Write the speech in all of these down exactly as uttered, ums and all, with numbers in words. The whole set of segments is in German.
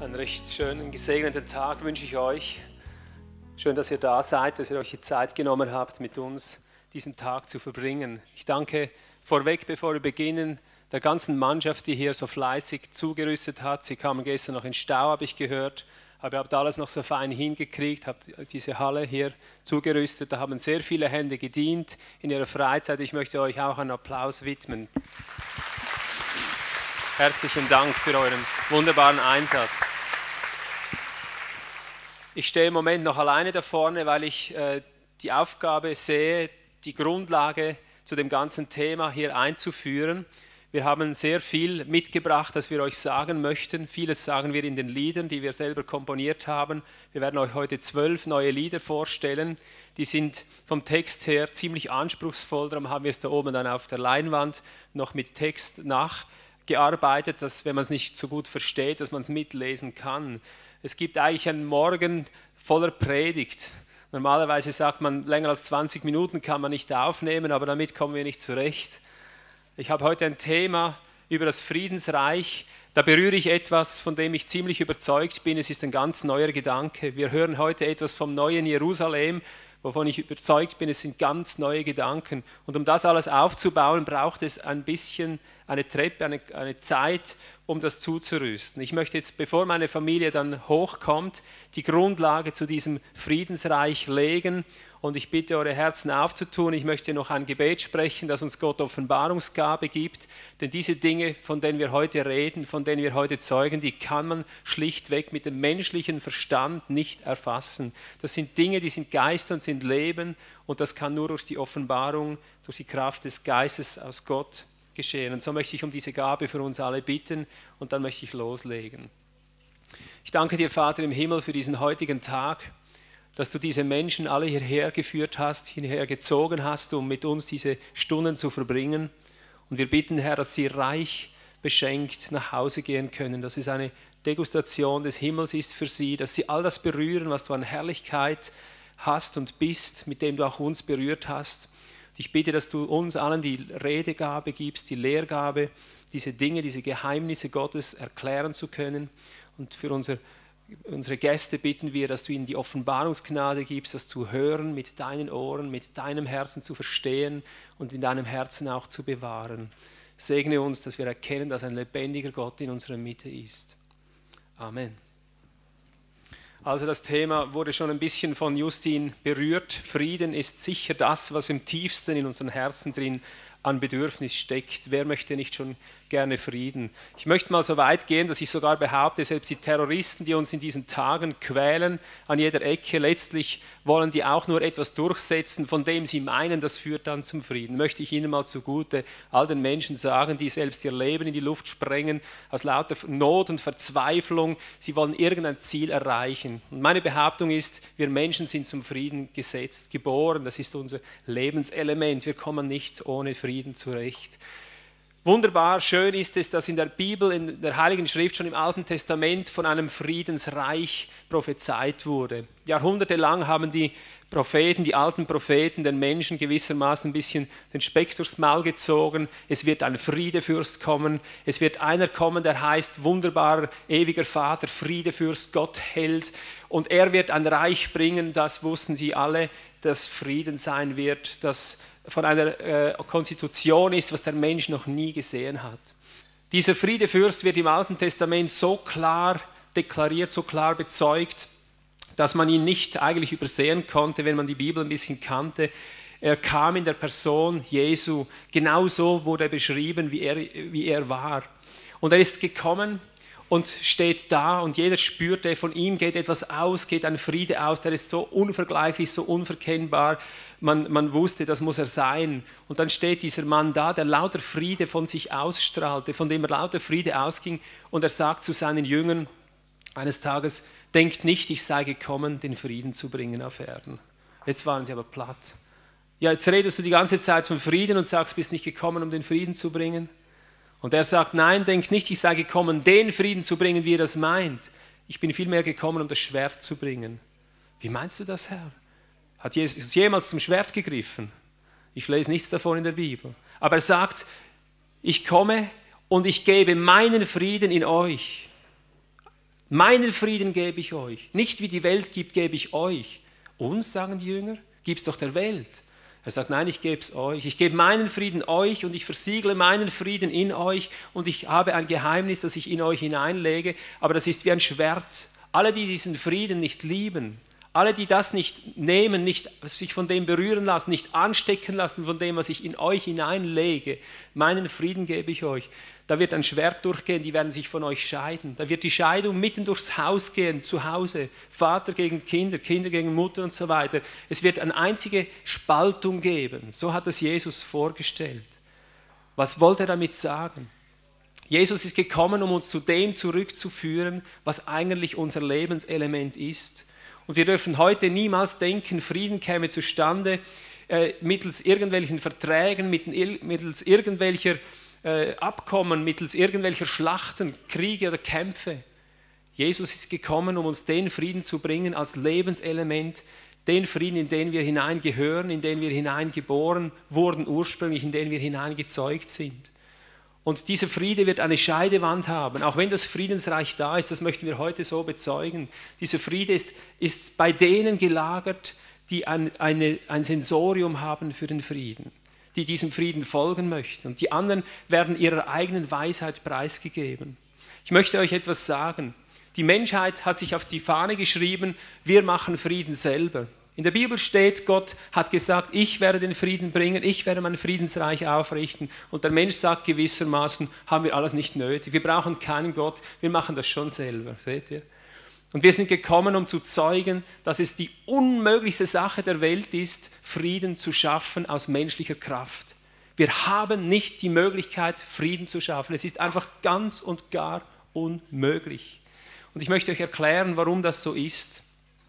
Einen recht schönen, gesegneten Tag wünsche ich euch. Schön, dass ihr da seid, dass ihr euch die Zeit genommen habt, mit uns diesen Tag zu verbringen. Ich danke vorweg, bevor wir beginnen, der ganzen Mannschaft, die hier so fleißig zugerüstet hat. Sie kamen gestern noch in Stau, habe ich gehört, aber ihr habt alles noch so fein hingekriegt, habt diese Halle hier zugerüstet. Da haben sehr viele Hände gedient in ihrer Freizeit. Ich möchte euch auch einen Applaus widmen. Herzlichen Dank für euren wunderbaren Einsatz. Ich stehe im Moment noch alleine da vorne, weil ich äh, die Aufgabe sehe, die Grundlage zu dem ganzen Thema hier einzuführen. Wir haben sehr viel mitgebracht, das wir euch sagen möchten. Vieles sagen wir in den Liedern, die wir selber komponiert haben. Wir werden euch heute zwölf neue Lieder vorstellen. Die sind vom Text her ziemlich anspruchsvoll, darum haben wir es da oben dann auf der Leinwand noch mit Text nachgearbeitet, dass, wenn man es nicht so gut versteht, dass man es mitlesen kann. Es gibt eigentlich einen Morgen voller Predigt. Normalerweise sagt man, länger als zwanzig Minuten kann man nicht aufnehmen, aber damit kommen wir nicht zurecht. Ich habe heute ein Thema über das Friedensreich. Da berühre ich etwas, von dem ich ziemlich überzeugt bin. Es ist ein ganz neuer Gedanke. Wir hören heute etwas vom neuen Jerusalem, wovon ich überzeugt bin, es sind ganz neue Gedanken. Und um das alles aufzubauen, braucht es ein bisschen eine Treppe, eine, eine Zeit, um das zuzurüsten. Ich möchte jetzt, bevor meine Familie dann hochkommt, die Grundlage zu diesem Friedensreich legen. Und ich bitte eure Herzen aufzutun. Ich möchte noch ein Gebet sprechen, das uns Gott Offenbarungsgabe gibt. Denn diese Dinge, von denen wir heute reden, von denen wir heute zeugen, die kann man schlichtweg mit dem menschlichen Verstand nicht erfassen. Das sind Dinge, die sind Geist und sind Leben. Und das kann nur durch die Offenbarung, durch die Kraft des Geistes aus Gott geschehen. Und so möchte ich um diese Gabe für uns alle bitten und dann möchte ich loslegen. Ich danke dir, Vater im Himmel, für diesen heutigen Tag, dass du diese Menschen alle hierher geführt hast, hierher gezogen hast, um mit uns diese Stunden zu verbringen. Und wir bitten, Herr, dass sie reich beschenkt nach Hause gehen können, dass es eine Degustation des Himmels ist für sie, dass sie all das berühren, was du an Herrlichkeit hast und bist, mit dem du auch uns berührt hast. Ich bitte, dass du uns allen die Redegabe gibst, die Lehrgabe, diese Dinge, diese Geheimnisse Gottes erklären zu können. Und für unser, unsere Gäste bitten wir, dass du ihnen die Offenbarungsgnade gibst, das zu hören, mit deinen Ohren, mit deinem Herzen zu verstehen und in deinem Herzen auch zu bewahren. Segne uns, dass wir erkennen, dass ein lebendiger Gott in unserer Mitte ist. Amen. Also das Thema wurde schon ein bisschen von Justin berührt. Frieden ist sicher das, was im tiefsten in unseren Herzen drin an Bedürfnis steckt. Wer möchte nicht schon gerne Frieden? Ich möchte mal so weit gehen, dass ich sogar behaupte, selbst die Terroristen, die uns in diesen Tagen quälen, an jeder Ecke, letztlich wollen die auch nur etwas durchsetzen, von dem sie meinen, das führt dann zum Frieden. Möchte ich Ihnen mal zugute all den Menschen sagen, die selbst ihr Leben in die Luft sprengen, aus lauter Not und Verzweiflung, sie wollen irgendein Ziel erreichen. Und meine Behauptung ist, wir Menschen sind zum Frieden gesetzt, geboren, das ist unser Lebenselement, wir kommen nicht ohne Frieden zurecht. Wunderbar, schön ist es, dass in der Bibel, in der Heiligen Schrift, schon im Alten Testament von einem Friedensreich prophezeit wurde. Jahrhundertelang haben die Propheten, die alten Propheten, den Menschen gewissermaßen ein bisschen den Speck durchs Maul gezogen. Es wird ein Friedefürst kommen. Es wird einer kommen, der heißt wunderbarer, ewiger Vater, Friedefürst, Gott Held. Und er wird ein Reich bringen, das wussten sie alle, dass Frieden sein wird, das von einer äh, Konstitution ist, was der Mensch noch nie gesehen hat. Dieser Friedefürst wird im Alten Testament so klar deklariert, so klar bezeugt, dass man ihn nicht eigentlich übersehen konnte, wenn man die Bibel ein bisschen kannte. Er kam in der Person Jesu, genauso wurde er beschrieben, wie er, wie er war. Und er ist gekommen und steht da und jeder spürte, von ihm geht etwas aus, geht ein Friede aus, der ist so unvergleichlich, so unverkennbar. Man, man wusste, das muss er sein. Und dann steht dieser Mann da, der lauter Friede von sich ausstrahlte, von dem er lauter Friede ausging. Und er sagt zu seinen Jüngern eines Tages, denkt nicht, ich sei gekommen, den Frieden zu bringen auf Erden. Jetzt waren sie aber platt. Ja, jetzt redest du die ganze Zeit von Frieden und sagst, bist nicht gekommen, um den Frieden zu bringen. Und er sagt, nein, denk nicht, ich sei gekommen, den Frieden zu bringen, wie er das meint. Ich bin vielmehr gekommen, um das Schwert zu bringen. Wie meinst du das, Herr? Hat Jesus jemals zum Schwert gegriffen? Ich lese nichts davon in der Bibel. Aber er sagt, ich komme und ich gebe meinen Frieden in euch. Meinen Frieden gebe ich euch. Nicht wie die Welt gibt, gebe ich euch. Uns, sagen die Jünger, gib's doch der Welt. Er sagt, nein, ich gebe es euch. Ich gebe meinen Frieden euch und ich versiegle meinen Frieden in euch und ich habe ein Geheimnis, das ich in euch hineinlege, aber das ist wie ein Schwert. Alle, die diesen Frieden nicht lieben, alle, die das nicht nehmen, nicht sich von dem berühren lassen, nicht anstecken lassen von dem, was ich in euch hineinlege, meinen Frieden gebe ich euch. Da wird ein Schwert durchgehen, die werden sich von euch scheiden. Da wird die Scheidung mitten durchs Haus gehen, zu Hause. Vater gegen Kinder, Kinder gegen Mutter und so weiter. Es wird eine einzige Spaltung geben. So hat es Jesus vorgestellt. Was wollte er damit sagen? Jesus ist gekommen, um uns zu dem zurückzuführen, was eigentlich unser Lebenselement ist. Und wir dürfen heute niemals denken, Frieden käme zustande äh, mittels irgendwelchen Verträgen, mittels irgendwelcher äh, Abkommen, mittels irgendwelcher Schlachten, Kriege oder Kämpfe. Jesus ist gekommen, um uns den Frieden zu bringen als Lebenselement, den Frieden, in den wir hineingehören, in den wir hineingeboren wurden ursprünglich, in den wir hineingezeugt sind. Und dieser Friede wird eine Scheidewand haben, auch wenn das Friedensreich da ist, das möchten wir heute so bezeugen. Dieser Friede ist, ist bei denen gelagert, die ein, eine, ein Sensorium haben für den Frieden, die diesem Frieden folgen möchten. Und die anderen werden ihrer eigenen Weisheit preisgegeben. Ich möchte euch etwas sagen. Die Menschheit hat sich auf die Fahne geschrieben, wir machen Frieden selber. In der Bibel steht, Gott hat gesagt, ich werde den Frieden bringen, ich werde mein Friedensreich aufrichten. Und der Mensch sagt gewissermaßen, haben wir alles nicht nötig, wir brauchen keinen Gott, wir machen das schon selber, seht ihr? Und wir sind gekommen, um zu zeugen, dass es die unmöglichste Sache der Welt ist, Frieden zu schaffen aus menschlicher Kraft. Wir haben nicht die Möglichkeit, Frieden zu schaffen. Es ist einfach ganz und gar unmöglich. Und ich möchte euch erklären, warum das so ist.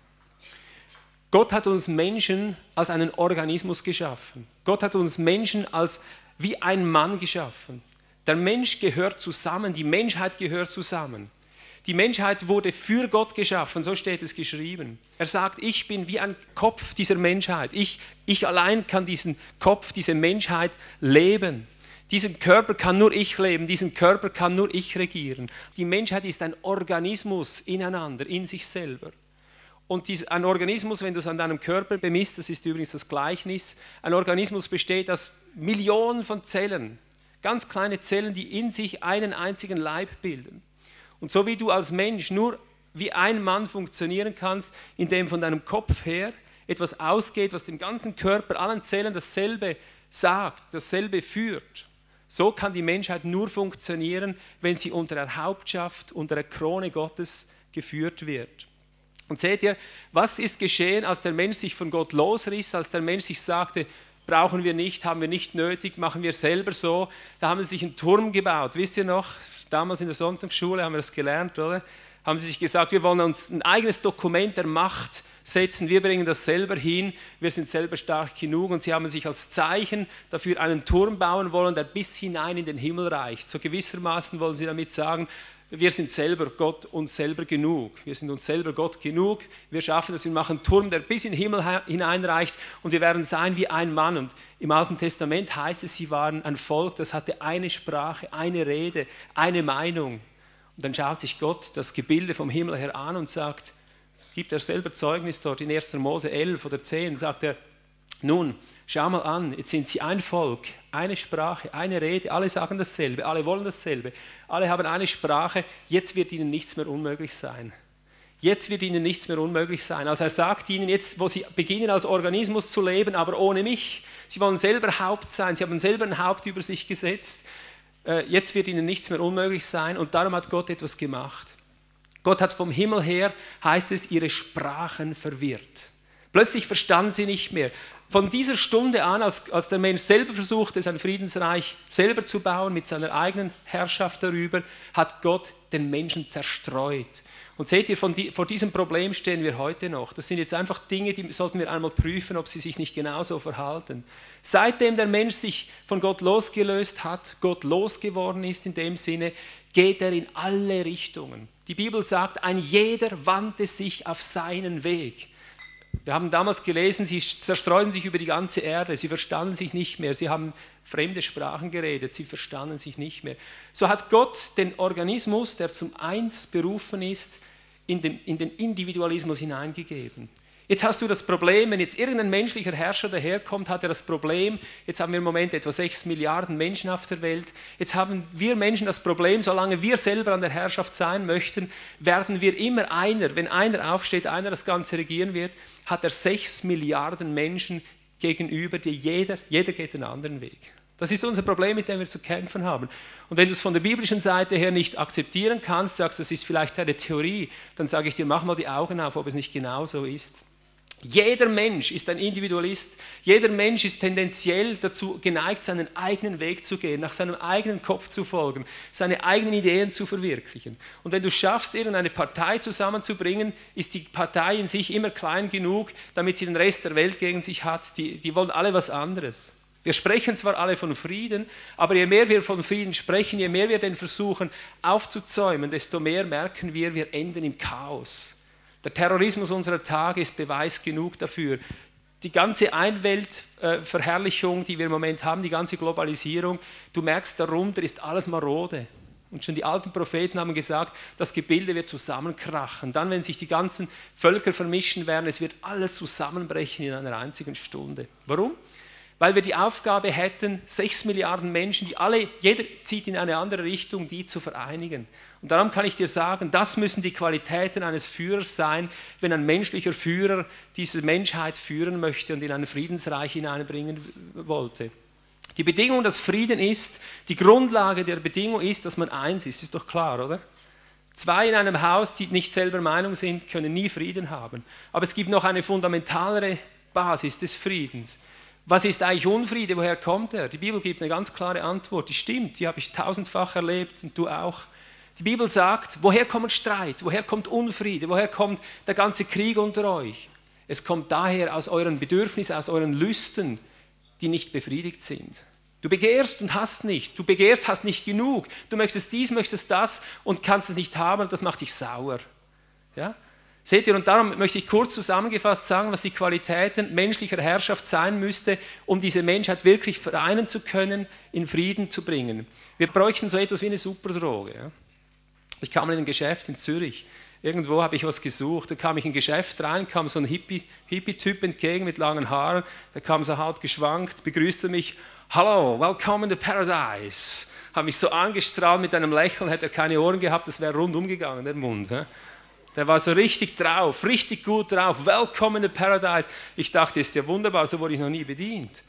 Gott hat uns Menschen als einen Organismus geschaffen. Gott hat uns Menschen als wie ein Mann geschaffen. Der Mensch gehört zusammen, die Menschheit gehört zusammen. Die Menschheit wurde für Gott geschaffen, so steht es geschrieben. Er sagt, ich bin wie ein Kopf dieser Menschheit. Ich, ich allein kann diesen Kopf, diese Menschheit leben. Diesen Körper kann nur ich leben, diesen Körper kann nur ich regieren. Die Menschheit ist ein Organismus ineinander, in sich selber. Und ein Organismus, wenn du es an deinem Körper bemisst, das ist übrigens das Gleichnis, ein Organismus besteht aus Millionen von Zellen, ganz kleine Zellen, die in sich einen einzigen Leib bilden. Und so wie du als Mensch nur wie ein Mann funktionieren kannst, indem von deinem Kopf her etwas ausgeht, was dem ganzen Körper, allen Zellen dasselbe sagt, dasselbe führt, so kann die Menschheit nur funktionieren, wenn sie unter der Hauptschaft, unter der Krone Gottes geführt wird. Und seht ihr, was ist geschehen, als der Mensch sich von Gott losriss, als der Mensch sich sagte, brauchen wir nicht, haben wir nicht nötig, machen wir selber so. Da haben sie sich einen Turm gebaut, wisst ihr noch, damals in der Sonntagsschule haben wir das gelernt, oder? Haben sie sich gesagt, wir wollen uns ein eigenes Dokument der Macht setzen, wir bringen das selber hin, wir sind selber stark genug und sie haben sich als Zeichen dafür einen Turm bauen wollen, der bis hinein in den Himmel reicht. So gewissermaßen wollen sie damit sagen, wir sind selber Gott uns selber genug. Wir sind uns selber Gott genug. Wir schaffen das, wir machen einen Turm, der bis in den Himmel hineinreicht und wir werden sein wie ein Mann. Und im Alten Testament heißt es, sie waren ein Volk, das hatte eine Sprache, eine Rede, eine Meinung. Und dann schaut sich Gott das Gebilde vom Himmel her an und sagt, es gibt er selber Zeugnis dort in erster Mose elf oder zehn, sagt er, nun, schau mal an, jetzt sind sie ein Volk, eine Sprache, eine Rede, alle sagen dasselbe, alle wollen dasselbe, alle haben eine Sprache, jetzt wird ihnen nichts mehr unmöglich sein. Jetzt wird ihnen nichts mehr unmöglich sein. Also er sagt ihnen jetzt, wo sie beginnen als Organismus zu leben, aber ohne mich, sie wollen selber Haupt sein, sie haben selber ein Haupt über sich gesetzt, jetzt wird ihnen nichts mehr unmöglich sein und darum hat Gott etwas gemacht. Gott hat vom Himmel her, heißt es, ihre Sprachen verwirrt. Plötzlich verstanden sie nicht mehr. Von dieser Stunde an, als, als der Mensch selber versuchte, sein Friedensreich selber zu bauen, mit seiner eigenen Herrschaft darüber, hat Gott den Menschen zerstreut. Und seht ihr, von die, vor diesem Problem stehen wir heute noch. Das sind jetzt einfach Dinge, die sollten wir einmal prüfen, ob sie sich nicht genauso verhalten. Seitdem der Mensch sich von Gott losgelöst hat, Gott losgeworden ist in dem Sinne, geht er in alle Richtungen. Die Bibel sagt, ein jeder wandte sich auf seinen Weg. Wir haben damals gelesen, sie zerstreuten sich über die ganze Erde, sie verstanden sich nicht mehr, sie haben fremde Sprachen geredet, sie verstanden sich nicht mehr. So hat Gott den Organismus, der zum Eins berufen ist, in den, in den Individualismus hineingegeben. Jetzt hast du das Problem, wenn jetzt irgendein menschlicher Herrscher daherkommt, hat er das Problem, jetzt haben wir im Moment etwa sechs Milliarden Menschen auf der Welt, jetzt haben wir Menschen das Problem, solange wir selber an der Herrschaft sein möchten, werden wir immer einer, wenn einer aufsteht, einer das Ganze regieren wird, hat er sechs Milliarden Menschen gegenüber, die jeder, jeder geht einen anderen Weg. Das ist unser Problem, mit dem wir zu kämpfen haben. Und wenn du es von der biblischen Seite her nicht akzeptieren kannst, sagst, das ist vielleicht eine Theorie, dann sage ich dir, mach mal die Augen auf, ob es nicht genau so ist. Jeder Mensch ist ein Individualist, jeder Mensch ist tendenziell dazu geneigt, seinen eigenen Weg zu gehen, nach seinem eigenen Kopf zu folgen, seine eigenen Ideen zu verwirklichen. Und wenn du schaffst, irgendeine Partei zusammenzubringen, ist die Partei in sich immer klein genug, damit sie den Rest der Welt gegen sich hat. Die, die wollen alle was anderes. Wir sprechen zwar alle von Frieden, aber je mehr wir von Frieden sprechen, je mehr wir den versuchen aufzuzäumen, desto mehr merken wir, wir enden im Chaos. Der Terrorismus unserer Tage ist Beweis genug dafür. Die ganze Einweltverherrlichung, die wir im Moment haben, die ganze Globalisierung, du merkst, darunter ist alles marode. Und schon die alten Propheten haben gesagt, das Gebilde wird zusammenkrachen. Dann, wenn sich die ganzen Völker vermischen werden, es wird alles zusammenbrechen in einer einzigen Stunde. Warum? Weil wir die Aufgabe hätten, sechs Milliarden Menschen, die alle, jeder zieht in eine andere Richtung, die zu vereinigen. Und darum kann ich dir sagen, das müssen die Qualitäten eines Führers sein, wenn ein menschlicher Führer diese Menschheit führen möchte und in ein Friedensreich hineinbringen wollte. Die Bedingung, dass Frieden ist, die Grundlage der Bedingung ist, dass man eins ist, ist doch klar, oder? Zwei in einem Haus, die nicht selber Meinung sind, können nie Frieden haben. Aber es gibt noch eine fundamentalere Basis des Friedens. Was ist eigentlich Unfriede? Woher kommt er? Die Bibel gibt eine ganz klare Antwort. Die stimmt, die habe ich tausendfach erlebt und du auch. Die Bibel sagt, woher kommt Streit? Woher kommt Unfriede? Woher kommt der ganze Krieg unter euch? Es kommt daher aus euren Bedürfnissen, aus euren Lüsten, die nicht befriedigt sind. Du begehrst und hast nicht. Du begehrst, hast nicht genug. Du möchtest dies, möchtest das und kannst es nicht haben und das macht dich sauer. Ja? Seht ihr, und darum möchte ich kurz zusammengefasst sagen, was die Qualitäten menschlicher Herrschaft sein müsste, um diese Menschheit wirklich vereinen zu können, in Frieden zu bringen. Wir bräuchten so etwas wie eine Superdroge. Ja? Ich kam in ein Geschäft in Zürich, irgendwo habe ich was gesucht, da kam ich in ein Geschäft rein, kam so ein Hippie, Hippie-Typ entgegen mit langen Haaren, der kam so halb geschwankt, begrüßte mich, hallo, welcome in the paradise, hat mich so angestrahlt mit einem Lächeln, hätte er keine Ohren gehabt, das wäre rundum gegangen, der Mund. Ja? Der war so richtig drauf, richtig gut drauf. Welcome in the paradise. Ich dachte, ist ja wunderbar, so wurde ich noch nie bedient.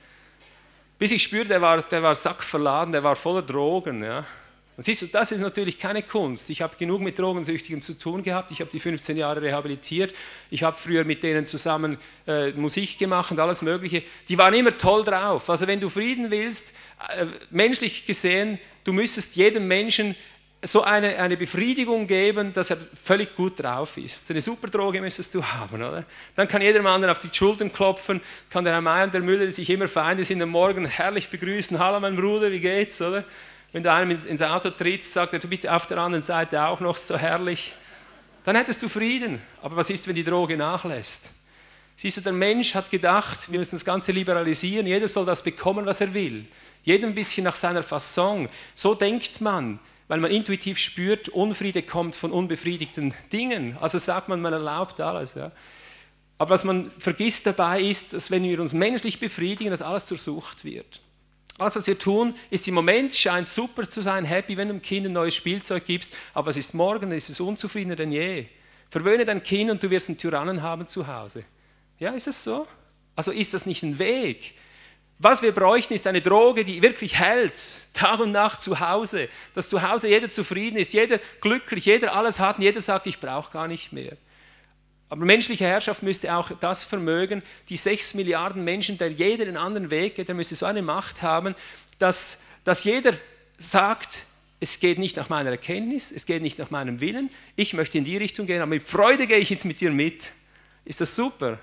Bis ich spürte, der war, der war sackverladen, der war voller Drogen. Ja. Und siehst du, das ist natürlich keine Kunst. Ich habe genug mit Drogensüchtigen zu tun gehabt. Ich habe die fünfzehn Jahre rehabilitiert. Ich habe früher mit denen zusammen äh, Musik gemacht und alles Mögliche. Die waren immer toll drauf. Also wenn du Frieden willst, äh, menschlich gesehen, du müsstest jedem Menschen so eine, eine Befriedigung geben, dass er völlig gut drauf ist. So eine Superdroge müsstest du haben, oder? Dann kann jeder Mann auf die Schultern klopfen, kann der Herr Meier und der Müller, die sich immer Feinde sind, am Morgen herrlich begrüßen. Hallo mein Bruder, wie geht's, oder? Wenn du einem ins, ins Auto trittst, sagt er, du bitte auf der anderen Seite auch noch so herrlich. Dann hättest du Frieden. Aber was ist, wenn die Droge nachlässt? Siehst du, der Mensch hat gedacht, wir müssen das Ganze liberalisieren, jeder soll das bekommen, was er will. Jeder ein bisschen nach seiner Fasson. So denkt man. Weil man intuitiv spürt, Unfriede kommt von unbefriedigten Dingen. Also sagt man, man erlaubt alles. Ja. Aber was man vergisst dabei ist, dass wenn wir uns menschlich befriedigen, dass alles zur Sucht wird. Alles, was wir tun, ist im Moment, scheint super zu sein, happy, wenn du dem Kind ein neues Spielzeug gibst, aber es ist morgen, dann ist es unzufriedener denn je. Verwöhne dein Kind und du wirst einen Tyrannen haben zu Hause. Ja, ist es so? Also ist das nicht ein Weg? Was wir bräuchten, ist eine Droge, die wirklich hält, Tag und Nacht zu Hause, dass zu Hause jeder zufrieden ist, jeder glücklich, jeder alles hat und jeder sagt, ich brauche gar nicht mehr. Aber menschliche Herrschaft müsste auch das vermögen, die sechs Milliarden Menschen, der jeder einen anderen Weg geht, der müsste so eine Macht haben, dass, dass jeder sagt, es geht nicht nach meiner Erkenntnis, es geht nicht nach meinem Willen, ich möchte in die Richtung gehen, aber mit Freude gehe ich jetzt mit dir mit. Ist das super?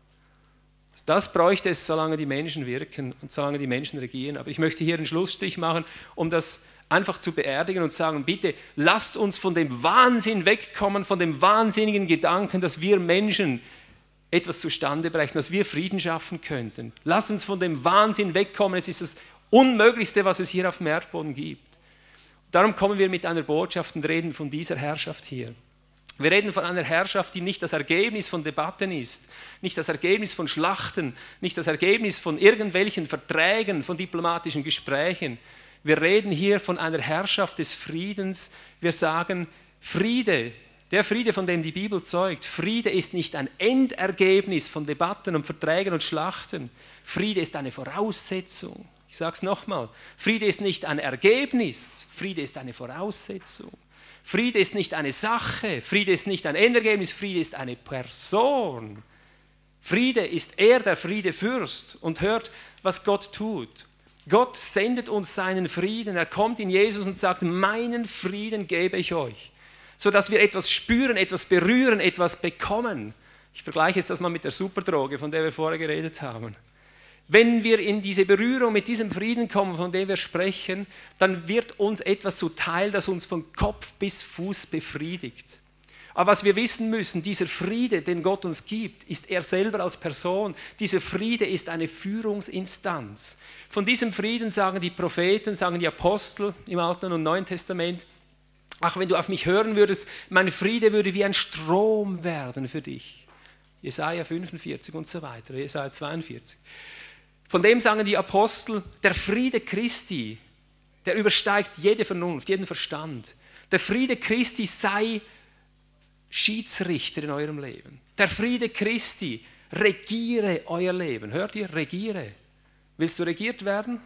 Das bräuchte es, solange die Menschen wirken und solange die Menschen regieren. Aber ich möchte hier einen Schlussstrich machen, um das einfach zu beerdigen und sagen, bitte lasst uns von dem Wahnsinn wegkommen, von dem wahnsinnigen Gedanken, dass wir Menschen etwas zustande brächten, dass wir Frieden schaffen könnten. Lasst uns von dem Wahnsinn wegkommen, es ist das Unmöglichste, was es hier auf dem Erdboden gibt. Darum kommen wir mit einer Botschaft und reden von dieser Herrschaft hier. Wir reden von einer Herrschaft, die nicht das Ergebnis von Debatten ist, nicht das Ergebnis von Schlachten, nicht das Ergebnis von irgendwelchen Verträgen, von diplomatischen Gesprächen. Wir reden hier von einer Herrschaft des Friedens. Wir sagen, Friede, der Friede, von dem die Bibel zeugt, Friede ist nicht ein Endergebnis von Debatten und Verträgen und Schlachten. Friede ist eine Voraussetzung. Ich sage es nochmal, Friede ist nicht ein Ergebnis, Friede ist eine Voraussetzung. Friede ist nicht eine Sache, Friede ist nicht ein Endergebnis, Friede ist eine Person. Friede ist er, der Friedefürst. Und hört, was Gott tut. Gott sendet uns seinen Frieden. Er kommt in Jesus und sagt, meinen Frieden gebe ich euch. Sodass wir etwas spüren, etwas berühren, etwas bekommen. Ich vergleiche jetzt das mal mit der Superdroge, von der wir vorher geredet haben. Wenn wir in diese Berührung mit diesem Frieden kommen, von dem wir sprechen, dann wird uns etwas zuteil, das uns von Kopf bis Fuß befriedigt. Aber was wir wissen müssen, dieser Friede, den Gott uns gibt, ist er selber als Person. Dieser Friede ist eine Führungsinstanz. Von diesem Frieden sagen die Propheten, sagen die Apostel im Alten und Neuen Testament, ach, wenn du auf mich hören würdest, mein Friede würde wie ein Strom werden für dich. Jesaja fünfundvierzig und so weiter, Jesaja zweiundvierzig. Von dem sagen die Apostel, der Friede Christi, der übersteigt jede Vernunft, jeden Verstand. Der Friede Christi sei Schiedsrichter in eurem Leben. Der Friede Christi regiere euer Leben. Hört ihr? Regiere. Willst du regiert werden?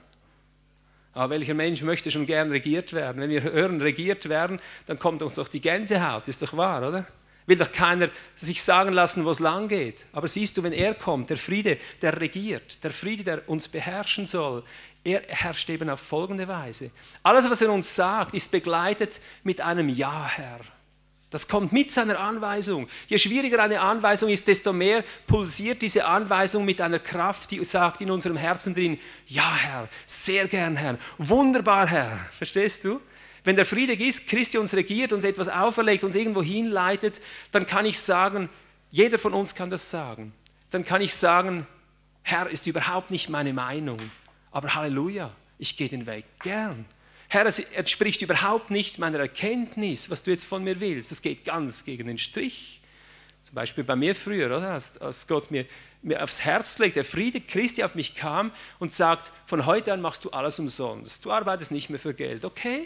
Aber welcher Mensch möchte schon gern regiert werden? Wenn wir hören, regiert werden, dann kommt uns doch die Gänsehaut. Ist doch wahr, oder? Will doch keiner sich sagen lassen, wo es lang geht. Aber siehst du, wenn er kommt, der Friede, der regiert, der Friede, der uns beherrschen soll, er herrscht eben auf folgende Weise. Alles, was er uns sagt, ist begleitet mit einem Ja, Herr. Das kommt mit seiner Anweisung. Je schwieriger eine Anweisung ist, desto mehr pulsiert diese Anweisung mit einer Kraft, die sagt in unserem Herzen drin, ja, Herr, sehr gern, Herr, wunderbar, Herr. Verstehst du? Wenn der Friede Christi uns regiert, uns etwas auferlegt, uns irgendwo hinleitet, dann kann ich sagen, jeder von uns kann das sagen. Dann kann ich sagen, Herr, ist überhaupt nicht meine Meinung, aber Halleluja, ich gehe den Weg gern. Herr, es entspricht überhaupt nicht meiner Erkenntnis, was du jetzt von mir willst. Das geht ganz gegen den Strich. Zum Beispiel bei mir früher, oder? Als, als Gott mir, mir aufs Herz legt, der Friede Christi auf mich kam und sagt, von heute an machst du alles umsonst. Du arbeitest nicht mehr für Geld, okay?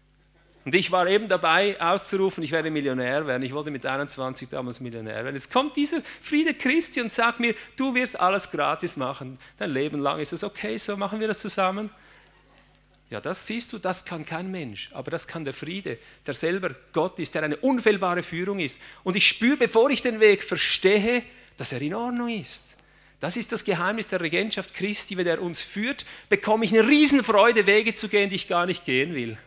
Und ich war eben dabei auszurufen, ich werde Millionär werden. Ich wollte mit einundzwanzig damals Millionär werden. Jetzt kommt dieser Friede Christi und sagt mir, du wirst alles gratis machen. Dein Leben lang ist es okay, so machen wir das zusammen. Ja, das siehst du, das kann kein Mensch. Aber das kann der Friede, der selber Gott ist, der eine unfehlbare Führung ist. Und ich spüre, bevor ich den Weg verstehe, dass er in Ordnung ist. Das ist das Geheimnis der Regentschaft Christi. Wenn er uns führt, bekomme ich eine Riesenfreude, Wege zu gehen, die ich gar nicht gehen will.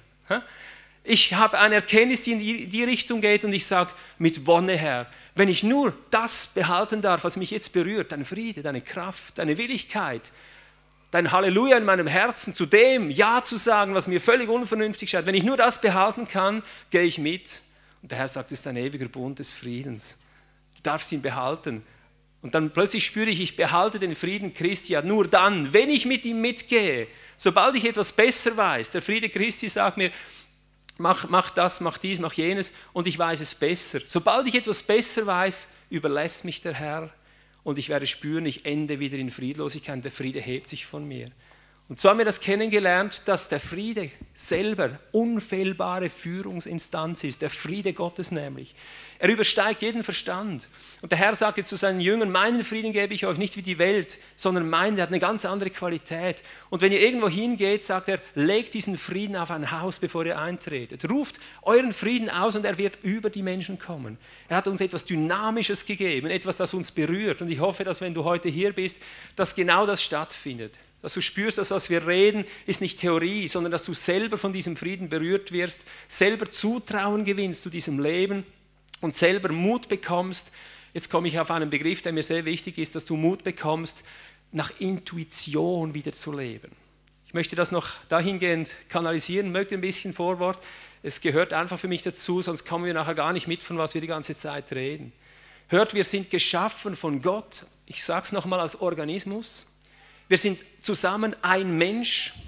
Ich habe eine Erkenntnis, die in die, die Richtung geht und ich sage, mit Wonne, Herr, wenn ich nur das behalten darf, was mich jetzt berührt, dein Friede, deine Kraft, deine Willigkeit, dein Halleluja in meinem Herzen, zu dem Ja zu sagen, was mir völlig unvernünftig scheint, wenn ich nur das behalten kann, gehe ich mit. Und der Herr sagt, es ist ein ewiger Bund des Friedens. Du darfst ihn behalten. Und dann plötzlich spüre ich, ich behalte den Frieden Christi ja nur dann, wenn ich mit ihm mitgehe. Sobald ich etwas besser weiß, der Friede Christi sagt mir, Mach, mach das, mach dies, mach jenes und ich weiß es besser. Sobald ich etwas besser weiß, überlässt mich der Herr und ich werde spüren, ich ende wieder in Friedlosigkeit, der Friede hebt sich von mir. Und so haben wir das kennengelernt, dass der Friede selber unfehlbare Führungsinstanz ist, der Friede Gottes nämlich. Er übersteigt jeden Verstand. Und der Herr sagte zu seinen Jüngern, meinen Frieden gebe ich euch nicht wie die Welt, sondern meinen, der hat eine ganz andere Qualität. Und wenn ihr irgendwo hingeht, sagt er, legt diesen Frieden auf ein Haus, bevor ihr eintretet. Ruft euren Frieden aus und er wird über die Menschen kommen. Er hat uns etwas Dynamisches gegeben, etwas, das uns berührt. Und ich hoffe, dass wenn du heute hier bist, dass genau das stattfindet. Dass du spürst, dass was wir reden, ist nicht Theorie, sondern dass du selber von diesem Frieden berührt wirst, selber Zutrauen gewinnst zu diesem Leben und selber Mut bekommst. Jetzt komme ich auf einen Begriff, der mir sehr wichtig ist, dass du Mut bekommst, nach Intuition wieder zu leben. Ich möchte das noch dahingehend kanalisieren, möchte ein bisschen Vorwort. Es gehört einfach für mich dazu, sonst kommen wir nachher gar nicht mit, von was wir die ganze Zeit reden. Hört, wir sind geschaffen von Gott, ich sage es nochmal als Organismus. Wir sind zusammen ein Mensch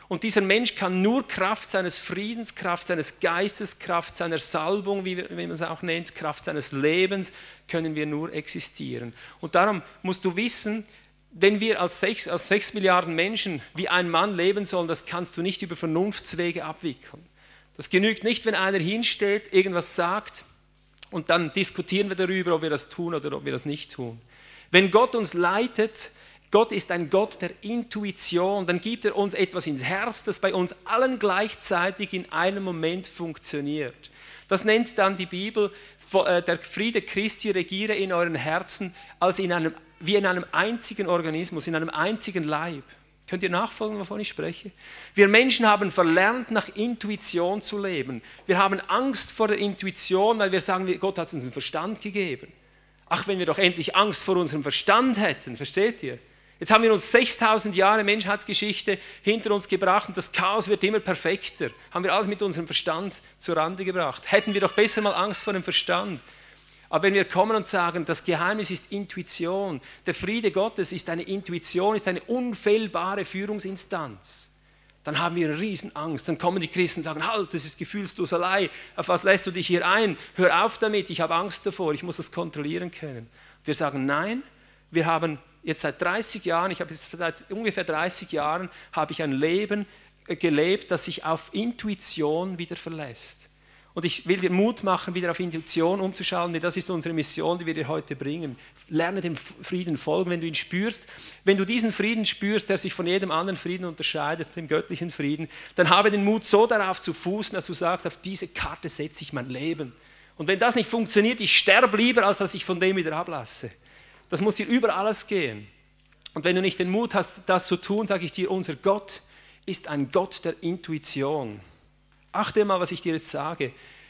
Und dieser Mensch kann nur Kraft seines Friedens, Kraft seines Geistes, Kraft seiner Salbung, wie, wie man es auch nennt, Kraft seines Lebens, können wir nur existieren. Und darum musst du wissen, wenn wir als sechs, als sechs Milliarden Menschen wie ein Mann leben sollen, das kannst du nicht über Vernunftswege abwickeln. Das genügt nicht, wenn einer hinstellt, irgendwas sagt und dann diskutieren wir darüber, ob wir das tun oder ob wir das nicht tun. Wenn Gott uns leitet, Gott ist ein Gott der Intuition, dann gibt er uns etwas ins Herz, das bei uns allen gleichzeitig in einem Moment funktioniert. Das nennt dann die Bibel, der Friede Christi regiere in euren Herzen, als in einem, wie in einem einzigen Organismus, in einem einzigen Leib. Könnt ihr nachfolgen, wovon ich spreche? Wir Menschen haben verlernt, nach Intuition zu leben. Wir haben Angst vor der Intuition, weil wir sagen, Gott hat uns einen Verstand gegeben. Ach, wenn wir doch endlich Angst vor unserem Verstand hätten, versteht ihr? Jetzt haben wir uns sechstausend Jahre Menschheitsgeschichte hinter uns gebracht und das Chaos wird immer perfekter. Haben wir alles mit unserem Verstand zur Rande gebracht. Hätten wir doch besser mal Angst vor dem Verstand. Aber wenn wir kommen und sagen, das Geheimnis ist Intuition, der Friede Gottes ist eine Intuition, ist eine unfehlbare Führungsinstanz, dann haben wir eine Riesenangst. Dann kommen die Christen und sagen, halt, das ist Gefühlsduselei, auf was lässt du dich hier ein? Hör auf damit, ich habe Angst davor, ich muss das kontrollieren können. Wir sagen, nein, wir haben jetzt seit dreißig Jahren, ich habe jetzt seit ungefähr dreißig Jahren, habe ich ein Leben gelebt, das sich auf Intuition wieder verlässt. Und ich will dir Mut machen, wieder auf Intuition umzuschauen, denn das ist unsere Mission, die wir dir heute bringen. Lerne dem Frieden folgen, wenn du ihn spürst. Wenn du diesen Frieden spürst, der sich von jedem anderen Frieden unterscheidet, dem göttlichen Frieden, dann habe den Mut, so darauf zu fußen, dass du sagst, auf diese Karte setze ich mein Leben. Und wenn das nicht funktioniert, ich sterbe lieber, als dass ich von dem wieder ablasse. Das muss dir über alles gehen. Und wenn du nicht den Mut hast, das zu tun, sage ich dir, unser Gott ist ein Gott der Intuition. Achte mal, was ich dir jetzt sage.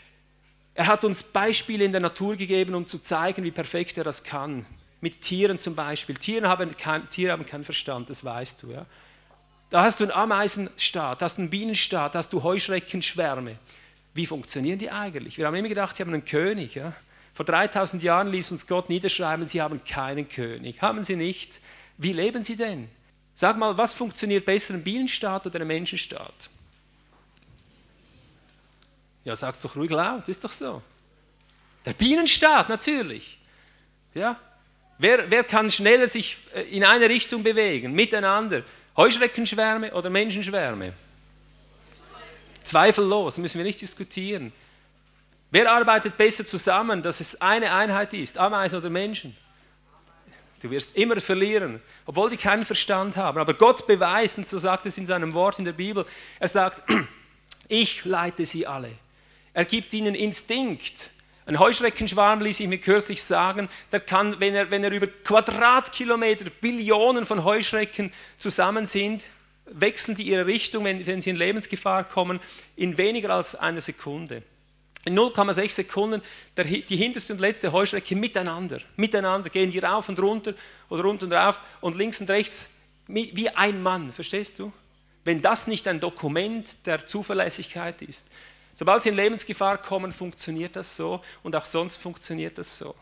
Er hat uns Beispiele in der Natur gegeben, um zu zeigen, wie perfekt er das kann. Mit Tieren zum Beispiel. Tiere haben, kein, Tiere haben keinen Verstand, das weißt du. Ja? Da hast du einen Ameisenstaat, hast einen Bienenstaat, hast du Heuschreckenschwärme. Wie funktionieren die eigentlich? Wir haben immer gedacht, sie haben einen König. Ja? Vor dreitausend Jahren ließ uns Gott niederschreiben, sie haben keinen König. Haben sie nicht? Wie leben sie denn? Sag mal, was funktioniert besser, ein Bienenstaat oder ein Menschenstaat? Ja, sag's doch ruhig laut, ist doch so. Der Bienenstaat, natürlich. Ja? Wer, wer kann schneller sich in eine Richtung bewegen, miteinander? Heuschreckenschwärme oder Menschenschwärme? Zweifellos, müssen wir nicht diskutieren. Wer arbeitet besser zusammen, dass es eine Einheit ist, Ameisen oder Menschen? Du wirst immer verlieren, obwohl die keinen Verstand haben. Aber Gott beweist, und so sagt es in seinem Wort in der Bibel, er sagt, ich leite sie alle. Er gibt ihnen Instinkt. Ein Heuschreckenschwarm, ließ ich mir kürzlich sagen, der kann, wenn er, wenn er über Quadratkilometer, Billionen von Heuschrecken zusammen sind, wechseln die ihre Richtung, wenn, wenn sie in Lebensgefahr kommen, in weniger als einer Sekunde. In null Komma sechs Sekunden der, die hinterste und letzte Heuschrecke miteinander. Miteinander gehen die rauf und runter oder runter und rauf und links und rechts wie ein Mann, verstehst du? Wenn das nicht ein Dokument der Zuverlässigkeit ist. Sobald sie in Lebensgefahr kommen, funktioniert das so und auch sonst funktioniert das so.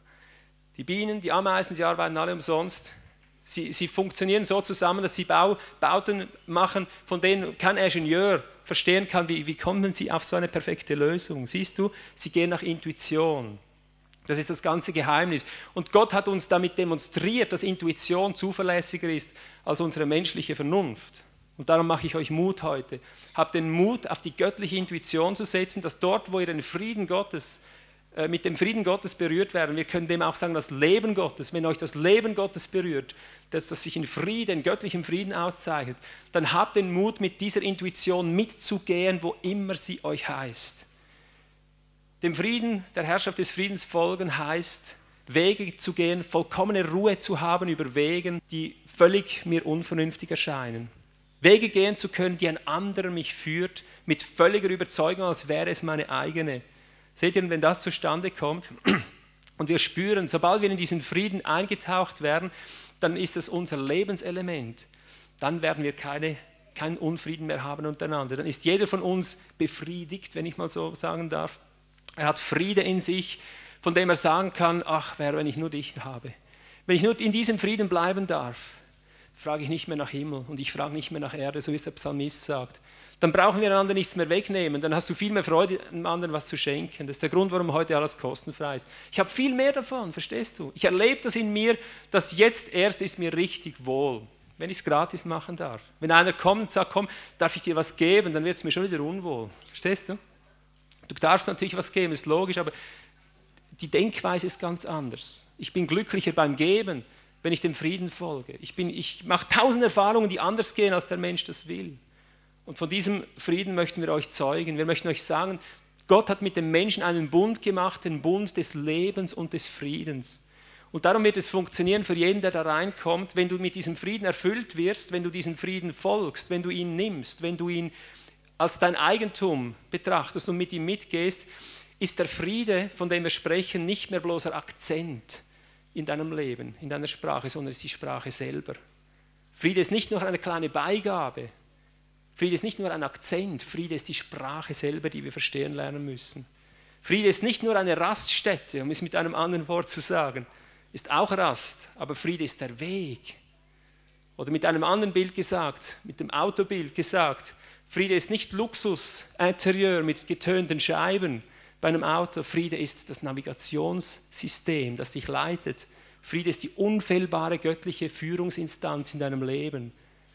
Die Bienen, die Ameisen, sie arbeiten alle umsonst. Sie, sie funktionieren so zusammen, dass sie Bau, Bauten machen, von denen kein Ingenieur verstehen kann, wie, wie kommen sie auf so eine perfekte Lösung. Siehst du, sie gehen nach Intuition. Das ist das ganze Geheimnis. Und Gott hat uns damit demonstriert, dass Intuition zuverlässiger ist als unsere menschliche Vernunft. Und darum mache ich euch Mut heute. Habt den Mut, auf die göttliche Intuition zu setzen, dass dort, wo ihr den Frieden Gottes, äh, mit dem Frieden Gottes berührt werden, wir können dem auch sagen, das Leben Gottes, wenn euch das Leben Gottes berührt, dass das sich in Frieden, in göttlichem Frieden auszeichnet, dann habt den Mut, mit dieser Intuition mitzugehen, wo immer sie euch heißt. Dem Frieden, der Herrschaft des Friedens folgen heißt, Wege zu gehen, vollkommene Ruhe zu haben über Wegen, die völlig mir unvernünftig erscheinen. Wege gehen zu können, die ein anderer mich führt, mit völliger Überzeugung, als wäre es meine eigene. Seht ihr, wenn das zustande kommt und wir spüren, sobald wir in diesen Frieden eingetaucht werden, dann ist es unser Lebenselement. Dann werden wir keine, keinen Unfrieden mehr haben untereinander. Dann ist jeder von uns befriedigt, wenn ich mal so sagen darf. Er hat Friede in sich, von dem er sagen kann, ach, wäre, wenn ich nur dich habe. Wenn ich nur in diesem Frieden bleiben darf. frage ich nicht mehr nach Himmel und ich frage nicht mehr nach Erde, so wie es der Psalmist sagt. Dann brauchen wir einander nichts mehr wegnehmen, dann hast du viel mehr Freude, einem anderen was zu schenken. Das ist der Grund, warum heute alles kostenfrei ist. Ich habe viel mehr davon, verstehst du? Ich erlebe das in mir, dass jetzt erst ist mir richtig wohl, wenn ich es gratis machen darf. Wenn einer kommt und sagt, komm, darf ich dir was geben, dann wird es mir schon wieder unwohl. Verstehst du? Du darfst natürlich was geben, ist logisch, aber die Denkweise ist ganz anders. Ich bin glücklicher beim Geben, wenn ich dem Frieden folge. Ich, bin, ich mache tausend Erfahrungen, die anders gehen, als der Mensch das will. Und von diesem Frieden möchten wir euch zeugen. Wir möchten euch sagen, Gott hat mit dem Menschen einen Bund gemacht, den Bund des Lebens und des Friedens. Und darum wird es funktionieren für jeden, der da reinkommt, wenn du mit diesem Frieden erfüllt wirst, wenn du diesem Frieden folgst, wenn du ihn nimmst, wenn du ihn als dein Eigentum betrachtest und mit ihm mitgehst, ist der Friede, von dem wir sprechen, nicht mehr bloßer Akzent in deinem Leben, in deiner Sprache, sondern es ist die Sprache selber. Friede ist nicht nur eine kleine Beigabe, Friede ist nicht nur ein Akzent, Friede ist die Sprache selber, die wir verstehen lernen müssen. Friede ist nicht nur eine Raststätte, um es mit einem anderen Wort zu sagen, ist auch Rast, aber Friede ist der Weg. Oder mit einem anderen Bild gesagt, mit dem Autobild gesagt, Friede ist nicht Luxus, Interieur mit getönten Scheiben bei einem Auto. Friede ist das Navigationssystem, das dich leitet. Friede ist die unfehlbare göttliche Führungsinstanz in deinem Leben.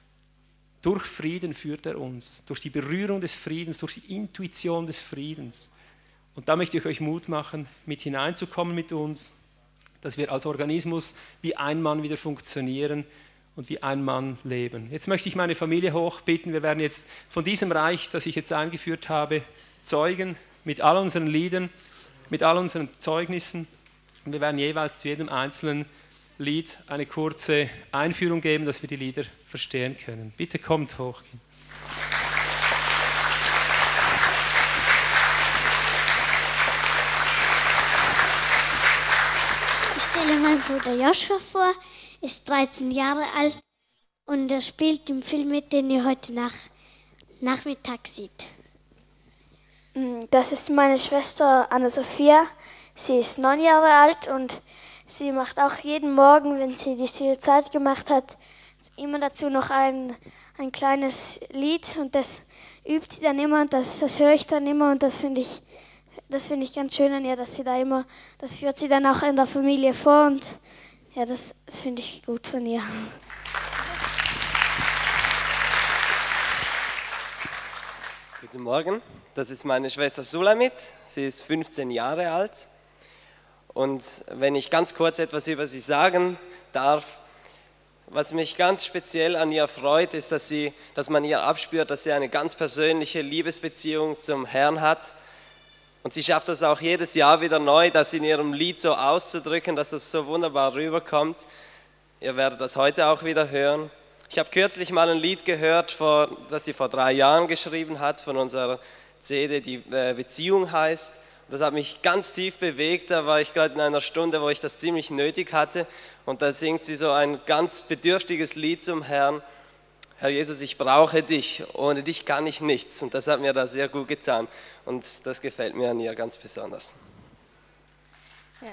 Durch Frieden führt er uns, durch die Berührung des Friedens, durch die Intuition des Friedens. Und da möchte ich euch Mut machen, mit hineinzukommen mit uns, dass wir als Organismus wie ein Mann wieder funktionieren und wie ein Mann leben. Jetzt möchte ich meine Familie hochbitten. Wir werden jetzt von diesem Reich, das ich jetzt eingeführt habe, zeugen mit all unseren Liedern, mit all unseren Zeugnissen. Und wir werden jeweils zu jedem einzelnen Lied eine kurze Einführung geben, dass wir die Lieder verstehen können. Bitte kommt hoch. Ich stelle meinen Bruder Joshua vor, ist dreizehn Jahre alt und er spielt im Film mit, den ihr heute nach, Nachmittag seht. Das ist meine Schwester Anna-Sophia. Sie ist neun Jahre alt und sie macht auch jeden Morgen, wenn sie die stille Zeit gemacht hat, immer dazu noch ein, ein kleines Lied und das übt sie dann immer und das, das höre ich dann immer und das finde ich, das finde ich ganz schön an ihr, dass sie da immer, das führt sie dann auch in der Familie vor und ja, das, das finde ich gut von ihr. Guten Morgen, das ist meine Schwester Sulamit, sie ist fünfzehn Jahre alt. Und wenn ich ganz kurz etwas über sie sagen darf, was mich ganz speziell an ihr freut, ist, dass, sie, dass man ihr abspürt, dass sie eine ganz persönliche Liebesbeziehung zum Herrn hat. Und sie schafft das auch jedes Jahr wieder neu, das in ihrem Lied so auszudrücken, dass das so wunderbar rüberkommt. Ihr werdet das heute auch wieder hören. Ich habe kürzlich mal ein Lied gehört, vor, das sie vor drei Jahren geschrieben hat, von unserer C D, die Beziehung heißt. Das hat mich ganz tief bewegt, da war ich gerade in einer Stunde, wo ich das ziemlich nötig hatte. Und da singt sie so ein ganz bedürftiges Lied zum Herrn. Herr Jesus, ich brauche dich, ohne dich kann ich nichts. Und das hat mir da sehr gut getan. Und das gefällt mir an ihr ganz besonders. Ja.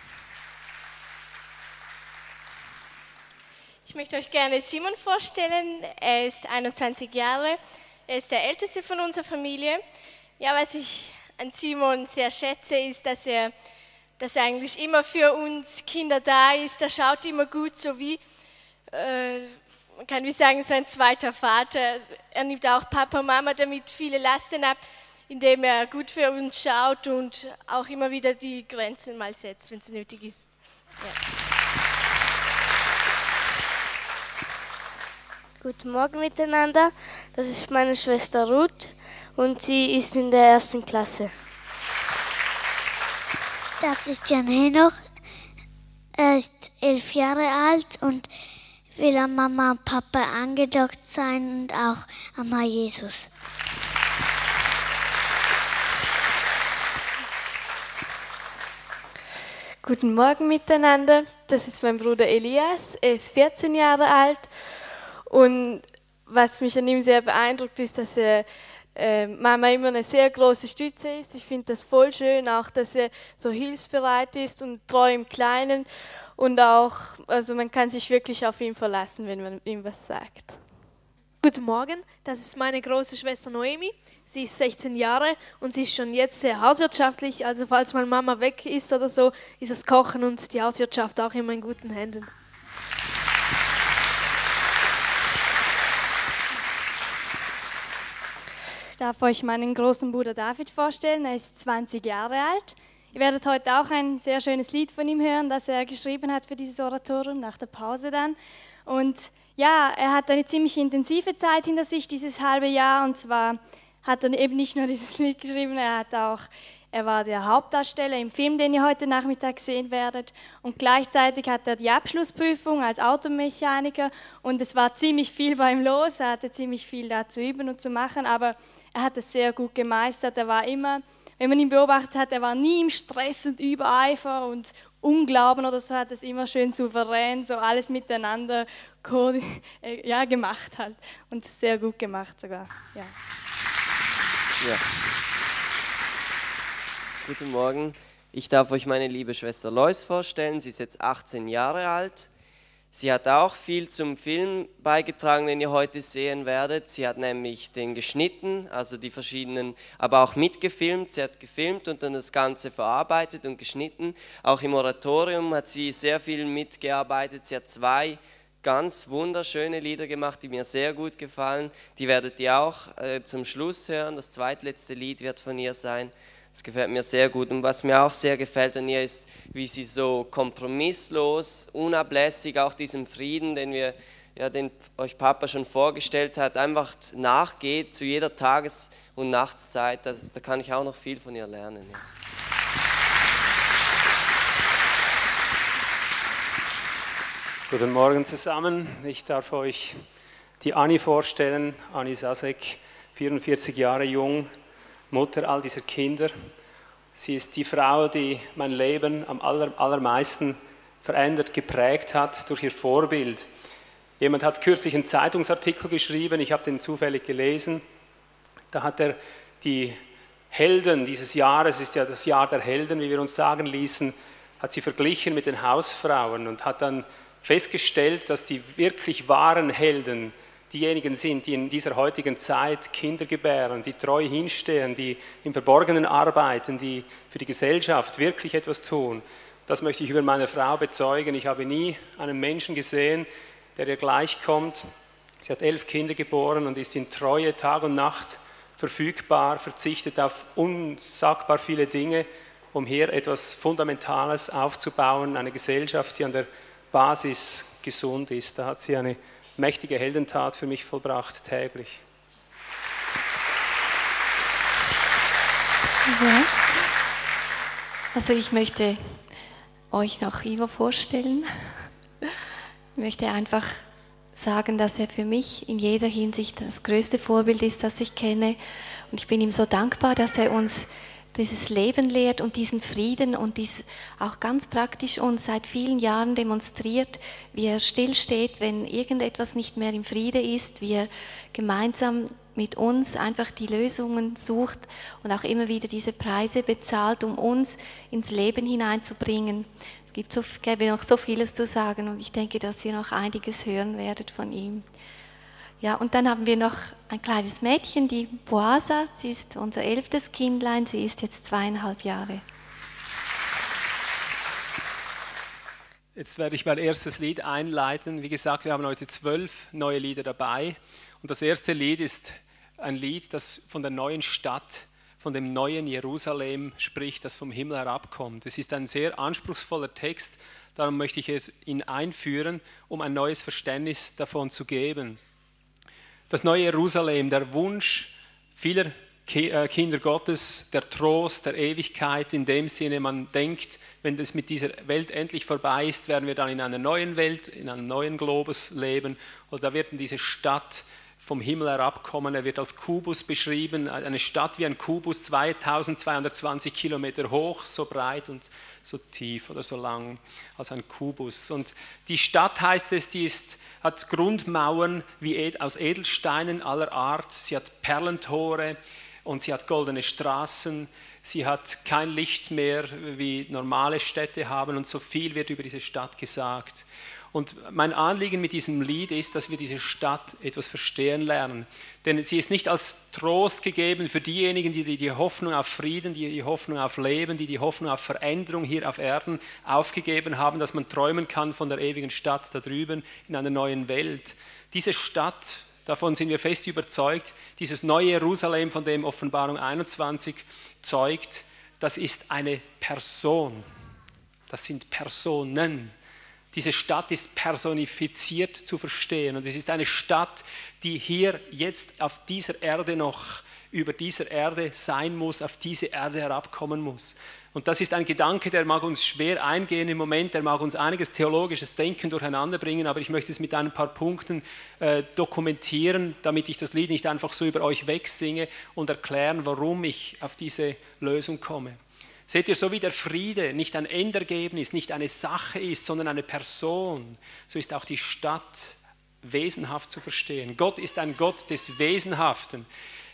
Ich möchte euch gerne Simon vorstellen. Er ist einundzwanzig Jahre. Er ist der Älteste von unserer Familie. Ja, was ich an Simon sehr schätze, ist, dass er, dass er eigentlich immer für uns Kinder da ist. Er schaut immer gut, so wie, äh, man kann wie sagen, so ein zweiter Vater. Er nimmt auch Papa und Mama damit viele Lasten ab, indem er gut für uns schaut und auch immer wieder die Grenzen mal setzt, wenn es nötig ist. Ja. Guten Morgen miteinander, das ist meine Schwester Ruth. Und sie ist in der ersten Klasse. Das ist Jan Henoch. Er ist elf Jahre alt und will an Mama und Papa angedockt sein und auch an Herr Jesus. Guten Morgen miteinander. Das ist mein Bruder Elias. Er ist vierzehn Jahre alt. Und was mich an ihm sehr beeindruckt, ist, dass er Äh, Mama immer eine sehr große Stütze ist. Ich finde das voll schön, auch dass er so hilfsbereit ist und treu im Kleinen. und auch, also man kann sich wirklich auf ihn verlassen, wenn man ihm was sagt. Guten Morgen, das ist meine große Schwester Noemi. Sie ist sechzehn Jahre und sie ist schon jetzt sehr hauswirtschaftlich. Also falls meine Mama weg ist oder so, ist das Kochen und die Hauswirtschaft auch immer in guten Händen. Ich darf euch meinen großen Bruder David vorstellen. Er ist zwanzig Jahre alt. Ihr werdet heute auch ein sehr schönes Lied von ihm hören, das er geschrieben hat für dieses Oratorium, nach der Pause dann. Und ja, er hat eine ziemlich intensive Zeit hinter sich, dieses halbe Jahr. Und zwar hat er eben nicht nur dieses Lied geschrieben, er hat auch, er war der Hauptdarsteller im Film, den ihr heute Nachmittag sehen werdet. Und gleichzeitig hat er die Abschlussprüfung als Automechaniker. Und es war ziemlich viel bei ihm los, er hatte ziemlich viel da zu üben und zu machen, aber er hat es sehr gut gemeistert. Er war immer, wenn man ihn beobachtet hat, er war nie im Stress und Übereifer und Unglauben oder so, hat es immer schön souverän, so alles miteinander ja, gemacht halt. Und sehr gut gemacht sogar. Ja. Ja. Guten Morgen, ich darf euch meine liebe Schwester Lois vorstellen. Sie ist jetzt achtzehn Jahre alt. Sie hat auch viel zum Film beigetragen, den ihr heute sehen werdet. Sie hat nämlich den geschnitten, also die verschiedenen, aber auch mitgefilmt. Sie hat gefilmt und dann das Ganze verarbeitet und geschnitten. Auch im Oratorium hat sie sehr viel mitgearbeitet. Sie hat zwei ganz wunderschöne Lieder gemacht, die mir sehr gut gefallen. Die werdet ihr auch äh, zum Schluss hören. Das zweitletzte Lied wird von ihr sein. Das gefällt mir sehr gut. Und was mir auch sehr gefällt an ihr ist, wie sie so kompromisslos, unablässig auch diesem Frieden, den wir, ja, den euch Papa schon vorgestellt hat, einfach nachgeht zu jeder Tages- und Nachtszeit. Das, da kann ich auch noch viel von ihr lernen. Ja. Guten Morgen zusammen. Ich darf euch die Anni vorstellen. Anni Sasek, vierundvierzig Jahre jung, Mutter all dieser Kinder. Sie ist die Frau, die mein Leben am aller, allermeisten verändert, geprägt hat durch ihr Vorbild. Jemand hat kürzlich einen Zeitungsartikel geschrieben, ich habe den zufällig gelesen. Da hat er die Helden dieses Jahres, es ist ja das Jahr der Helden, wie wir uns sagen ließen, hat sie verglichen mit den Hausfrauen und hat dann festgestellt, dass die wirklich wahren Helden diejenigen sind, die in dieser heutigen Zeit Kinder gebären, die treu hinstehen, die im Verborgenen arbeiten, die für die Gesellschaft wirklich etwas tun. Das möchte ich über meine Frau bezeugen. Ich habe nie einen Menschen gesehen, der ihr gleichkommt. Sie hat elf Kinder geboren und ist in Treue Tag und Nacht verfügbar, verzichtet auf unsagbar viele Dinge, um hier etwas Fundamentales aufzubauen, eine Gesellschaft, die an der Basis gesund ist. Da hat sie eine mächtige Heldentat für mich vollbracht, täglich. Ja. Also ich möchte euch noch Ivo vorstellen. Ich möchte einfach sagen, dass er für mich in jeder Hinsicht das größte Vorbild ist, das ich kenne. Und ich bin ihm so dankbar, dass er uns dieses Leben lehrt und diesen Frieden und dies auch ganz praktisch uns seit vielen Jahren demonstriert, wie er stillsteht, wenn irgendetwas nicht mehr im Friede ist, wie er gemeinsam mit uns einfach die Lösungen sucht und auch immer wieder diese Preise bezahlt, um uns ins Leben hineinzubringen. Es gibt so, gäbe noch so vieles zu sagen und ich denke, dass ihr noch einiges hören werdet von ihm. Ja, und dann haben wir noch ein kleines Mädchen, die Boasa, sie ist unser elftes Kindlein, sie ist jetzt zweieinhalb Jahre. Jetzt werde ich mein erstes Lied einleiten. Wie gesagt, wir haben heute zwölf neue Lieder dabei. Und das erste Lied ist ein Lied, das von der neuen Stadt, von dem neuen Jerusalem spricht, das vom Himmel herabkommt. Es ist ein sehr anspruchsvoller Text, darum möchte ich ihn einführen, um ein neues Verständnis davon zu geben. Das neue Jerusalem, der Wunsch vieler Kinder Gottes, der Trost der Ewigkeit, in dem Sinne, man denkt, wenn es mit dieser Welt endlich vorbei ist, werden wir dann in einer neuen Welt, in einem neuen Globus leben, oder da wird in diese Stadt vom Himmel herabkommen. Er wird als Kubus beschrieben, eine Stadt wie ein Kubus, zweitausendzweihundertzwanzig Kilometer hoch, so breit und so tief oder so lang als ein Kubus. Und die Stadt, heißt es, die ist, hat Grundmauern wie aus Edelsteinen aller Art, sie hat Perlentore und sie hat goldene Straßen, Sie hat kein Licht mehr, wie normale Städte haben, und so viel wird über diese Stadt gesagt. Und mein Anliegen mit diesem Lied ist, dass wir diese Stadt etwas verstehen lernen. Denn sie ist nicht als Trost gegeben für diejenigen, die die Hoffnung auf Frieden, die die Hoffnung auf Leben, die die Hoffnung auf Veränderung hier auf Erden aufgegeben haben, dass man träumen kann von der ewigen Stadt da drüben in einer neuen Welt. Diese Stadt, davon sind wir fest überzeugt, dieses neue Jerusalem, von dem Offenbarung einundzwanzig zeugt, das ist eine Person. Das sind Personen. Diese Stadt ist personifiziert zu verstehen und es ist eine Stadt, die hier jetzt auf dieser Erde noch über dieser Erde sein muss, auf diese Erde herabkommen muss. Und das ist ein Gedanke, der mag uns schwer eingehen im Moment, der mag uns einiges theologisches Denken durcheinander bringen, aber ich möchte es mit ein paar Punkten äh, dokumentieren, damit ich das Lied nicht einfach so über euch wegsinge und erklären, warum ich auf diese Lösung komme. Seht ihr, so wie der Friede nicht ein Endergebnis, nicht eine Sache ist, sondern eine Person, so ist auch die Stadt wesenhaft zu verstehen. Gott ist ein Gott des Wesenhaften.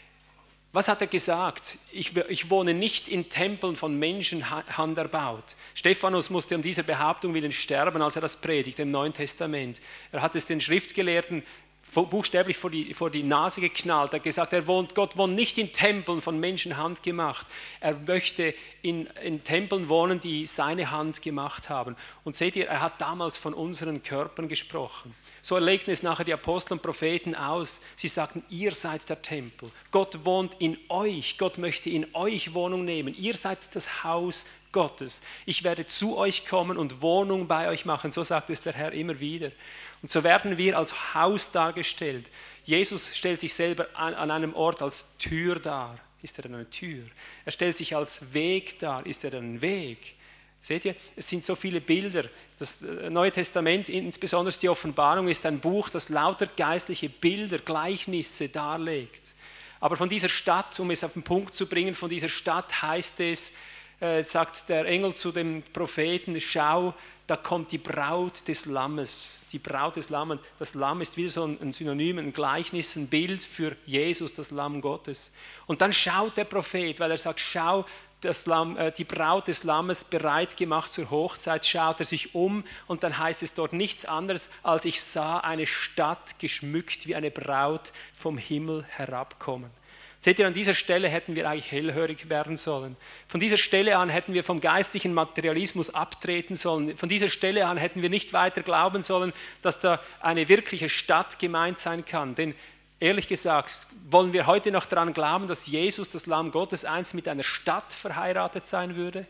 Was hat er gesagt? Ich, ich wohne nicht in Tempeln von Menschenhand erbaut. Stephanus musste um dieser Behauptung willen sterben, als er das predigte im Neuen Testament. Er hat es den Schriftgelehrten buchstäblich vor die, vor die Nase geknallt. Er hat gesagt, er wohnt, Gott wohnt nicht in Tempeln von Menschenhand gemacht. Er möchte in, in Tempeln wohnen, die seine Hand gemacht haben. Und seht ihr, er hat damals von unseren Körpern gesprochen. So legten es nachher die Apostel und Propheten aus. Sie sagten, ihr seid der Tempel. Gott wohnt in euch. Gott möchte in euch Wohnung nehmen. Ihr seid das Haus Gottes. Ich werde zu euch kommen und Wohnung bei euch machen. So sagt es der Herr immer wieder. Und so werden wir als Haus dargestellt. Jesus stellt sich selber an, an einem Ort als Tür dar. Ist er dann eine Tür? Er stellt sich als Weg dar. Ist er dann ein Weg? Seht ihr, es sind so viele Bilder. Das Neue Testament, insbesondere die Offenbarung, ist ein Buch, das lauter geistliche Bilder, Gleichnisse darlegt. Aber von dieser Stadt, um es auf den Punkt zu bringen, von dieser Stadt heißt es, äh, sagt der Engel zu dem Propheten, schau, da kommt die Braut des Lammes. Die Braut des Lammes, das Lamm ist wieder so ein Synonym, ein Gleichnis, ein Bild für Jesus, das Lamm Gottes. Und dann schaut der Prophet, weil er sagt, schau, das Lamm, äh, die Braut des Lammes bereit gemacht zur Hochzeit, schaut er sich um und dann heißt es dort nichts anderes, als ich sah eine Stadt geschmückt wie eine Braut vom Himmel herabkommen. Seht ihr, an dieser Stelle hätten wir eigentlich hellhörig werden sollen. Von dieser Stelle an hätten wir vom geistlichen Materialismus abtreten sollen. Von dieser Stelle an hätten wir nicht weiter glauben sollen, dass da eine wirkliche Stadt gemeint sein kann. Denn ehrlich gesagt, wollen wir heute noch daran glauben, dass Jesus, das Lamm Gottes, einst mit einer Stadt verheiratet sein würde?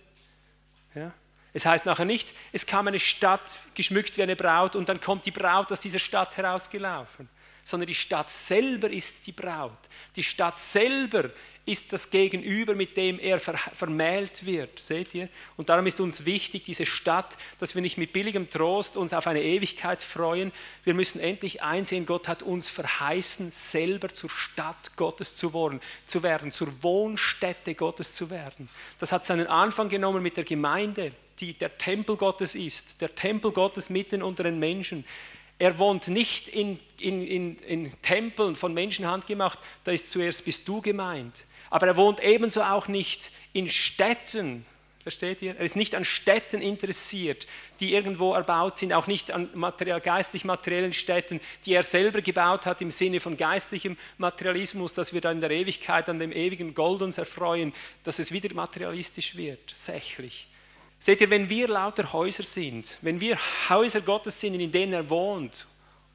Ja? Es heißt nachher nicht, es kam eine Stadt geschmückt wie eine Braut und dann kommt die Braut aus dieser Stadt herausgelaufen. Sondern die Stadt selber ist die Braut. Die Stadt selber ist das Gegenüber, mit dem er vermählt wird, seht ihr? Und darum ist uns wichtig, diese Stadt, dass wir nicht mit billigem Trost uns auf eine Ewigkeit freuen. Wir müssen endlich einsehen, Gott hat uns verheißen, selber zur Stadt Gottes zu werden, zu werden, zur Wohnstätte Gottes zu werden. Das hat seinen Anfang genommen mit der Gemeinde, die der Tempel Gottes ist, der Tempel Gottes mitten unter den Menschen. Er wohnt nicht in, in, in, in Tempeln von Menschenhand gemacht, da ist zuerst bist du gemeint. Aber er wohnt ebenso auch nicht in Städten, versteht ihr? Er ist nicht an Städten interessiert, die irgendwo erbaut sind, auch nicht an material, geistlich-materiellen Städten, die er selber gebaut hat im Sinne von geistlichem Materialismus, dass wir dann in der Ewigkeit an dem ewigen Gold uns erfreuen, dass es wieder materialistisch wird, sächlich. Seht ihr, wenn wir lauter Häuser sind, wenn wir Häuser Gottes sind, in denen er wohnt,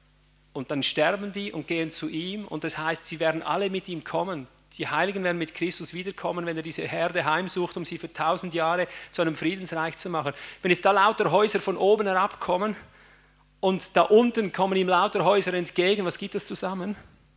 und dann sterben die und gehen zu ihm, und das heißt, sie werden alle mit ihm kommen. Die Heiligen werden mit Christus wiederkommen, wenn er diese Herde heimsucht, um sie für tausend Jahre zu einem Friedensreich zu machen. Wenn jetzt da lauter Häuser von oben herabkommen und da unten kommen ihm lauter Häuser entgegen, was gibt das zusammen?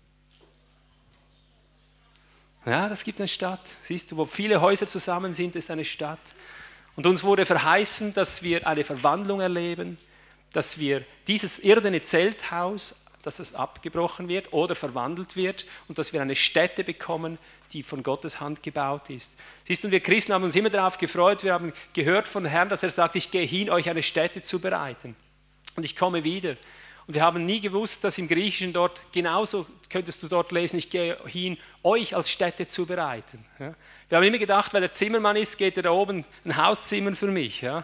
Ja, das gibt eine Stadt. Siehst du, wo viele Häuser zusammen sind, ist eine Stadt. Und uns wurde verheißen, dass wir eine Verwandlung erleben, dass wir dieses irdene Zelthaus, dass es abgebrochen wird oder verwandelt wird und dass wir eine Stätte bekommen, die von Gottes Hand gebaut ist. Siehst du, wir Christen haben uns immer darauf gefreut, wir haben gehört von Herrn, dass er sagt, ich gehe hin, euch eine Stätte zu bereiten und ich komme wieder. Und wir haben nie gewusst, dass im Griechischen dort, genauso könntest du dort lesen, ich gehe hin, euch als Stätte zu bereiten. Ja. Wir haben immer gedacht, weil er Zimmermann ist, geht er da oben ein Haus zimmern für mich. Ja.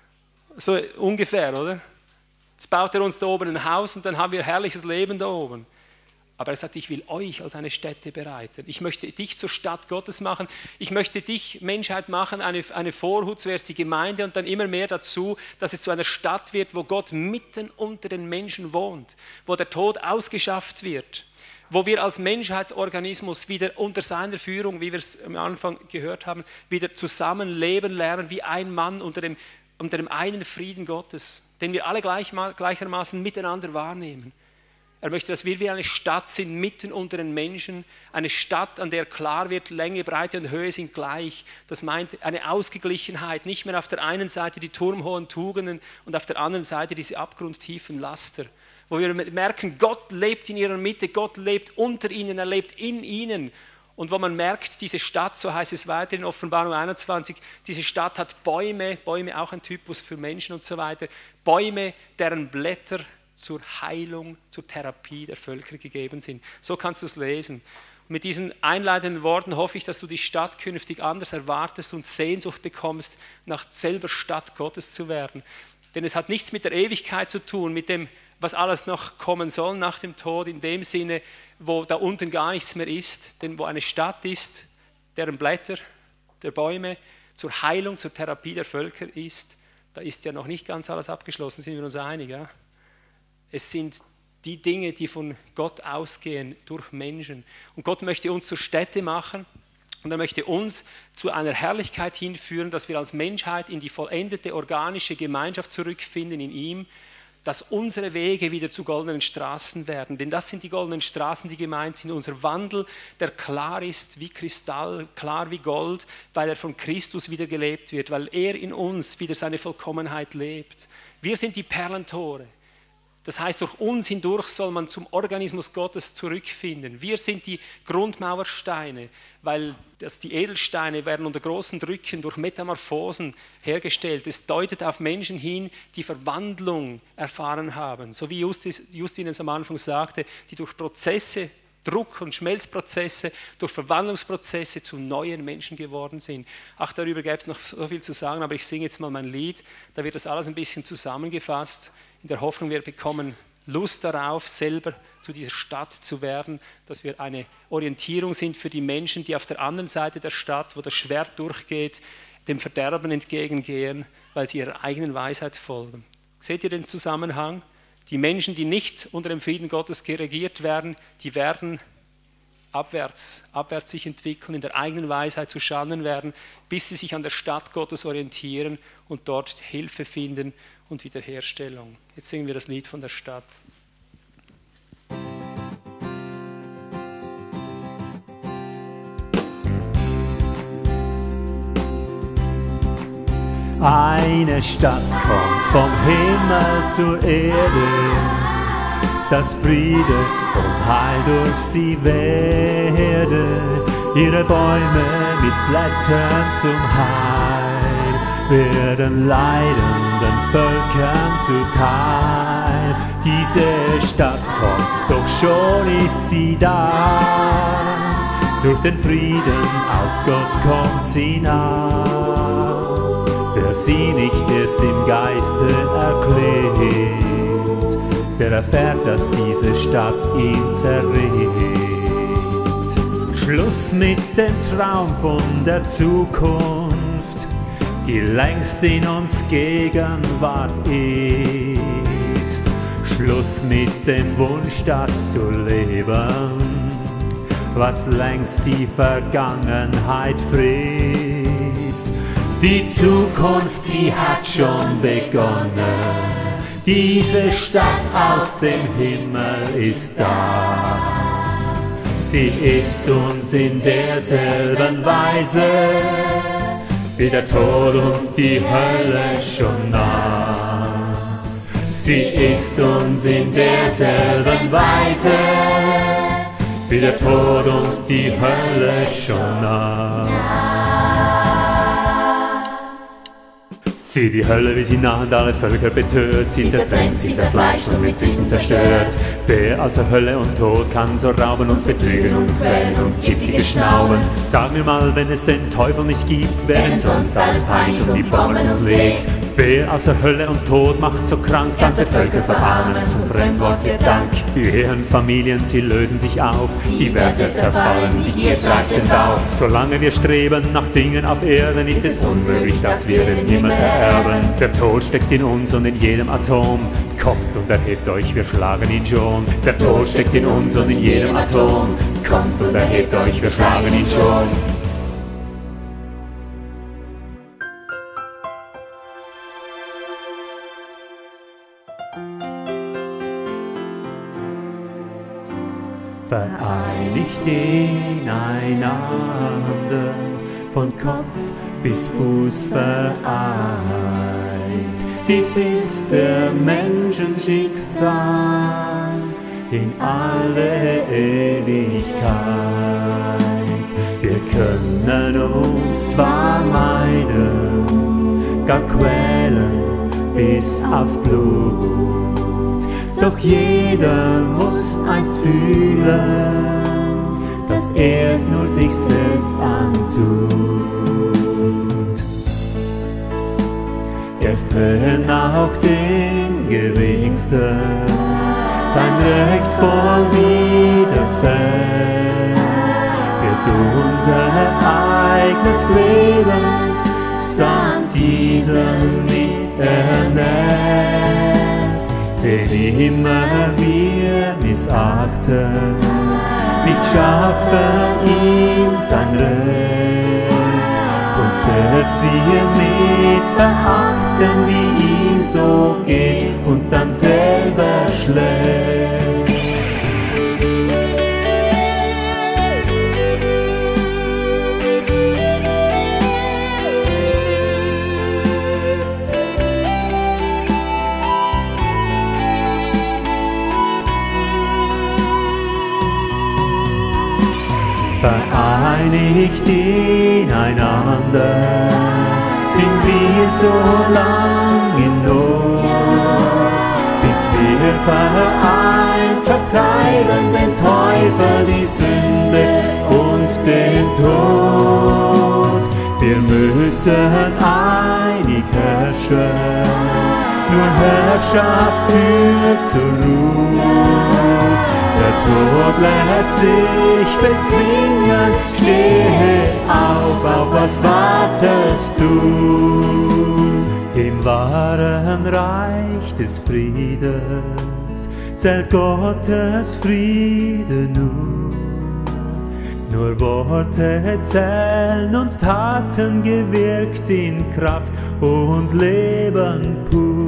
So ungefähr, oder? Jetzt baut er uns da oben ein Haus und dann haben wir ein herrliches Leben da oben. Aber er sagt, ich will euch als eine Stätte bereiten. Ich möchte dich zur Stadt Gottes machen. Ich möchte dich, Menschheit, machen, eine, eine Vorhut, zuerst die Gemeinde und dann immer mehr dazu, dass es zu einer Stadt wird, wo Gott mitten unter den Menschen wohnt, wo der Tod ausgeschafft wird, wo wir als Menschheitsorganismus wieder unter seiner Führung, wie wir es am Anfang gehört haben, wieder zusammenleben lernen, wie ein Mann unter dem, unter dem einen Frieden Gottes, den wir alle gleich, gleichermaßen miteinander wahrnehmen. Er möchte, dass wir wie eine Stadt sind, mitten unter den Menschen. Eine Stadt, an der klar wird, Länge, Breite und Höhe sind gleich. Das meint eine Ausgeglichenheit. Nicht mehr auf der einen Seite die turmhohen Tugenden und auf der anderen Seite diese abgrundtiefen Laster. Wo wir merken, Gott lebt in ihrer Mitte, Gott lebt unter ihnen, er lebt in ihnen. Und wo man merkt, diese Stadt, so heißt es weiter in Offenbarung einundzwanzig, diese Stadt hat Bäume, Bäume auch ein Typus für Menschen und so weiter, Bäume, deren Blätter zur Heilung, zur Therapie der Völker gegeben sind. So kannst du es lesen. Und mit diesen einleitenden Worten hoffe ich, dass du die Stadt künftig anders erwartest und Sehnsucht bekommst, nach selber Stadt Gottes zu werden. Denn es hat nichts mit der Ewigkeit zu tun, mit dem, was alles noch kommen soll nach dem Tod, in dem Sinne, wo da unten gar nichts mehr ist. Denn wo eine Stadt ist, deren Blätter, der Bäume zur Heilung, zur Therapie der Völker ist, da ist ja noch nicht ganz alles abgeschlossen, sind wir uns einig, ja? Es sind die Dinge, die von Gott ausgehen durch Menschen. Und Gott möchte uns zur Stätte machen und er möchte uns zu einer Herrlichkeit hinführen, dass wir als Menschheit in die vollendete organische Gemeinschaft zurückfinden in ihm, dass unsere Wege wieder zu goldenen Straßen werden. Denn das sind die goldenen Straßen, die gemeint sind. Unser Wandel, der klar ist wie Kristall, klar wie Gold, weil er von Christus wieder gelebt wird, weil er in uns wieder seine Vollkommenheit lebt. Wir sind die Perlentore. Das heißt, durch uns hindurch soll man zum Organismus Gottes zurückfinden. Wir sind die Grundmauersteine, weil das, die Edelsteine werden unter großen Drücken durch Metamorphosen hergestellt. Es deutet auf Menschen hin, die Verwandlung erfahren haben. So wie Justus, Justin es am Anfang sagte, die durch Prozesse, Druck- und Schmelzprozesse, durch Verwandlungsprozesse zu neuen Menschen geworden sind. Ach, darüber gäbe es noch so viel zu sagen, aber ich singe jetzt mal mein Lied. Da wird das alles ein bisschen zusammengefasst. In der Hoffnung, wir bekommen Lust darauf, selber zu dieser Stadt zu werden, dass wir eine Orientierung sind für die Menschen, die auf der anderen Seite der Stadt, wo das Schwert durchgeht, dem Verderben entgegengehen, weil sie ihrer eigenen Weisheit folgen. Seht ihr den Zusammenhang? Die Menschen, die nicht unter dem Frieden Gottes regiert werden, die werden abwärts, abwärts sich entwickeln, in der eigenen Weisheit zu Schanden werden, bis sie sich an der Stadt Gottes orientieren und dort Hilfe finden und Wiederherstellung. Jetzt singen wir das Lied von der Stadt. Eine Stadt kommt vom Himmel zur Erde, dass Friede und Heil durch sie werde, ihre Bäume mit Blättern zum Heil werden leidenden Völkern zuteil. Diese Stadt kommt, doch schon ist sie da, durch den Frieden aus Gott kommt sie nah. Wer sie nicht erst im Geiste erklärt, der erfährt, dass diese Stadt ihn zerrät. Schluss mit dem Traum von der Zukunft, die längst in uns Gegenwart ist. Schluss mit dem Wunsch, das zu leben, was längst die Vergangenheit frisst. Die Zukunft, sie hat schon begonnen. Diese Stadt aus dem Himmel ist da. Sie ist uns in derselben Weise wie der Tod und die Hölle schon nah. Sie ist uns in derselben Weise wie der Tod und die Hölle schon nah. Sieh die Hölle, wie sie nahend alle Völker betört. Sie zertrennt, sie zerfleischt und mit Süchten zerstört. Wer außer Hölle und Tod kann so rauben, uns betrügen und quälen und giftige Schnauben? Sag mir mal, wenn es den Teufel nicht gibt, wer denn sonst alles peinigt und die Bomben uns legt? Wer außer Hölle und Tod macht so krank, ganze Völker verarmen, zum Fremdwort wird Dank. Ehen, Familien, sie lösen sich auf, die Werte zerfallen, die Gier treibt den Bauch. Solange wir streben nach Dingen auf Erden, ist es unmöglich, dass wir den Himmel ererben. Der Tod steckt in uns und in jedem Atom. Kommt und erhebt euch, wir schlagen ihn schon. Der Tod steckt in uns und in jedem Atom. Kommt und erhebt euch, wir schlagen ihn schon. Vereinigt ineinander, von Kopf bis Fuß vereint. Dies ist der Menschenschicksal in alle Ewigkeit. Wir können uns zwar meiden, gar quälen bis aufs Blut, doch jeder muss eins fühlen, dass er es nur sich selbst antut. Erst wenn auch dem Geringsten sein Recht voll widerfällt, wird unser eigenes Leben samt diesem nicht ernährt. Den immer wir missachten, nicht schaffen ihm sein Recht. Und selbst wir mit verachten, wie ihm so geht, uns dann selber schlecht. Vereinigt ineinander sind wir so lang in Not, bis wir vereint vertreiben den Teufel, die Sünde und den Tod. Wir müssen einig herrschen, nur Herrschaft führt zur Ruhe. Der Tod lässt sich bezwingen, stehe auf, auf was wartest du? Im wahren Reich des Friedens zählt Gottes Friede nur. Nur Worte zählen und Taten gewirkt in Kraft und Leben pur.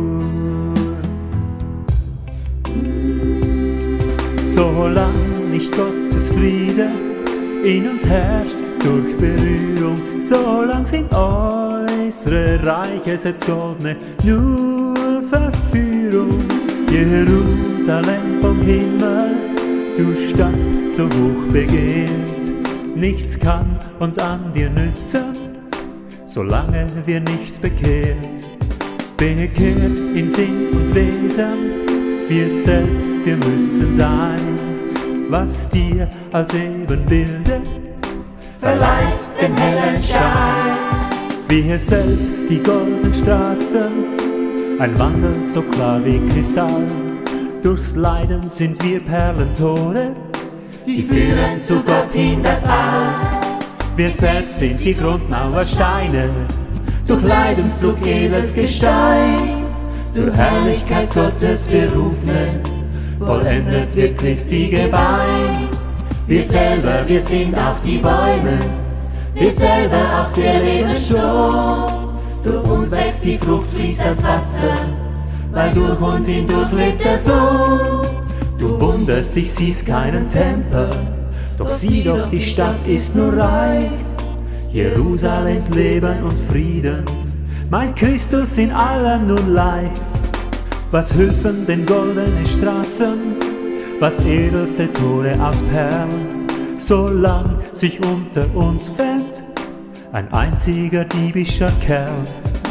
Solang nicht Gottes Friede in uns herrscht durch Berührung, solang sind äußere Reiche, selbst goldene, nur Verführung. Jerusalem vom Himmel, du Stadt so hoch begehrt, nichts kann uns an dir nützen, solange wir nicht bekehrt. Bekehrt in Sinn und Wesen, wir selbst, wir müssen sein, was dir als Ebenbilde verleiht den hellen Schein. Wir selbst, die goldenen Straßen, ein Wandel so klar wie Kristall. Durchs Leiden sind wir Perlentore, die führen zu Gott hin das All. Wir selbst sind die Grundmauersteine, durch Leidensdruck edles Gestein. Zur Herrlichkeit Gottes berufen, vollendet wird Christi Gebein. Wir selber, wir sind auch die Bäume, wir selber auch der Lebensstrom. Durch uns wächst die Frucht, fließt das Wasser, weil durch uns hindurch lebt der Sohn. Du wunderst, ich siehst keinen Tempel, doch sieh doch, die Stadt ist nur reich. Jerusalems Leben und Frieden, mein Christus in allem nun live. Was hülfen den goldene Straßen, was edelste Tore aus Perlen, solang sich unter uns fällt ein einziger diebischer Kerl.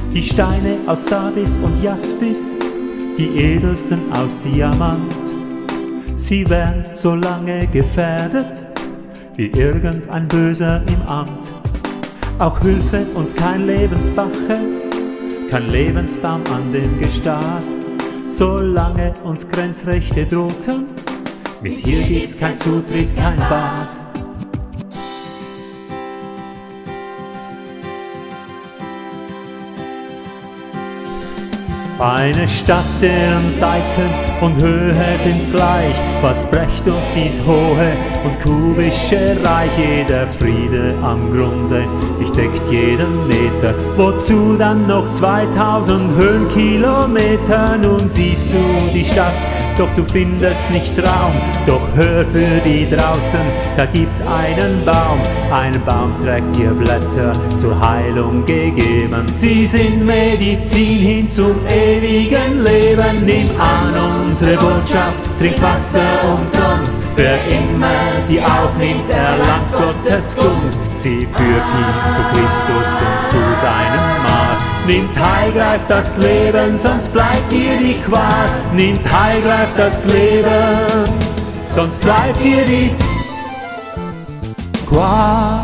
Die Steine aus Sardis und Jaspis, die edelsten aus Diamant. Sie wären so lange gefährdet, wie irgendein Böser im Amt. Auch hülfe uns kein Lebensbache, kein Lebensbaum an dem Gestad, solange uns Grenzrechte drohten, mit hier gibt's kein Zutritt, kein Bad. Eine Stadt, deren Seiten und Höhe sind gleich. Was brächt uns dies hohe und kubische Reich? Jeder Friede am Grunde durchdeckt jeden Meter. Wozu dann noch zweitausend Höhenkilometer? Nun siehst du die Stadt, doch du findest nicht Raum. Doch hör für die draußen, da gibt's einen Baum. Ein Baum trägt dir Blätter zur Heilung gegeben. Sie sind Medizin hin zum ewigen Leben. Nimm an unsere Botschaft, trink Wasser umsonst. Wer immer sie aufnimmt, erlangt Gottes Gunst. Sie führt ihn zu Christus und zu seinem Mahl. Nimmt teil, greift das Leben, sonst bleibt dir die Qual. Nimmt teil, greift das Leben, sonst bleibt dir die Qual.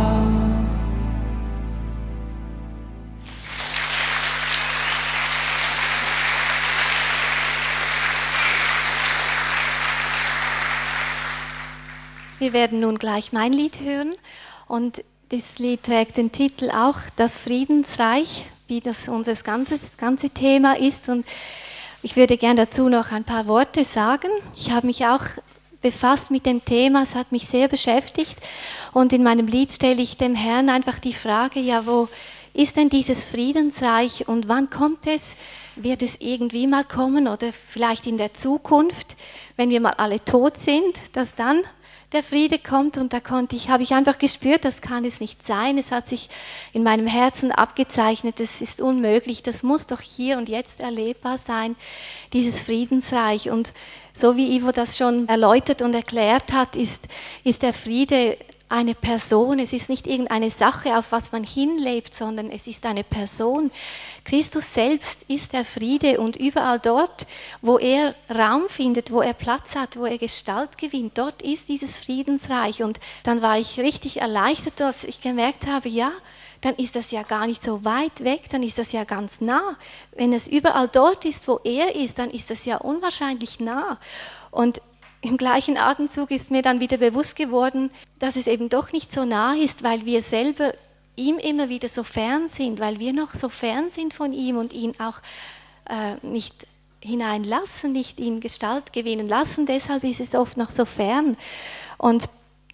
Wir werden nun gleich mein Lied hören und das Lied trägt den Titel auch Das Friedensreich, wie das unser ganzes, das ganze Thema ist, und ich würde gerne dazu noch ein paar Worte sagen. Ich habe mich auch befasst mit dem Thema, es hat mich sehr beschäftigt und in meinem Lied stelle ich dem Herrn einfach die Frage, ja, wo ist denn dieses Friedensreich und wann kommt es? Wird es irgendwie mal kommen oder vielleicht in der Zukunft, wenn wir mal alle tot sind, dass dann der Friede kommt? Und da konnte ich, habe ich einfach gespürt, das kann es nicht sein. Es hat sich in meinem Herzen abgezeichnet, das ist unmöglich, das muss doch hier und jetzt erlebbar sein, dieses Friedensreich. Und so wie Ivo das schon erläutert und erklärt hat, ist, ist der Friede eine Person, es ist nicht irgendeine Sache, auf was man hinlebt, sondern es ist eine Person. Christus selbst ist der Friede und überall dort, wo er Raum findet, wo er Platz hat, wo er Gestalt gewinnt, dort ist dieses Friedensreich. Und dann war ich richtig erleichtert, dass ich gemerkt habe, ja, dann ist das ja gar nicht so weit weg, dann ist das ja ganz nah. Wenn es überall dort ist, wo er ist, dann ist das ja unwahrscheinlich nah. Und im gleichen Atemzug ist mir dann wieder bewusst geworden, dass es eben doch nicht so nah ist, weil wir selber ihm immer wieder so fern sind, weil wir noch so fern sind von ihm und ihn auch äh, nicht hineinlassen, nicht in Gestalt gewinnen lassen. Deshalb ist es oft noch so fern. Und,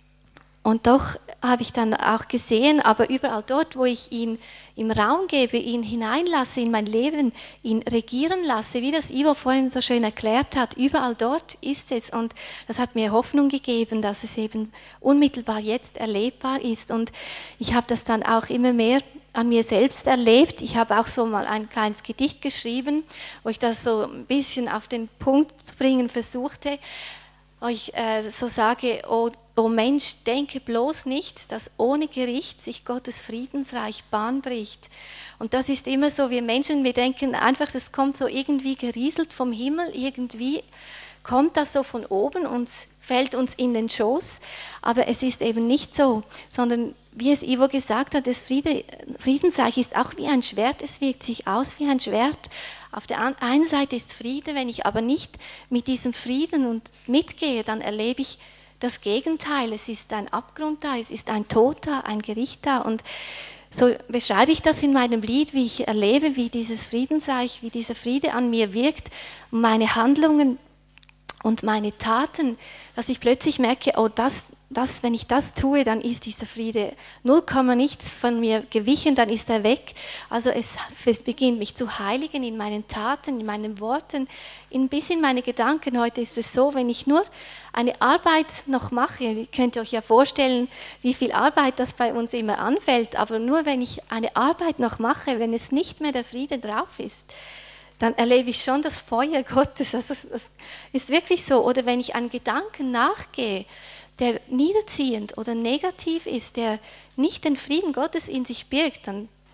und doch habe ich dann auch gesehen, aber überall dort, wo ich ihn im Raum gebe, ihn hineinlasse in mein Leben, ihn regieren lasse, wie das Ivo vorhin so schön erklärt hat, überall dort ist es. Und das hat mir Hoffnung gegeben, dass es eben unmittelbar jetzt erlebbar ist. Und ich habe das dann auch immer mehr an mir selbst erlebt. Ich habe auch so mal ein kleines Gedicht geschrieben, wo ich das so ein bisschen auf den Punkt zu bringen versuchte, wo ich äh, so sage, oh, O Mensch, denke bloß nicht, dass ohne Gericht sich Gottes Friedensreich Bahn bricht. Und das ist immer so, wir Menschen, wir denken einfach, das kommt so irgendwie gerieselt vom Himmel, irgendwie kommt das so von oben und fällt uns in den Schoß. Aber es ist eben nicht so, sondern wie es Ivo gesagt hat, das Friede, Friedensreich ist auch wie ein Schwert, es wirkt sich aus wie ein Schwert. Auf der einen Seite ist Friede, wenn ich aber nicht mit diesem Frieden und mitgehe, dann erlebe ich das Gegenteil, es ist ein Abgrund da, es ist ein Tod da, ein Gericht da. Und so beschreibe ich das in meinem Lied, wie ich erlebe, wie dieses Friedensreich, wie dieser Friede an mir wirkt, meine Handlungen und meine Taten, dass ich plötzlich merke, oh, das, das, wenn ich das tue, dann ist dieser Friede null Komma nichts von mir gewichen, dann ist er weg. Also es, es beginnt mich zu heiligen in meinen Taten, in meinen Worten, in, bis in meine Gedanken. Heute ist es so, wenn ich nur eine Arbeit noch mache, ihr könnt euch ja vorstellen, wie viel Arbeit das bei uns immer anfällt, aber nur wenn ich eine Arbeit noch mache, wenn es nicht mehr der Friede drauf ist, dann erlebe ich schon das Feuer Gottes. Also das ist wirklich so. Oder wenn ich einem Gedanken nachgehe, der niederziehend oder negativ ist, der nicht den Frieden Gottes in sich birgt, dann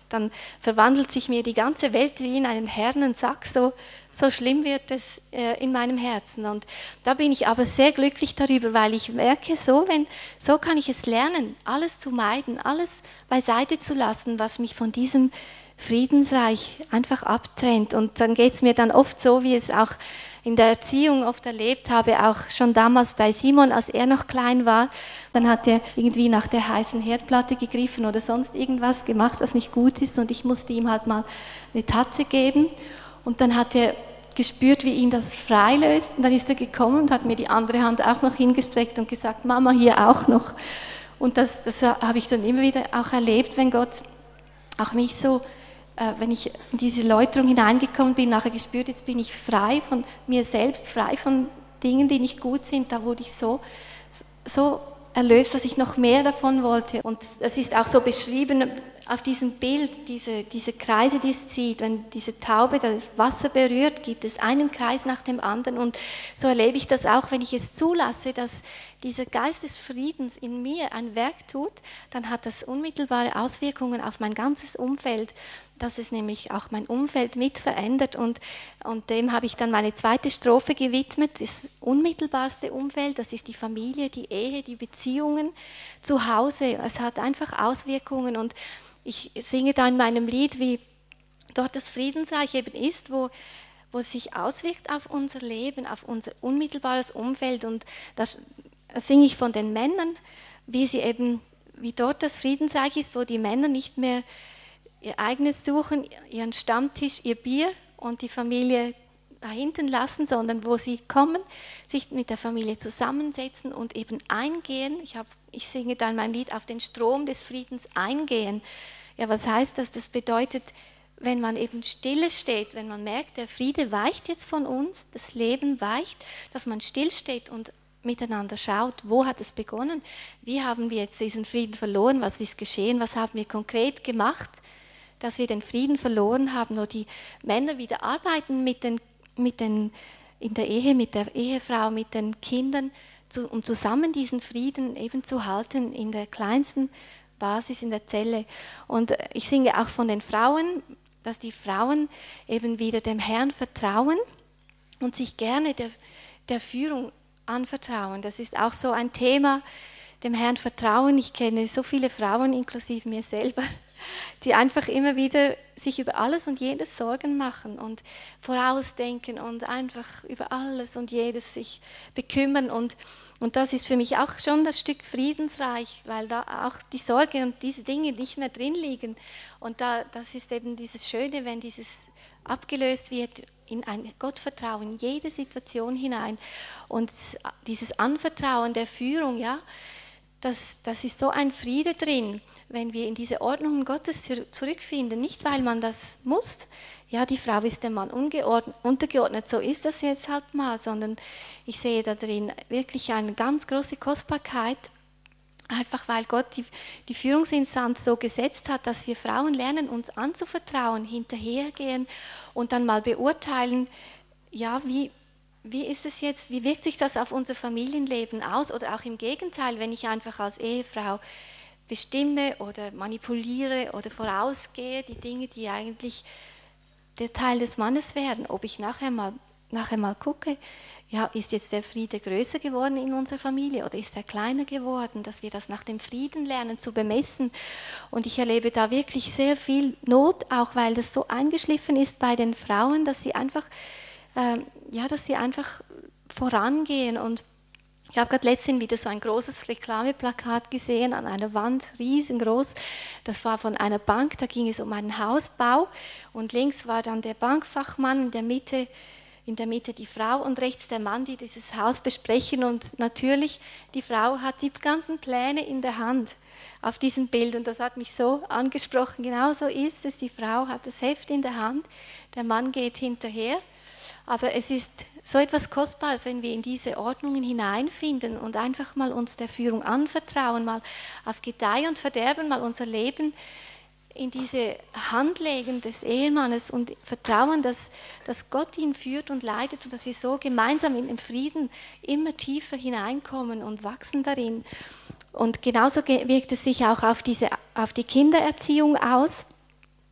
dann verwandelt sich mir die ganze Welt wie in einen Hernensack, so, so schlimm wird es äh, in meinem Herzen. Und da bin ich aber sehr glücklich darüber, weil ich merke, so, wenn, so kann ich es lernen, alles zu meiden, alles beiseite zu lassen, was mich von diesem Friedensreich einfach abtrennt. Und dann geht es mir dann oft so, wie es auch in der Erziehung oft erlebt habe, auch schon damals bei Simon, als er noch klein war, dann hat er irgendwie nach der heißen Herdplatte gegriffen oder sonst irgendwas gemacht, was nicht gut ist, und ich musste ihm halt mal eine Tatze geben, und dann hat er gespürt, wie ihn das freilöst, und dann ist er gekommen und hat mir die andere Hand auch noch hingestreckt und gesagt, Mama, hier auch noch. Und das, das habe ich dann immer wieder auch erlebt, wenn Gott auch mich so, wenn ich in diese Läuterung hineingekommen bin, nachher gespürt, jetzt bin ich frei von mir selbst, frei von Dingen, die nicht gut sind, da wurde ich so, so erlöst, dass ich noch mehr davon wollte. Und es ist auch so beschrieben auf diesem Bild, diese, diese Kreise, die es zieht, wenn diese Taube das Wasser berührt, gibt es einen Kreis nach dem anderen, und so erlebe ich das auch, wenn ich es zulasse, dass dieser Geist des Friedens in mir ein Werk tut, dann hat das unmittelbare Auswirkungen auf mein ganzes Umfeld, dass es nämlich auch mein Umfeld mit verändert, und, und dem habe ich dann meine zweite Strophe gewidmet, das unmittelbarste Umfeld, das ist die Familie, die Ehe, die Beziehungen zu Hause, es hat einfach Auswirkungen, und ich singe da in meinem Lied, wie dort das Friedensreich eben ist, wo wo es sich auswirkt auf unser Leben, auf unser unmittelbares Umfeld, und das singe ich von den Männern, wie sie eben, wie dort das Friedensreich ist, wo die Männer nicht mehr ihr eigenes suchen, ihren Stammtisch, ihr Bier und die Familie da hinten lassen, sondern wo sie kommen, sich mit der Familie zusammensetzen und eben eingehen. Ich, hab, ich singe da in meinem Lied auf den Strom des Friedens eingehen. Ja, was heißt das? Das bedeutet, wenn man eben stille steht, wenn man merkt, der Friede weicht jetzt von uns, das Leben weicht, dass man still steht und miteinander schaut, wo hat es begonnen, wie haben wir jetzt diesen Frieden verloren, was ist geschehen, was haben wir konkret gemacht, dass wir den Frieden verloren haben, wo die Männer wieder arbeiten mit den, mit den, in der Ehe, mit der Ehefrau, mit den Kindern, zu, um zusammen diesen Frieden eben zu halten in der kleinsten Basis, in der Zelle. Und ich singe auch von den Frauen, dass die Frauen eben wieder dem Herrn vertrauen und sich gerne der, der Führung anvertrauen. Das ist auch so ein Thema, dem Herrn vertrauen. Ich kenne so viele Frauen, inklusive mir selber, die einfach immer wieder sich über alles und jedes Sorgen machen und vorausdenken und einfach über alles und jedes sich bekümmern. Und, und das ist für mich auch schon das Stück Friedensreich, weil da auch die Sorge und diese Dinge nicht mehr drin liegen. Und da, das ist eben dieses Schöne, wenn dieses abgelöst wird in ein Gottvertrauen, in jede Situation hinein. Und dieses Anvertrauen der Führung, ja, das, das ist so ein Friede drin, wenn wir in diese Ordnung Gottes zurückfinden. Nicht, weil man das muss, ja, die Frau ist dem Mann untergeordnet, so ist das jetzt halt mal, sondern ich sehe da drin wirklich eine ganz große Kostbarkeit, einfach weil Gott die, die Führungsinstanz so gesetzt hat, dass wir Frauen lernen, uns anzuvertrauen, hinterhergehen und dann mal beurteilen, ja, wie, wie ist es jetzt, wie wirkt sich das auf unser Familienleben aus, oder auch im Gegenteil, wenn ich einfach als Ehefrau bestimme oder manipuliere oder vorausgehe, die Dinge, die eigentlich der Teil des Mannes wären, ob ich nachher mal, nachher mal gucke, ja, ist jetzt der Friede größer geworden in unserer Familie oder ist er kleiner geworden, dass wir das nach dem Frieden lernen zu bemessen. Und ich erlebe da wirklich sehr viel Not, auch weil das so eingeschliffen ist bei den Frauen, dass sie einfach, äh, ja, dass sie einfach vorangehen. Und ich habe gerade letztens wieder so ein großes Reklameplakat gesehen an einer Wand, riesengroß. Das war von einer Bank, da ging es um einen Hausbau und links war dann der Bankfachmann, in der Mitte, in der Mitte die Frau und rechts der Mann, die dieses Haus besprechen. Und natürlich, die Frau hat die ganzen Pläne in der Hand auf diesem Bild und das hat mich so angesprochen. Genau so ist es, die Frau hat das Heft in der Hand, der Mann geht hinterher. Aber es ist so etwas Kostbares, wenn wir in diese Ordnungen hineinfinden und einfach mal uns der Führung anvertrauen, mal auf Gedeih und Verderben, mal unser Leben in diese Hand legen des Ehemannes und vertrauen, dass, dass Gott ihn führt und leitet und dass wir so gemeinsam in den Frieden immer tiefer hineinkommen und wachsen darin. Und genauso wirkt es sich auch auf, diese, auf die Kindererziehung aus.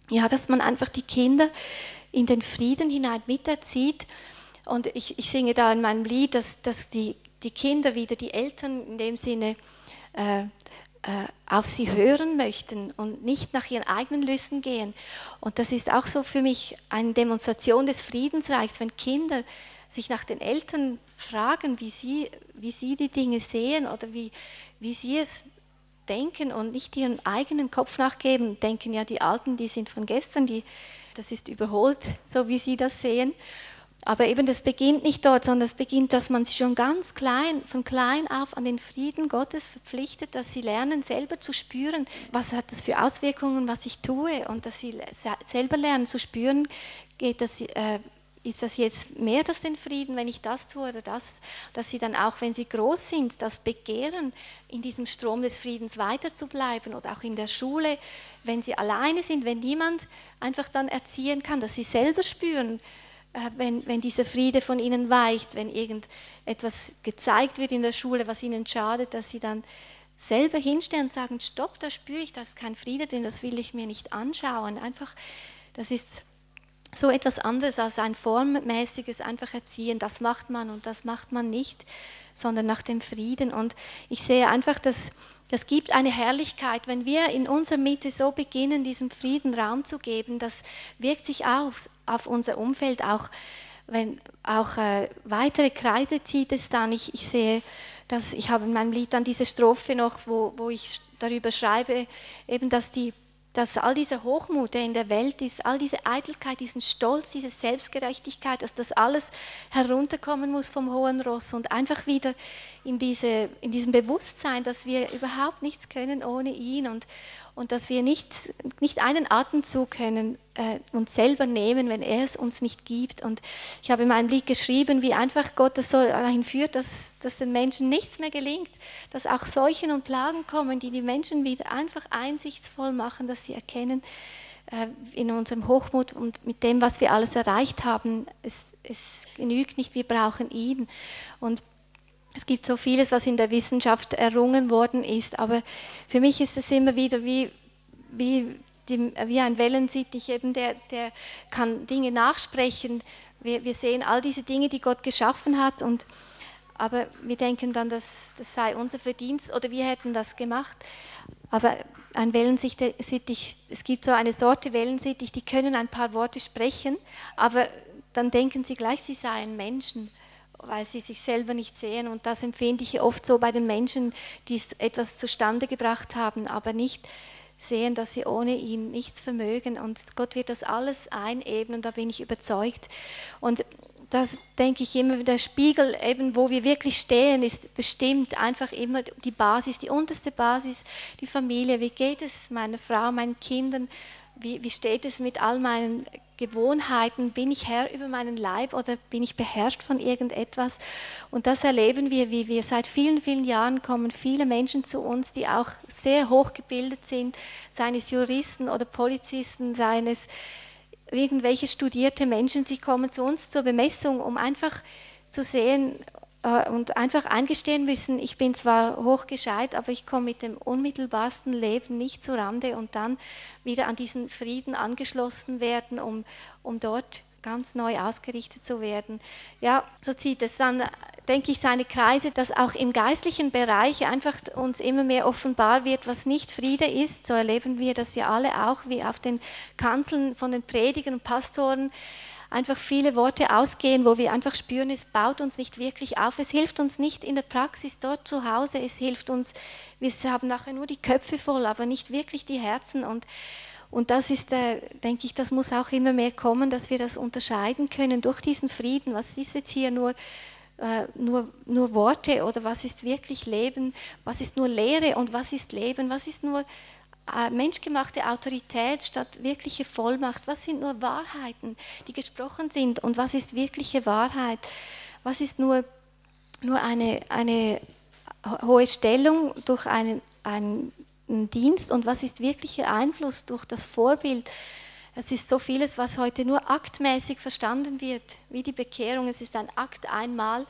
ja, dass man einfach die Kinder in den Frieden hinein miterzieht. Und ich, ich singe da in meinem Lied, dass, dass die, die Kinder wieder die Eltern in dem Sinne äh, äh, auf sie hören möchten und nicht nach ihren eigenen Lüsten gehen. Und das ist auch so für mich eine Demonstration des Friedensreichs, wenn Kinder sich nach den Eltern fragen, wie sie, wie sie die Dinge sehen oder wie, wie sie es denken und nicht ihren eigenen Kopf nachgeben. Denken ja, die Alten, die sind von gestern, die, das ist überholt, so wie sie das sehen. Aber eben, das beginnt nicht dort, sondern es beginnt, dass man sich schon ganz klein, von klein auf an den Frieden Gottes verpflichtet, dass sie lernen, selber zu spüren, was hat das für Auswirkungen, was ich tue, und dass sie selber lernen zu spüren, geht das, äh, ist das jetzt mehr als den Frieden, wenn ich das tue oder das, dass sie dann auch, wenn sie groß sind, das begehren, in diesem Strom des Friedens weiter zu bleiben, oder auch in der Schule, wenn sie alleine sind, wenn niemand einfach dann erziehen kann, dass sie selber spüren, Wenn, wenn dieser Friede von ihnen weicht, wenn irgendetwas gezeigt wird in der Schule, was ihnen schadet, dass sie dann selber hinstellen und sagen, stopp, da spüre ich, da ist kein Friede drin, das will ich mir nicht anschauen. Einfach, das ist so etwas anderes als ein formmäßiges einfach Erziehen, das macht man und das macht man nicht, sondern nach dem Frieden. Und ich sehe einfach, dass das gibt eine Herrlichkeit, wenn wir in unserer Mitte so beginnen, diesem Frieden Raum zu geben, das wirkt sich aus auf unser Umfeld, auch, wenn, auch äh, weitere Kreise zieht es dann. Ich, ich sehe, dass ich habe in meinem Lied dann diese Strophe noch, wo, wo ich darüber schreibe, eben, dass, die, dass all dieser Hochmut, der in der Welt ist, all diese Eitelkeit, diesen Stolz, diese Selbstgerechtigkeit, dass das alles herunterkommen muss vom hohen Ross und einfach wieder in, diese, in diesem Bewusstsein, dass wir überhaupt nichts können ohne ihn und, und dass wir nicht, nicht einen Atemzug können äh, uns selber nehmen, wenn er es uns nicht gibt. Und ich habe in meinem Lied geschrieben, wie einfach Gott das so dahin führt, dass, dass den Menschen nichts mehr gelingt, dass auch Seuchen und Plagen kommen, die die Menschen wieder einfach einsichtsvoll machen, dass sie erkennen, äh, in unserem Hochmut und mit dem, was wir alles erreicht haben, es, es genügt nicht, wir brauchen ihn. Und es gibt so vieles, was in der Wissenschaft errungen worden ist, aber für mich ist es immer wieder wie, wie, die, wie ein Wellensittich, eben der, der kann Dinge nachsprechen. Wir, wir sehen all diese Dinge, die Gott geschaffen hat, und, aber wir denken dann, dass das sei unser Verdienst oder wir hätten das gemacht. Aber ein Wellensittich, es gibt so eine Sorte Wellensittich, die können ein paar Worte sprechen, aber dann denken sie gleich, sie seien Menschen, weil sie sich selber nicht sehen. Und das empfinde ich oft so bei den Menschen, die etwas zustande gebracht haben, aber nicht sehen, dass sie ohne ihn nichts vermögen. Und Gott wird das alles einebnen, da bin ich überzeugt. Und das denke ich immer, der Spiegel, eben, wo wir wirklich stehen, ist bestimmt einfach immer die Basis, die unterste Basis, die Familie. Wie geht es meiner Frau, meinen Kindern? Wie, wie steht es mit all meinen Gewohnheiten? Bin ich Herr über meinen Leib oder bin ich beherrscht von irgendetwas? Und das erleben wir, wie wir seit vielen, vielen Jahren kommen viele Menschen zu uns, die auch sehr hochgebildet sind, seien es Juristen oder Polizisten, seien es irgendwelche studierte Menschen, sie kommen zu uns zur Bemessung, um einfach zu sehen äh, und einfach eingestehen müssen, ich bin zwar hochgescheit, aber ich komme mit dem unmittelbarsten Leben nicht zu Rande, und dann wieder an diesen Frieden angeschlossen werden, um, um dort ganz neu ausgerichtet zu werden. Ja, so zieht es dann, denke ich, seine Kreise, dass auch im geistlichen Bereich einfach uns immer mehr offenbar wird, was nicht Friede ist. So erleben wir das ja alle auch, wie auf den Kanzeln von den Predigern und Pastoren einfach viele Worte ausgehen, wo wir einfach spüren, es baut uns nicht wirklich auf, es hilft uns nicht in der Praxis dort zu Hause, es hilft uns, wir haben nachher nur die Köpfe voll, aber nicht wirklich die Herzen. Und Und das ist, äh, denke ich, das muss auch immer mehr kommen, dass wir das unterscheiden können durch diesen Frieden. Was ist jetzt hier nur, äh, nur, nur Worte oder was ist wirklich Leben? Was ist nur Lehre und was ist Leben? Was ist nur äh, menschgemachte Autorität statt wirkliche Vollmacht? Was sind nur Wahrheiten, die gesprochen sind, und was ist wirkliche Wahrheit? Was ist nur, nur eine, eine hohe Stellung durch einen, einen Dienst, und was ist wirklicher Einfluss durch das Vorbild? Es ist so vieles, was heute nur aktmäßig verstanden wird, wie die Bekehrung. Es ist ein Akt einmal,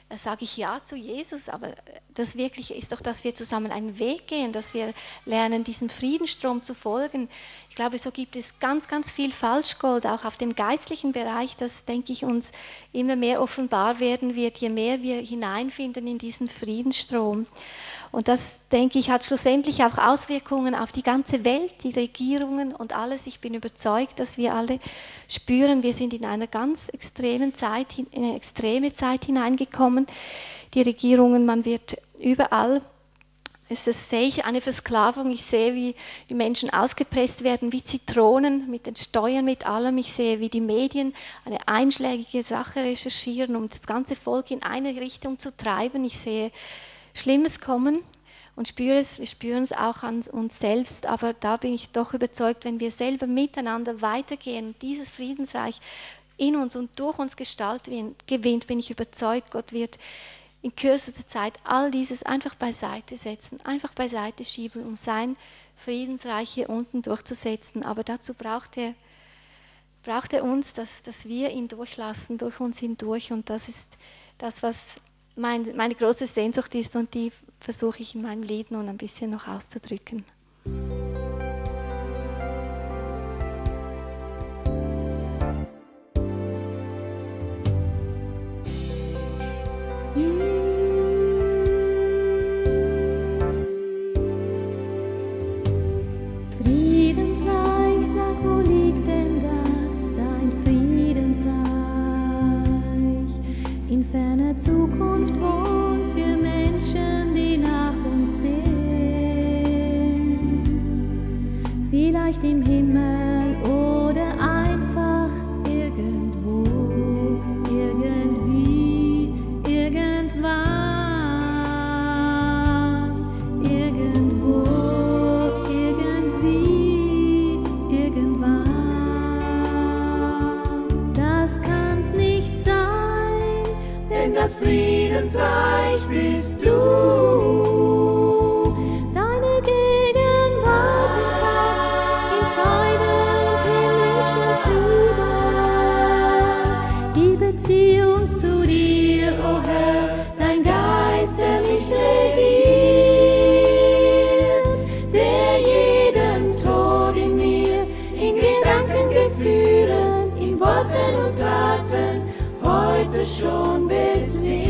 sage ich ja zu Jesus, aber das Wirkliche ist doch, dass wir zusammen einen Weg gehen, dass wir lernen, diesem Friedensstrom zu folgen. Ich glaube, so gibt es ganz, ganz viel Falschgold, auch auf dem geistlichen Bereich, das, denke ich, uns immer mehr offenbar werden wird, je mehr wir hineinfinden in diesen Friedensstrom. Und das, denke ich, hat schlussendlich auch Auswirkungen auf die ganze Welt, die Regierungen und alles. Ich bin überzeugt, dass wir alle spüren, wir sind in einer ganz extremen Zeit, in eine extreme Zeit hineingekommen. Die Regierungen, man wird überall, es sehe ich eine Versklavung, ich sehe, wie die Menschen ausgepresst werden, wie Zitronen, mit den Steuern, mit allem. Ich sehe, wie die Medien eine einschlägige Sache recherchieren, um das ganze Volk in eine Richtung zu treiben. Ich sehe Schlimmes kommen und spüre es, wir spüren es auch an uns selbst, aber da bin ich doch überzeugt, wenn wir selber miteinander weitergehen und dieses Friedensreich in uns und durch uns Gestalt gewinnt, bin ich überzeugt, Gott wird in kürzester Zeit all dieses einfach beiseite setzen, einfach beiseite schieben, um sein Friedensreich hier unten durchzusetzen. Aber dazu braucht er, braucht er uns, dass, dass wir ihn durchlassen, durch uns hindurch, und das ist das, was Mein, meine große Sehnsucht ist, und die versuche ich in meinem Lied nun ein bisschen noch auszudrücken. Friedensreich, sag, wo liegt denn das, dein Friedensreich? In ferner Zukunft wohnt für Menschen, die nach uns sind. Vielleicht im Himmel oder einfach irgendwo, irgendwie, irgendwann, irgendwo, irgendwie, irgendwann. Das kann's nicht sein, denn das Friedensreich bist du. Deine Gegenwart in Kraft, in Freude und himmlischen Frieden. Die Beziehung zu dir, o oh Herr, dein Geist, der mich regiert, der jeden Tod in mir, in Gedanken, Gefühlen, in Worten und Taten heute schon bezwingt.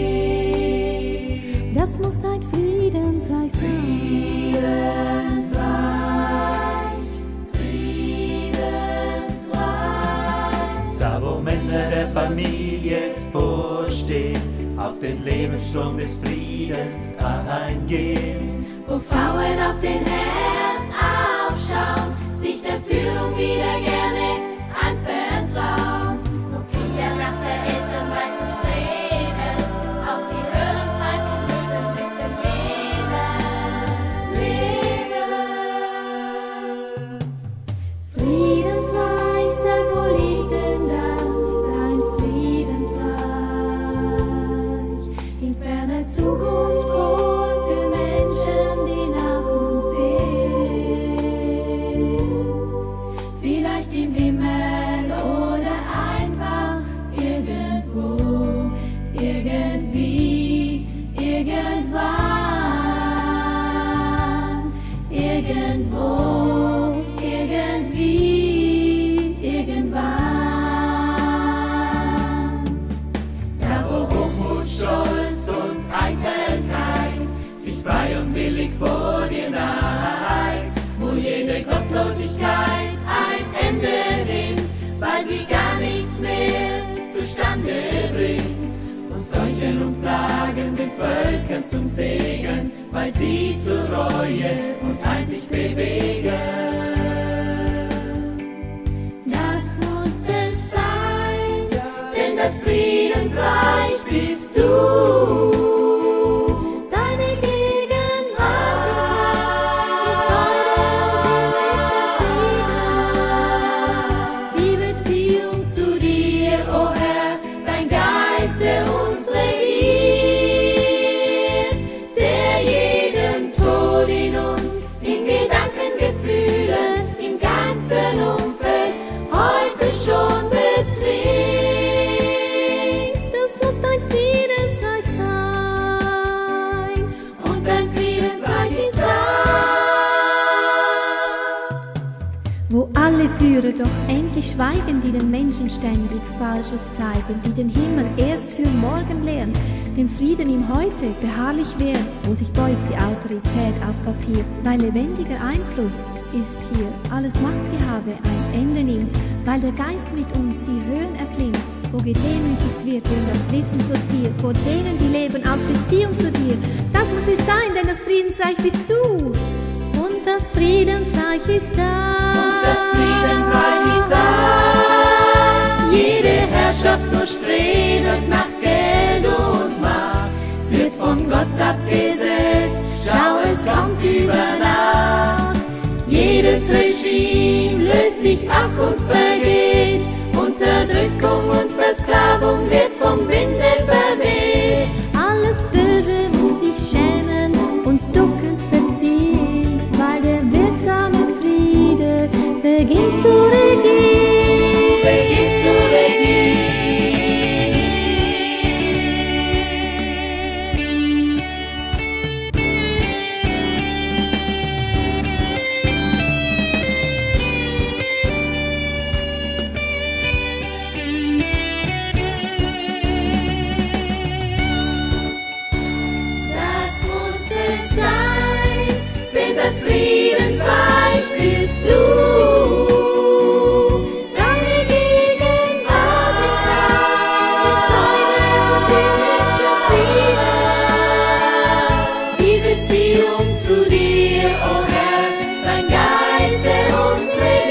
Das muss dein Friedensreich sein. Friedensreich, Friedensreich. Da wo Männer der Familie vorstehen, auf den Lebensstrom des Friedens eingehen. Wo Frauen auf den Herrn aufschauen, sich der Führung wieder gerne anvertrauen. Wo Kinder nach der Elternweisung streben, auf sie hören, frei vom Bösen bis zum Leben. Leben. Friedensreich, sag, wo liegt denn das, dein Friedensreich? In ferner Zukunft wohl für Menschen, die nach uns sind. Vielleicht im Himmel oder einfach irgendwo, irgendwie, irgendwann, irgendwo, irgendwie, irgendwann. Da wo Hochmut, Stolz und Eitelkeit sich frei und willig vor dir neigt, wo jede Gottlosigkeit ein Ende nimmt, weil sie gar nichts mehr zustande bringt, und Seuchen und Plagen den Völkern zum Segen, weil sie zur Reue und Einsicht bewegen. Das muss es sein, denn das Friedensreich bist du. Deine Gegenwart in Freude und himmlischer Frieden. Die Beziehung zu dir, o oh Herr, dein Geist, der uns regiert, der jeden Tod in uns, in Gedanken, Gefühlen, im ganzen Umfeld heute schon bezwingt. Das muss dein Frieden sein. doch endlich schweigen, die den Menschen ständig Falsches zeigen, die den Himmel erst für morgen lehren, dem Frieden im Heute beharrlich wehren, wo sich beugt die Autorität auf Papier, weil lebendiger Einfluss ist hier, alles Machtgehabe ein Ende nimmt, weil der Geist mit uns die Höhen erklimmt, wo gedemütigt wird, wenn das Wissen so ziert, vor denen, die leben aus Beziehung zu dir. Das muss es sein, denn das Friedensreich bist du. Und das Friedensreich ist da. Und das Friedensreich ist da. Jede Herrschaft nur strebend nach Geld und Macht wird von Gott abgesetzt. Schau, es kommt über Nacht. Jedes Regime löst sich ab und vergeht. Unterdrückung und Versklavung wird vom Winde verweht. Alles Böse muss sich schämen und duckend verziehen, weil der wirksame Friede beginnt zu regieren. Beginnt zu regieren. Das Friedensreich bist du. Deine Gegenwart in Kraft, Freude und himmlischer Frieden. Die Beziehung zu dir, oh Herr, dein Geist, der uns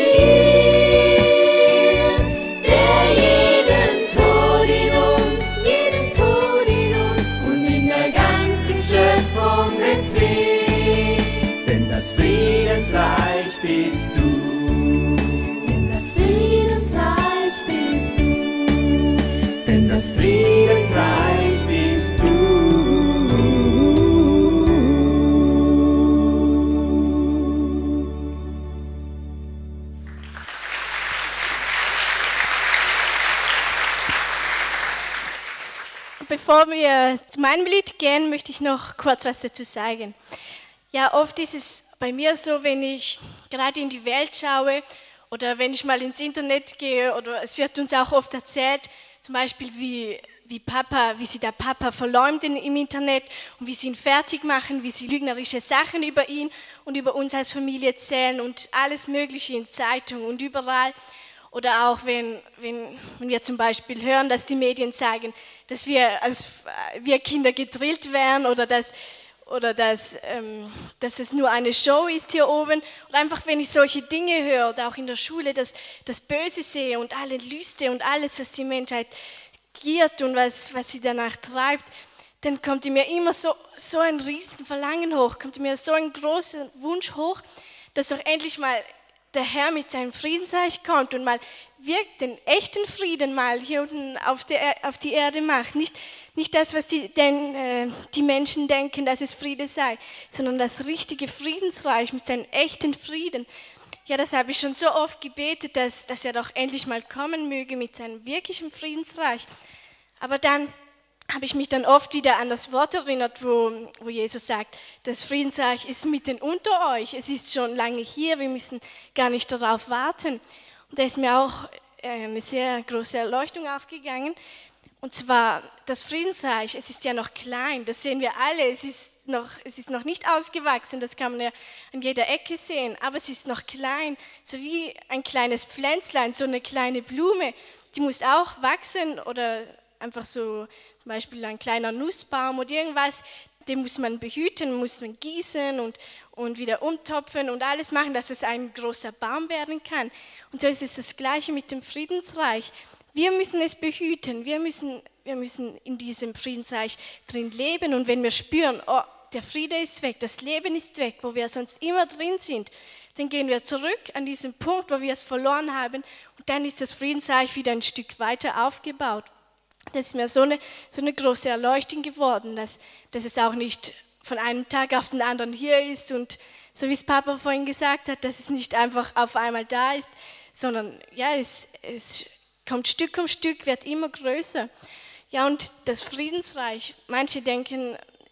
regiert, der jeden Tod in uns, jeden Tod in uns und in der ganzen Schöpfung bezwingt. Das Friedensreich bist du. Denn das Friedensreich bist du. Denn das Friedensreich bist du. Bevor wir zu meinem Lied gehen, möchte ich noch kurz was dazu sagen. Ja, oft ist es bei mir so, wenn ich gerade in die Welt schaue oder wenn ich mal ins Internet gehe, oder es wird uns auch oft erzählt, zum Beispiel wie, wie Papa, wie sie der Papa verleumden im Internet und wie sie ihn fertig machen, wie sie lügnerische Sachen über ihn und über uns als Familie erzählen und alles Mögliche in Zeitungen und überall. Oder auch wenn, wenn, wenn wir zum Beispiel hören, dass die Medien sagen, dass wir als wir Kinder gedrillt werden oder dass oder dass, ähm, dass es nur eine Show ist hier oben. Oder einfach, wenn ich solche Dinge höre, oder auch in der Schule, dass das Böse sehe und alle Lüste und alles, was die Menschheit giert und was, was sie danach treibt, dann kommt in mir immer so, so ein riesen Verlangen hoch, kommt in mir so ein großer Wunsch hoch, dass doch endlich mal der Herr mit seinem Friedensreich kommt und mal wirkt den echten Frieden mal hier unten auf, der, auf die Erde macht. Nicht, nicht das, was die, denn, äh, die Menschen denken, dass es Friede sei, sondern das richtige Friedensreich mit seinem echten Frieden. Ja, das habe ich schon so oft gebetet, dass, dass er doch endlich mal kommen möge mit seinem wirklichen Friedensreich. Aber dann habe ich mich dann oft wieder an das Wort erinnert, wo, wo Jesus sagt, das Friedensreich ist mitten unter euch, es ist schon lange hier, wir müssen gar nicht darauf warten. Und da ist mir auch eine sehr große Erleuchtung aufgegangen, und zwar das Friedensreich, es ist ja noch klein, das sehen wir alle, es ist noch, es ist noch nicht ausgewachsen, das kann man ja an jeder Ecke sehen, aber es ist noch klein, so wie ein kleines Pflänzlein, so eine kleine Blume, die muss auch wachsen oder einfach so zum Beispiel ein kleiner Nussbaum oder irgendwas, den muss man behüten, muss man gießen und, und wieder umtopfen und alles machen, dass es ein großer Baum werden kann. Und so ist es das Gleiche mit dem Friedensreich. Wir müssen es behüten, wir müssen, wir müssen in diesem Friedensreich drin leben, und wenn wir spüren, oh, der Friede ist weg, das Leben ist weg, wo wir sonst immer drin sind, dann gehen wir zurück an diesen Punkt, wo wir es verloren haben, und dann ist das Friedensreich wieder ein Stück weiter aufgebaut. Das ist mir so eine, so eine große Erleuchtung geworden, dass, dass es auch nicht von einem Tag auf den anderen hier ist und so wie es Papa vorhin gesagt hat, dass es nicht einfach auf einmal da ist, sondern ja, es, es kommt Stück um Stück, wird immer größer. Ja, und das Friedensreich, manche denken,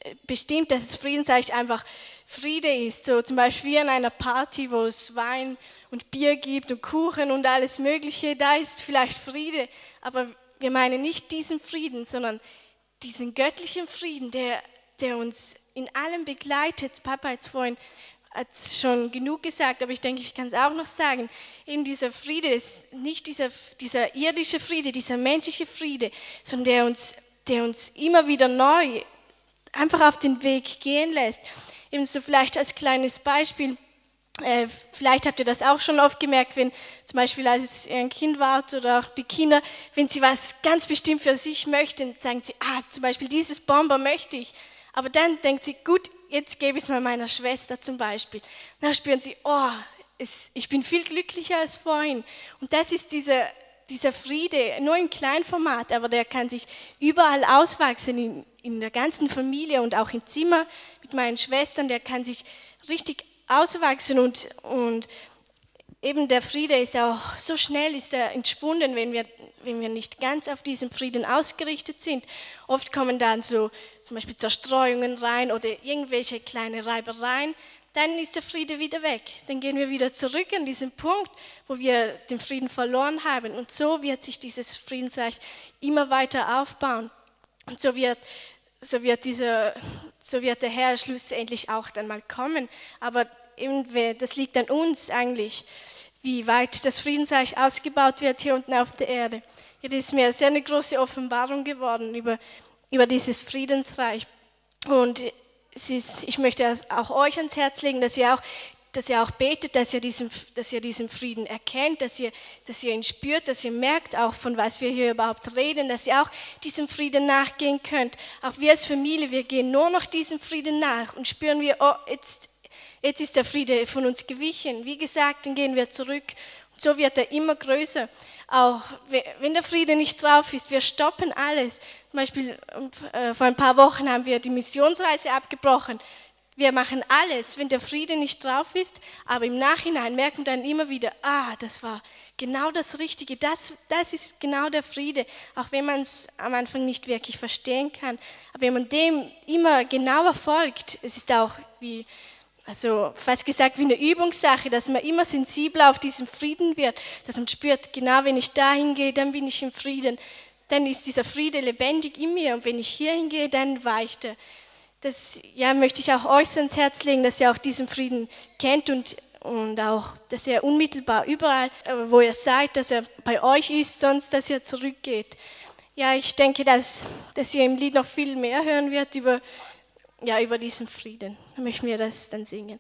bestimmt, dass das Friedenszeichen einfach Friede ist. So zum Beispiel wie an einer Party, wo es Wein und Bier gibt und Kuchen und alles Mögliche, da ist vielleicht Friede, aber wir meinen nicht diesen Frieden, sondern diesen göttlichen Frieden, der, der uns in allem begleitet. Papa hat es vorhin hat schon genug gesagt, aber ich denke, ich kann es auch noch sagen. Eben dieser Friede ist nicht dieser, dieser irdische Friede, dieser menschliche Friede, sondern der uns, der uns immer wieder neu einfach auf den Weg gehen lässt. Ebenso vielleicht als kleines Beispiel, äh, vielleicht habt ihr das auch schon oft gemerkt, wenn zum Beispiel als ihr ein Kind wart oder auch die Kinder, wenn sie was ganz bestimmt für sich möchten, sagen sie, ah, zum Beispiel dieses Bonbon möchte ich. Aber dann denkt sie, gut, jetzt gebe ich es mal meiner Schwester zum Beispiel. Dann spüren sie, oh, es, ich bin viel glücklicher als vorhin. Und das ist dieser, dieser Friede, nur im kleinen Format, aber der kann sich überall auswachsen, in, in der ganzen Familie und auch im Zimmer mit meinen Schwestern, der kann sich richtig auswachsen und, und eben der Friede ist auch, so schnell ist er entschwunden, wenn wir, wenn wir nicht ganz auf diesen Frieden ausgerichtet sind. Oft kommen dann so zum Beispiel Zerstreuungen rein oder irgendwelche kleine Reibereien, dann ist der Friede wieder weg. Dann gehen wir wieder zurück an diesen Punkt, wo wir den Frieden verloren haben. Und so wird sich dieses Friedensreich immer weiter aufbauen. Und so wird, so wird, dieser, so wird der Herr schlussendlich auch dann mal kommen. Aber eben, das liegt an uns eigentlich, wie weit das Friedensreich ausgebaut wird hier unten auf der Erde. Hier ist mir sehr eine große Offenbarung geworden über, über dieses Friedensreich. Und es ist, ich möchte auch euch ans Herz legen, dass ihr auch, dass ihr auch betet, dass ihr, diesen, dass ihr diesen Frieden erkennt, dass ihr, dass ihr ihn spürt, dass ihr merkt auch, von was wir hier überhaupt reden, dass ihr auch diesem Frieden nachgehen könnt. Auch wir als Familie, wir gehen nur noch diesem Frieden nach und spüren wir, oh, jetzt Jetzt ist der Friede von uns gewichen. Wie gesagt, dann gehen wir zurück. Und so wird er immer größer. Auch wenn der Friede nicht drauf ist, wir stoppen alles. Zum Beispiel äh, vor ein paar Wochen haben wir die Missionsreise abgebrochen. Wir machen alles, wenn der Friede nicht drauf ist, aber im Nachhinein merken dann immer wieder, ah, das war genau das Richtige, das, das ist genau der Friede, auch wenn man es am Anfang nicht wirklich verstehen kann. Aber wenn man dem immer genauer folgt, es ist auch wie... Also fast gesagt wie eine Übungssache, dass man immer sensibler auf diesen Frieden wird, dass man spürt, genau wenn ich dahin gehe, dann bin ich im Frieden, dann ist dieser Friede lebendig in mir und wenn ich hier hingehe, dann weicht er. Das ja, möchte ich auch euch so ans Herz legen, dass ihr auch diesen Frieden kennt und, und auch, dass er unmittelbar überall, wo ihr seid, dass er bei euch ist, sonst, dass ihr zurückgeht. Ja, ich denke, dass, dass ihr im Lied noch viel mehr hören wird über Ja, über diesen Frieden. Dann möchten wir das dann singen.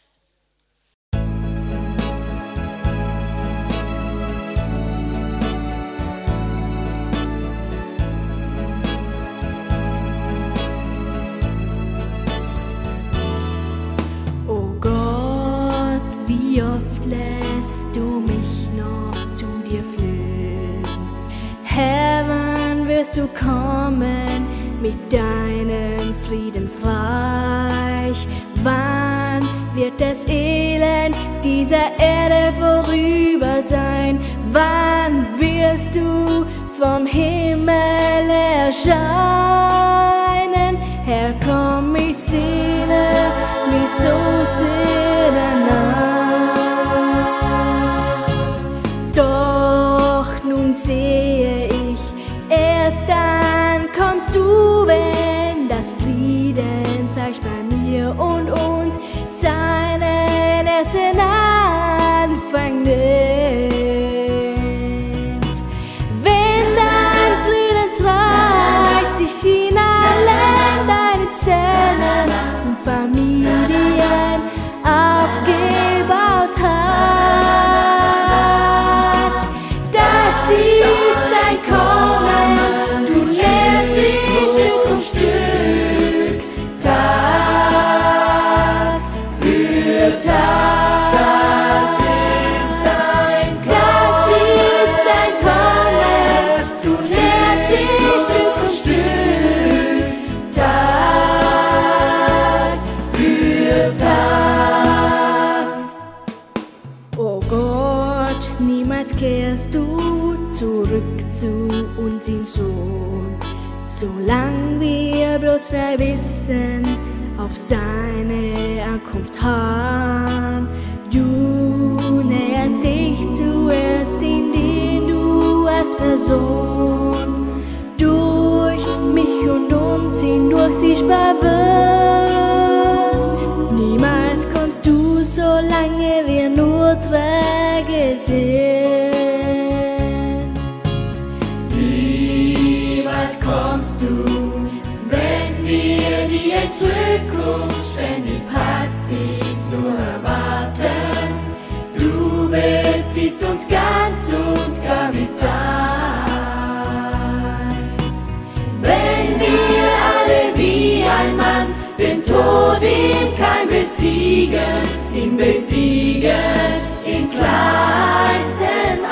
Oh Gott, wie oft lässt du mich noch zu dir flehen? Herr, wann wirst du kommen mit deinem Friedensreich? Wann wird das Elend dieser Erde vorüber sein? Wann wirst du vom Himmel erscheinen? Herr, komm, ich sehne mich so sehr danach. Doch nun sehe ich, erst dann kommst du, wenn das Friedenszeichen bei mir und uns seinen ersten Anfang nimmt. Wenn dein Friedensreich sich in allen deinen Zellen und Familien aufgebaut hat, das ist ein Kommen. Stück um Stück, Tag für Tag. Das ist dein Kommen. Das ist dein Kommen. Du nährst dich Stück um Stück, Tag für Tag. Oh Gott, niemals kehrst du zurück zu uns im Sohn. Solang wir wir bloß verwissen auf seine Ankunft haben. Du näherst dich zuerst, indem du als Person durch mich und uns hindurch sichtbar wirst. Niemals kommst du, solange wir nur träge sind. Niemals kommst du, wenn wir die Entrückung ständig passiv nur erwarten. Du beziehst uns ganz und gar mit ein. Wenn wir alle wie ein Mann den Tod im Keim besiegen, ihn besiegen im kleinsten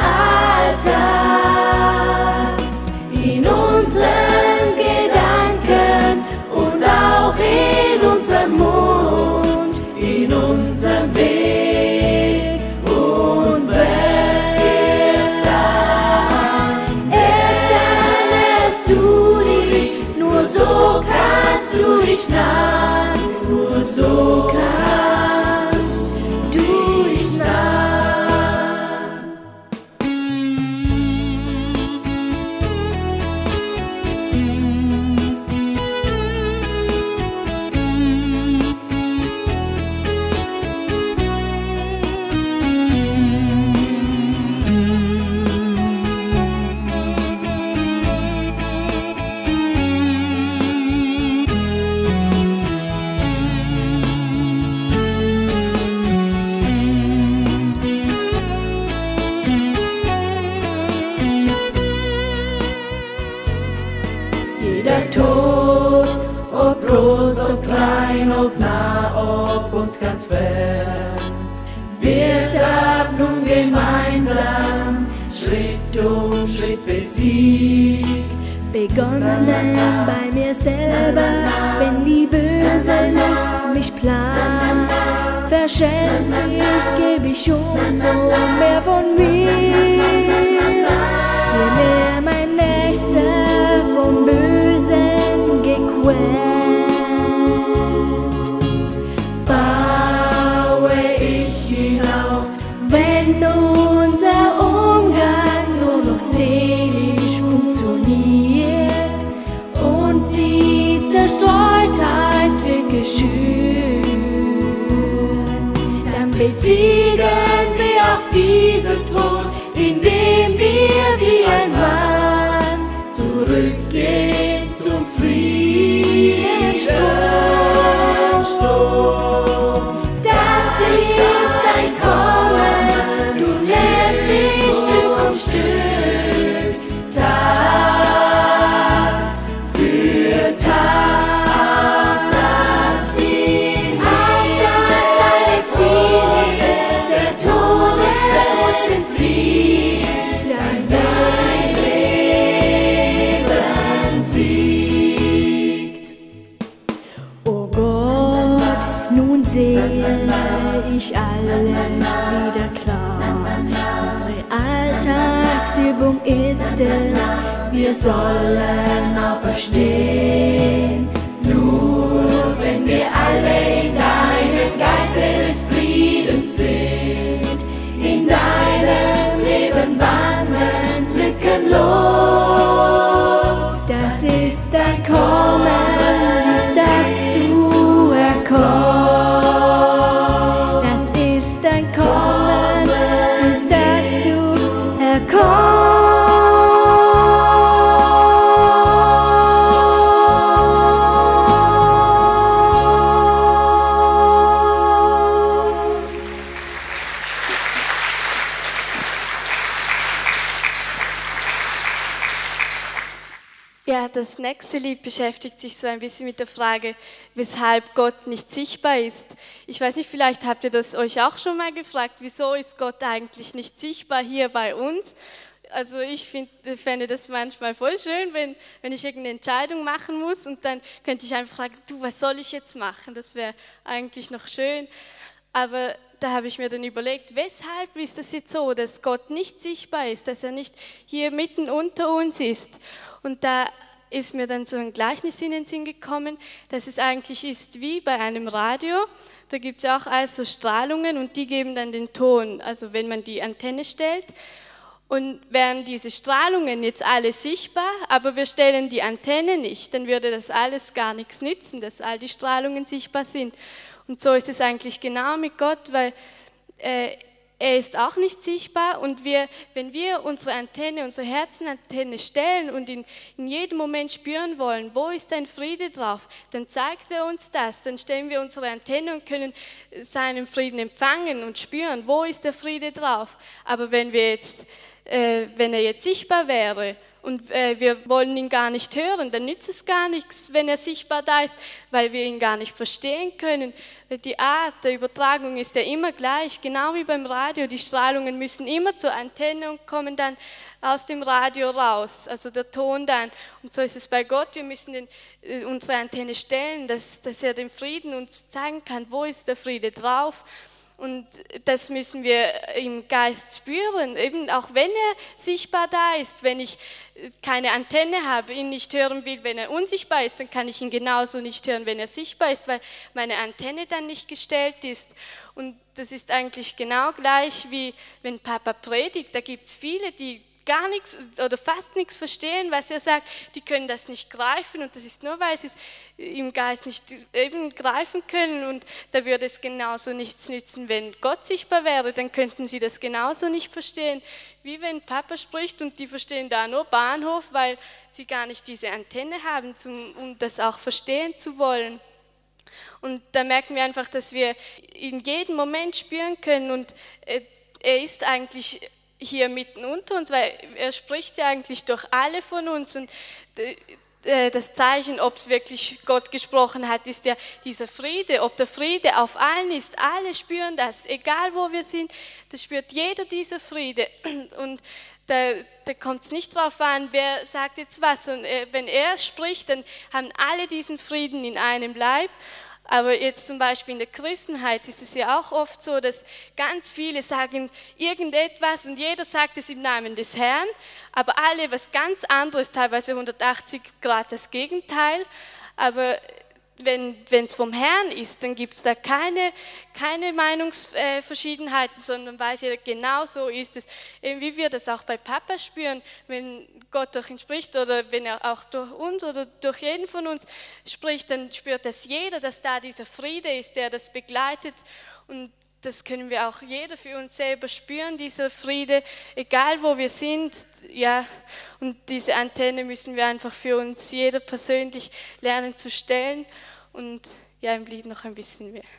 Alter, in unseren Gedanken und auch in unserem Mund, in unserem Weg. Und erst dann, erst dann erst du dich, nur so kannst du dich nahen, nur so kannst du dich nahen. Jeder Tod, ob groß, ob klein, ob nah, ob uns ganz fern, wird ab nun gemeinsam Schritt um Schritt besiegt. Begonnen bei mir selber, wenn die böse Lust mich plagt, verschenkt gebe ich umso mehr von mir. Je mehr mein Nächster vom Bösen gequält, baue ich ihn auf, wenn unser Umgang nur noch seelisch funktioniert und die Zerstreutheit wird geschürt. Dann besiegen wir auch diesen Tod, indem wir wie ein Mann zurückgehen zum Friedensstrom. Das ist ein Kommen, du nährst dich Stück um Stück, Tag für Tag. Das Ziel, auf das seine Ziele, der Tode muss entfliehen, dein Leben siegt. Oh Gott, nun sehe ich alles wieder klar. Unsere Alltagsübung ist es, wir sollen auferstehen. Nur wenn wir alle in deinem Geiste des Friedens sind, in deinem Leben wandern, lückenlos. Das ist dein Kommen, ist, dass du herkommst. Das ist dein Kommen, ist, dass du herkommst. Ja, das nächste Lied beschäftigt sich so ein bisschen mit der Frage, weshalb Gott nicht sichtbar ist. Ich weiß nicht, vielleicht habt ihr das euch auch schon mal gefragt, wieso ist Gott eigentlich nicht sichtbar hier bei uns? Also ich find, fände das manchmal voll schön, wenn, wenn ich irgendeine Entscheidung machen muss und dann könnte ich einfach fragen, du, was soll ich jetzt machen? Das wäre eigentlich noch schön. Aber da habe ich mir dann überlegt, weshalb ist das jetzt so, dass Gott nicht sichtbar ist, dass er nicht hier mitten unter uns ist? Und da ist mir dann so ein Gleichnis in den Sinn gekommen, dass es eigentlich ist wie bei einem Radio. Da gibt es auch also Strahlungen und die geben dann den Ton, also wenn man die Antenne stellt. Und wären diese Strahlungen jetzt alle sichtbar, aber wir stellen die Antenne nicht, dann würde das alles gar nichts nützen, dass all die Strahlungen sichtbar sind. Und so ist es eigentlich genau mit Gott, weil äh, er ist auch nicht sichtbar und wir, wenn wir unsere Antenne, unsere Herzenantenne stellen und in, in jedem Moment spüren wollen, wo ist ein Friede drauf, dann zeigt er uns das, dann stellen wir unsere Antenne und können seinen Frieden empfangen und spüren, wo ist der Friede drauf. Aber wenn wir jetzt, äh, wenn er jetzt sichtbar wäre und äh, wir wollen ihn gar nicht hören, dann nützt es gar nichts, wenn er sichtbar da ist, weil wir ihn gar nicht verstehen können. Die Art der Übertragung ist ja immer gleich, genau wie beim Radio. Die Strahlungen müssen immer zur Antenne und kommen dann aus dem Radio raus, also der Ton dann. Und so ist es bei Gott, wir müssen den, unsere Antenne stellen, dass, dass er den Frieden uns zeigen kann, wo ist der Friede drauf. Und das müssen wir im Geist spüren, eben auch wenn er sichtbar da ist. Wenn ich keine Antenne habe, ihn nicht hören will, wenn er unsichtbar ist, dann kann ich ihn genauso nicht hören, wenn er sichtbar ist, weil meine Antenne dann nicht gestellt ist. Und das ist eigentlich genau gleich wie wenn Papa predigt. Da gibt es viele, die gar nichts oder fast nichts verstehen, was er sagt, die können das nicht greifen und das ist nur, weil sie es im Geist nicht eben greifen können und da würde es genauso nichts nützen, wenn Gott sichtbar wäre, dann könnten sie das genauso nicht verstehen, wie wenn Papa spricht und die verstehen da nur Bahnhof, weil sie gar nicht diese Antenne haben, zum, um das auch verstehen zu wollen. Und da merken wir einfach, dass wir in jedem Moment spüren können und äh, er ist eigentlich hier mitten unter uns, weil er spricht ja eigentlich durch alle von uns und das Zeichen, ob es wirklich Gott gesprochen hat, ist ja dieser Friede, ob der Friede auf allen ist, alle spüren das, egal wo wir sind, das spürt jeder dieser Friede und da, da kommt es nicht darauf an, wer sagt jetzt was und wenn er spricht, dann haben alle diesen Frieden in einem Leib. Aber jetzt zum Beispiel in der Christenheit ist es ja auch oft so, dass ganz viele sagen irgendetwas und jeder sagt es im Namen des Herrn, aber alle was ganz anderes, teilweise hundertachtzig Grad das Gegenteil. Aber wenn es vom Herrn ist, dann gibt es da keine, keine Meinungsverschiedenheiten, sondern weiß jeder, genau so ist es. Eben wie wir das auch bei Papa spüren, wenn Gott durch ihn spricht oder wenn er auch durch uns oder durch jeden von uns spricht, dann spürt das jeder, dass da dieser Friede ist, der das begleitet und das können wir auch jeder für uns selber spüren, dieser Friede, egal wo wir sind, ja, und diese Antenne müssen wir einfach für uns jeder persönlich lernen zu stellen und ja, im Lied noch ein bisschen mehr.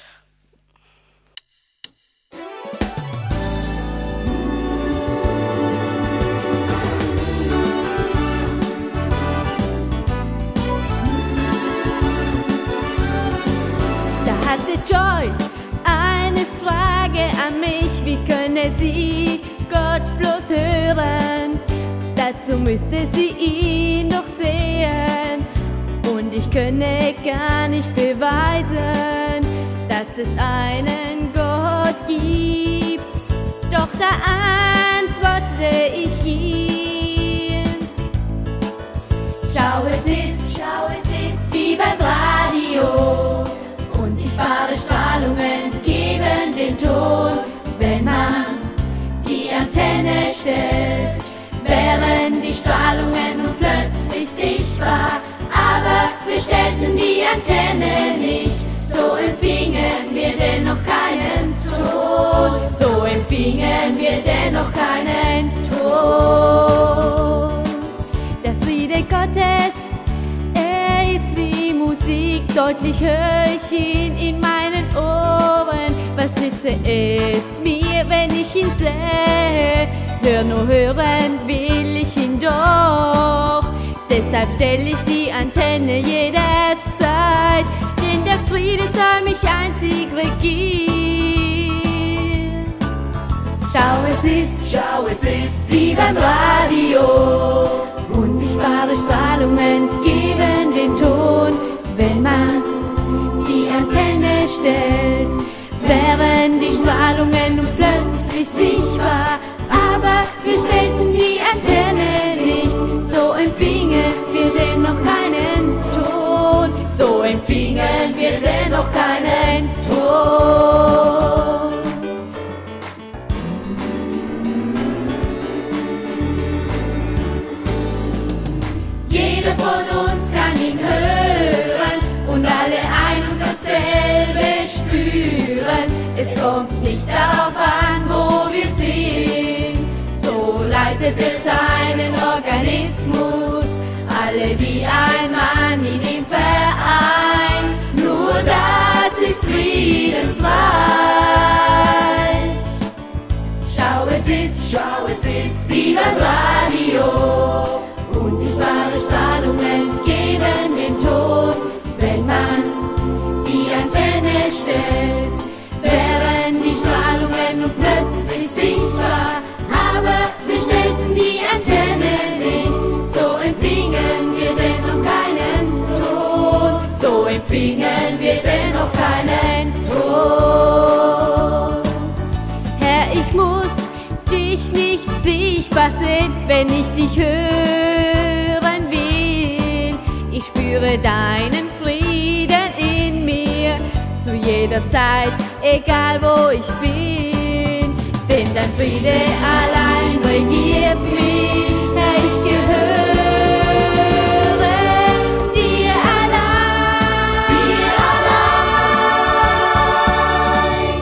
Da hatte Joy eine Frage an mich, wie könne sie Gott bloß hören? Dazu müsste sie ihn doch sehen und ich könne gar nicht beweisen, dass es einen Gott gibt. Doch da antwortete ich ihm: Schau, es ist, schau, es ist wie beim Radio. Unsichtbare Strahlungen geben den Ton, wenn man die Antenne stellt. Wären die Strahlungen nun plötzlich sichtbar, aber wir stellten die Antenne nicht, so empfingen wir dennoch keinen Ton. So empfingen wir dennoch keinen Ton. Der Friede Gottes, er ist wie Musik, deutlich höre ich ihn in meinen Ohren. Was nütze es mir, wenn ich ihn sehe? Hör nur hören will ich ihn doch. Deshalb stell ich die Antenne jederzeit, denn der Friede soll mich einzig regieren. Schau, es ist, schau, es ist wie beim Radio. Unsichtbare Strahlungen geben den Ton, wenn man die Antenne stellt. Wären die Strahlungen nun plötzlich sichtbar, aber wir stellten die Antenne nicht, so empfingen wir dennoch keinen Ton. So empfingen wir dennoch keinen Ton. Jeder von uns kann ihn hören und alle ein und dasselbe spüren. Es kommt nicht darauf an, wo wir sind, so leitet es einen Organismus, alle wie ein Mann in ihm vereint. Nur das ist Friedensreich. Schau, es ist, schau, es ist wie beim Radio. Unsichtbare Strahlungen geben den Ton, wenn man die Antenne stellt, wären die Strahlungen nun plötzlich sichtbar, aber wir stellten die Antenne nicht, so empfingen wir dennoch keinen Ton, so empfingen wir dennoch keinen Ton. Herr, ich muss dich nicht sichtbar sehen, wenn ich dich hören will. Ich spüre deinen Frieden in mir, zu jeder Zeit, egal wo ich bin. Denn dein Friede allein regiert mich, Herr, ich gehöre dir allein. Dir allein.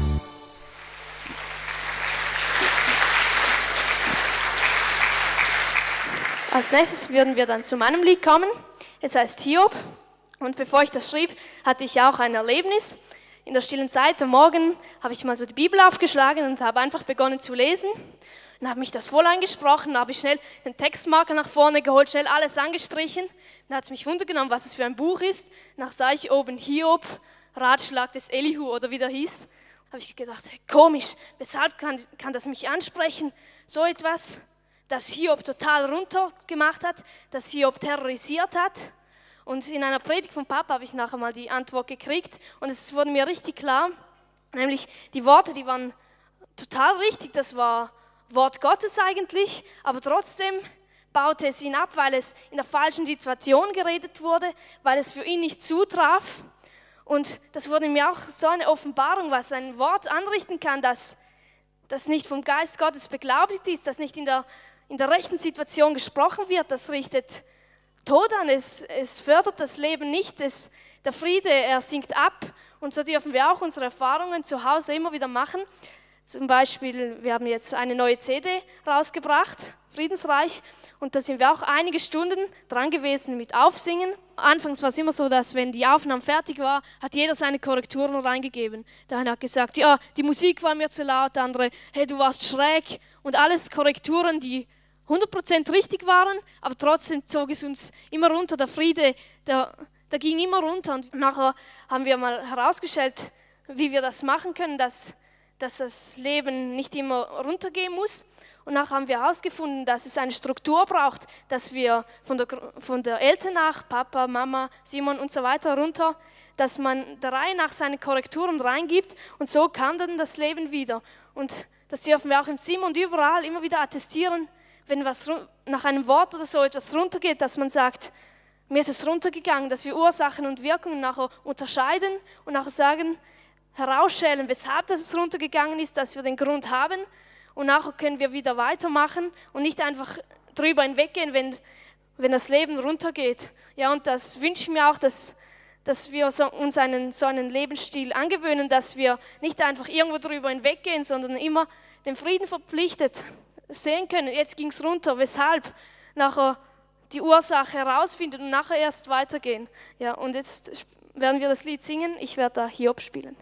Als nächstes würden wir dann zu meinem Lied kommen. Es heißt Hiob. Und bevor ich das schrieb, hatte ich auch ein Erlebnis. In der stillen Zeit am Morgen habe ich mal so die Bibel aufgeschlagen und habe einfach begonnen zu lesen. Dann habe mich das voll angesprochen, dann habe ich schnell den Textmarker nach vorne geholt, schnell alles angestrichen. Dann hat es mich wundergenommen, was es für ein Buch ist. Dann sah ich oben Hiob, Ratschlag des Elihu oder wie der hieß. Da habe ich gedacht, komisch, weshalb kann, kann das mich ansprechen? So etwas, das Hiob total runtergemacht hat, das Hiob terrorisiert hat. Und in einer Predigt von Papa habe ich nachher mal die Antwort gekriegt und es wurde mir richtig klar, nämlich die Worte, die waren total richtig, das war Wort Gottes eigentlich, aber trotzdem baute es ihn ab, weil es in der falschen Situation geredet wurde, weil es für ihn nicht zutraf. Und das wurde mir auch so eine Offenbarung, was ein Wort anrichten kann, das, das nicht vom Geist Gottes beglaubigt ist, das nicht in der, in der rechten Situation gesprochen wird, das richtet Tod an, es, es fördert das Leben nicht, es, der Friede, er sinkt ab und so dürfen wir auch unsere Erfahrungen zu Hause immer wieder machen. Zum Beispiel, wir haben jetzt eine neue C D rausgebracht, Friedensreich, und da sind wir auch einige Stunden dran gewesen mit Aufsingen. Anfangs war es immer so, dass wenn die Aufnahme fertig war, hat jeder seine Korrekturen reingegeben. Der eine hat gesagt, ja, die Musik war mir zu laut, der andere, hey, du warst schräg und alles Korrekturen, die hundert Prozent richtig waren, aber trotzdem zog es uns immer runter, der Friede, der, der ging immer runter und nachher haben wir mal herausgestellt, wie wir das machen können, dass, dass das Leben nicht immer runtergehen muss und nachher haben wir herausgefunden, dass es eine Struktur braucht, dass wir von der, von der Eltern nach, Papa, Mama, Simon und so weiter runter, dass man der Reihe nach seine Korrekturen reingibt und so kam dann das Leben wieder und das dürfen wir auch im Sim und überall immer wieder attestieren, wenn was nach einem Wort oder so etwas runtergeht, dass man sagt, mir ist es runtergegangen, dass wir Ursachen und Wirkungen nachher unterscheiden und nachher sagen, herausschälen, weshalb das es runtergegangen ist, dass wir den Grund haben und nachher können wir wieder weitermachen und nicht einfach drüber hinweggehen, wenn, wenn das Leben runtergeht. Ja, und das wünsche ich mir auch, dass, dass wir so, uns einen, so einen Lebensstil angewöhnen, dass wir nicht einfach irgendwo drüber hinweggehen, sondern immer dem Frieden verpflichtet sehen können, jetzt ging es runter, weshalb, nachher die Ursache herausfinden und nachher erst weitergehen. Ja, und jetzt werden wir das Lied singen, ich werde da Hiob spielen.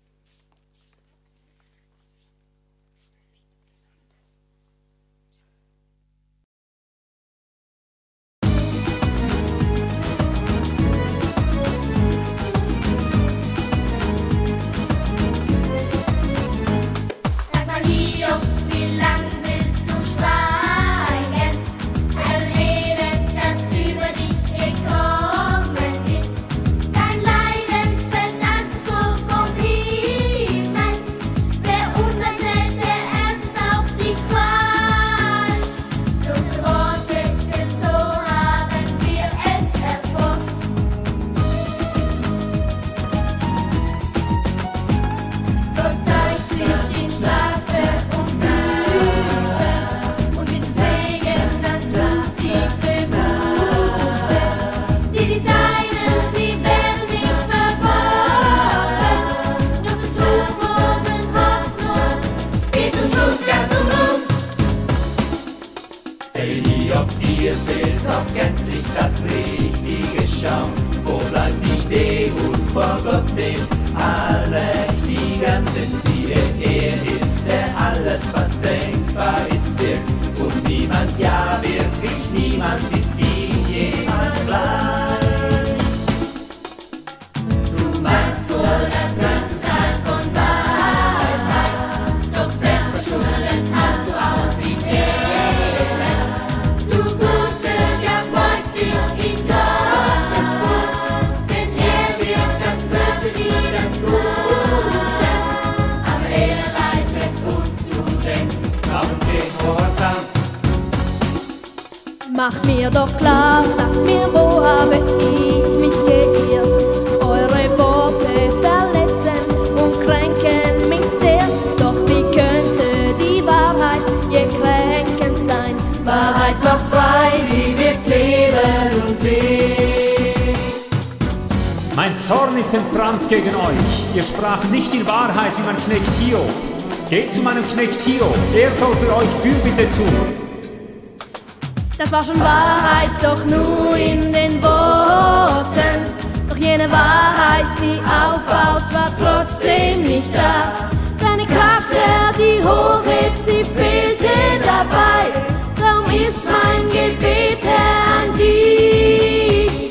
Sag mal Hiob, wie lang willst du schweigen? Ein Elend, das über dich gekommen ist. Dein Leiden fällt an so vom Himmel. Mach mir doch klar, sag mir, wo habe ich mich geirrt? Eure Worte verletzen und kränken mich sehr. Doch wie könnte die Wahrheit je kränkend sein? Wahrheit macht frei, sie wirkt Leben und Weg. Mein Zorn ist entbrannt gegen euch. Ihr spracht nicht in Wahrheit wie mein Knecht Hiob. Geht zu meinem Knecht Hiob, er soll für euch Fürbitte tun. Das war schon Wahrheit, doch nur in den Worten. Doch jene Wahrheit, die aufbaut, war trotzdem nicht da. Deine Kraft, Herr, die hochhebt, sie fehlte dabei. Darum ist mein Gebet, Herr, an dich.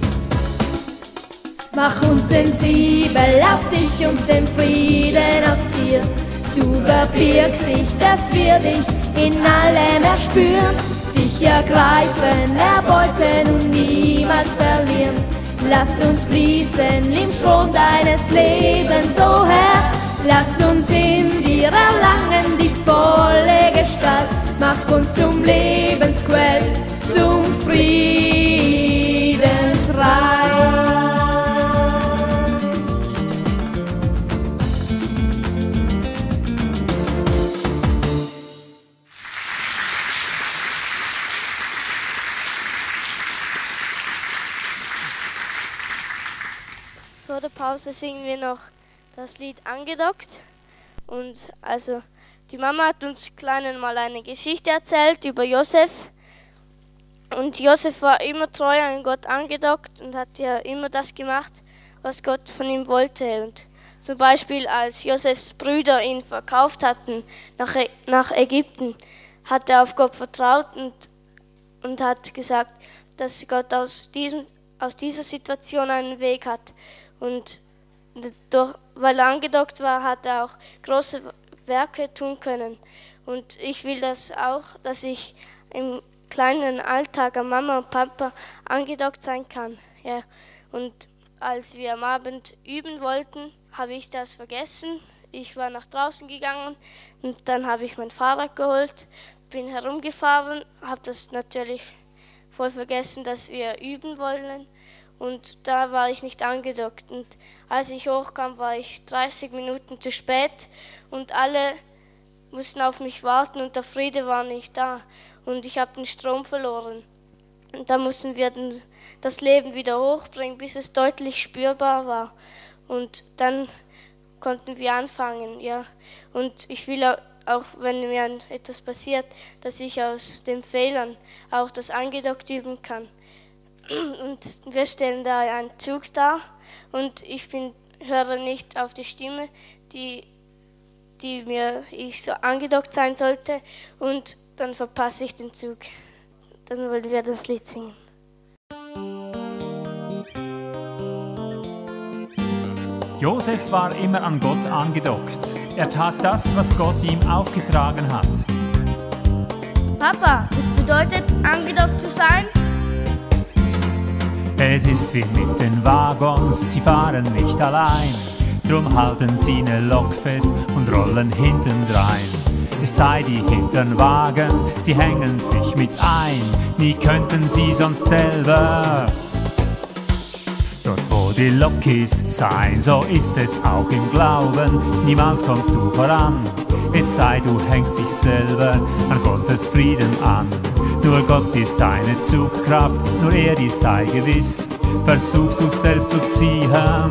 Mach uns sensibel auf dich und den Frieden aus dir. Du verbirgst dich, dass wir dich in allem erspüren. Dich ergreifen, erbeuten und niemals verlieren. Lass uns fließen im Strom deines Lebens, o Herr. Lass uns in dir erlangen die volle Gestalt. Mach uns zum Lebensquell, zum Friedensreich. Vor der Pause singen wir noch das Lied Angedockt. Und also die Mama hat uns Kleinen mal eine Geschichte erzählt über Josef. Und Josef war immer treu an Gott angedockt und hat ja immer das gemacht, was Gott von ihm wollte. Und zum Beispiel, als Josefs Brüder ihn verkauft hatten nach, Ä nach Ägypten, hat er auf Gott vertraut und, und hat gesagt, dass Gott aus, diesem, aus dieser Situation einen Weg hat. Und durch, weil er angedockt war, hat er auch große Werke tun können. Und ich will das auch, dass ich im kleinen Alltag an Mama und Papa angedockt sein kann. Ja. Und als wir am Abend üben wollten, habe ich das vergessen. Ich war nach draußen gegangen und dann habe ich mein Fahrrad geholt, bin herumgefahren, habe das natürlich voll vergessen, dass wir üben wollen. Und da war ich nicht angedockt. Und als ich hochkam, war ich dreißig Minuten zu spät und alle mussten auf mich warten und der Friede war nicht da. Und ich habe den Strom verloren. Und da mussten wir das Leben wieder hochbringen, bis es deutlich spürbar war. Und dann konnten wir anfangen. Ja. Und ich will auch, wenn mir etwas passiert, dass ich aus den Fehlern auch das angedockt üben kann. Und wir stellen da einen Zug dar und ich bin, höre nicht auf die Stimme, die, die mir ich so angedockt sein sollte und dann verpasse ich den Zug. Dann wollen wir das Lied singen. Josef war immer an Gott angedockt. Er tat das, was Gott ihm aufgetragen hat. Papa, das bedeutet, angedockt zu sein? Es ist wie mit den Waggons, sie fahren nicht allein. Drum halten sie ne Lok fest und rollen hintendrein. Es sei die hintern Wagen, sie hängen sich mit ein. Nie könnten sie sonst selber dort wo die Lok ist sein. So ist es auch im Glauben, niemals kommst du voran. Es sei, du hängst dich selber an Gottes Frieden an. Nur Gott ist deine Zugkraft, nur er die sei gewiss. Versuchst du selbst zu ziehen,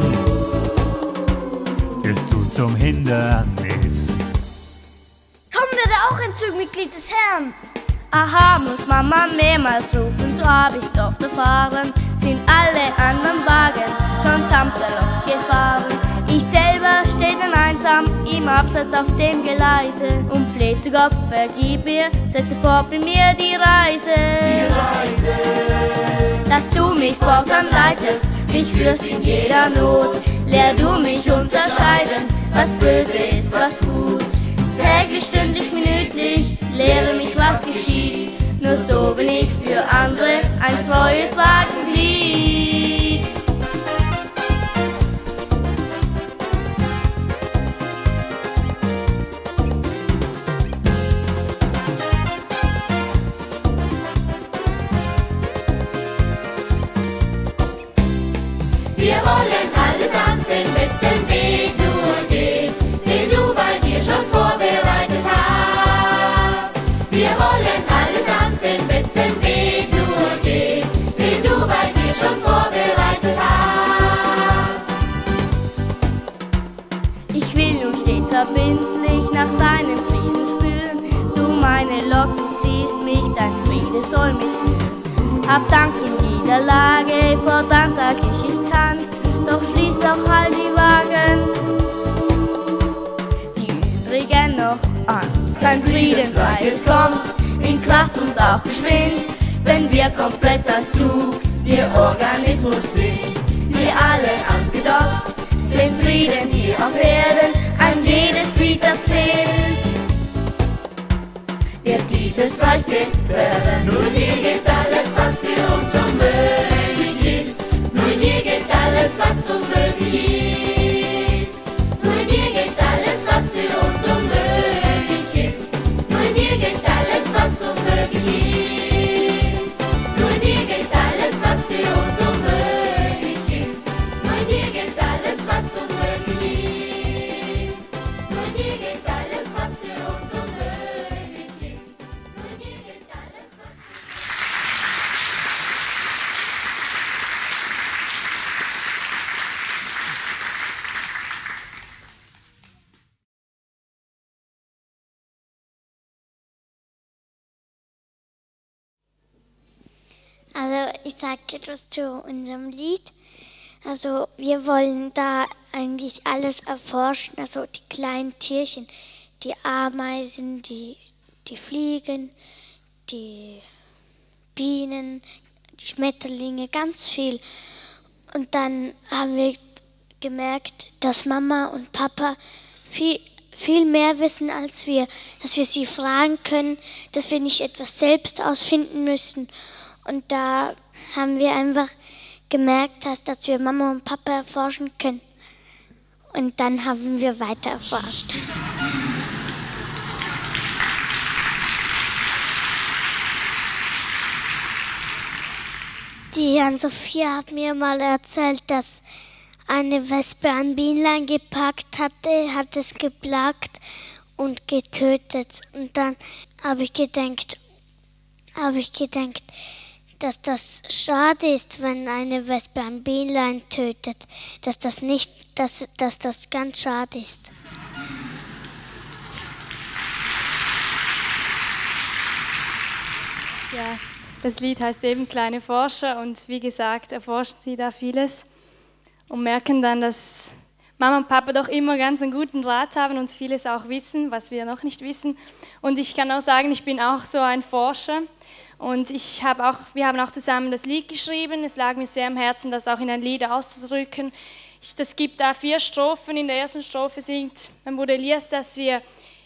wirst du zum Hindernis. Komm, werde auch ein Zugmitglied des Herrn. Aha, muss Mama mehrmals rufen, so hab ich oft erfahren. Sind alle anderen Wagen schon samt der Lok gefahren. Ich selber steh dann einsam im Absatz auf dem Geleise und fleh zu Gott, vergib mir, setze fort mit mir die Reise. Die Reise. Dass du mich fortan leitest, mich führst in jeder Not. Lehr du mich unterscheiden, was böse ist, was gut. Täglich, stündlich, minütlich, lehre mich, was geschieht. Nur so bin ich für andere ein treues Wagenglied. soll mitführen. Hab Dank in jeder Lage, fortan sag ich, ich kann, doch schließ auch all die Wagen, die übrigen noch an. Kein Friedensreich, es kommt in Kraft und auch geschwind, wenn wir komplett als Zug, der Organismus sind. Wir alle angedockt, den Frieden hier auf Erden, an jedes Glied, das fehlt, wird dieses Reich gefährden. Nur dir geht alles, was für uns unmöglich ist. Nur dir geht alles, was unmöglich ist. Nur dir geht alles, was für uns unmöglich ist. Nur dir geht alles, was unmöglich ist. Nur dir geht alles, was für uns unmöglich ist. Nur dir geht alles, was unmöglich ist. Nur dir geht alles, was für uns unmöglich ist. Nur dir geht alles, was Also ich sage etwas zu unserem Lied. Also wir wollen da eigentlich alles erforschen, also die kleinen Tierchen, die Ameisen, die, die Fliegen, die Bienen, die Schmetterlinge, ganz viel. Und dann haben wir gemerkt, dass Mama und Papa viel, viel mehr wissen als wir, dass wir sie fragen können, dass wir nicht etwas selbst ausfinden müssen. Und da haben wir einfach gemerkt, dass, dass wir Mama und Papa erforschen können. Und dann haben wir weiter erforscht. Die Jan-Sophia hat mir mal erzählt, dass eine Wespe ein Bienlein gepackt hatte, hat es geplagt und getötet. Und dann habe ich gedacht, habe ich gedacht, dass das schade ist, wenn eine Wespe ein Bienlein tötet, dass das nicht, dass, dass das ganz schade ist. Ja, das Lied heißt eben Kleine Forscher und wie gesagt, erforschen sie da vieles und merken dann, dass Mama und Papa doch immer ganz einen guten Rat haben und vieles auch wissen, was wir noch nicht wissen. Und ich kann auch sagen, ich bin auch so ein Forscher. Und ich habe auch, wir haben auch zusammen das Lied geschrieben. Es lag mir sehr am Herzen, das auch in ein Lied auszudrücken. Ich, das gibt da vier Strophen. In der ersten Strophe singt mein Bruder Elias, dass wir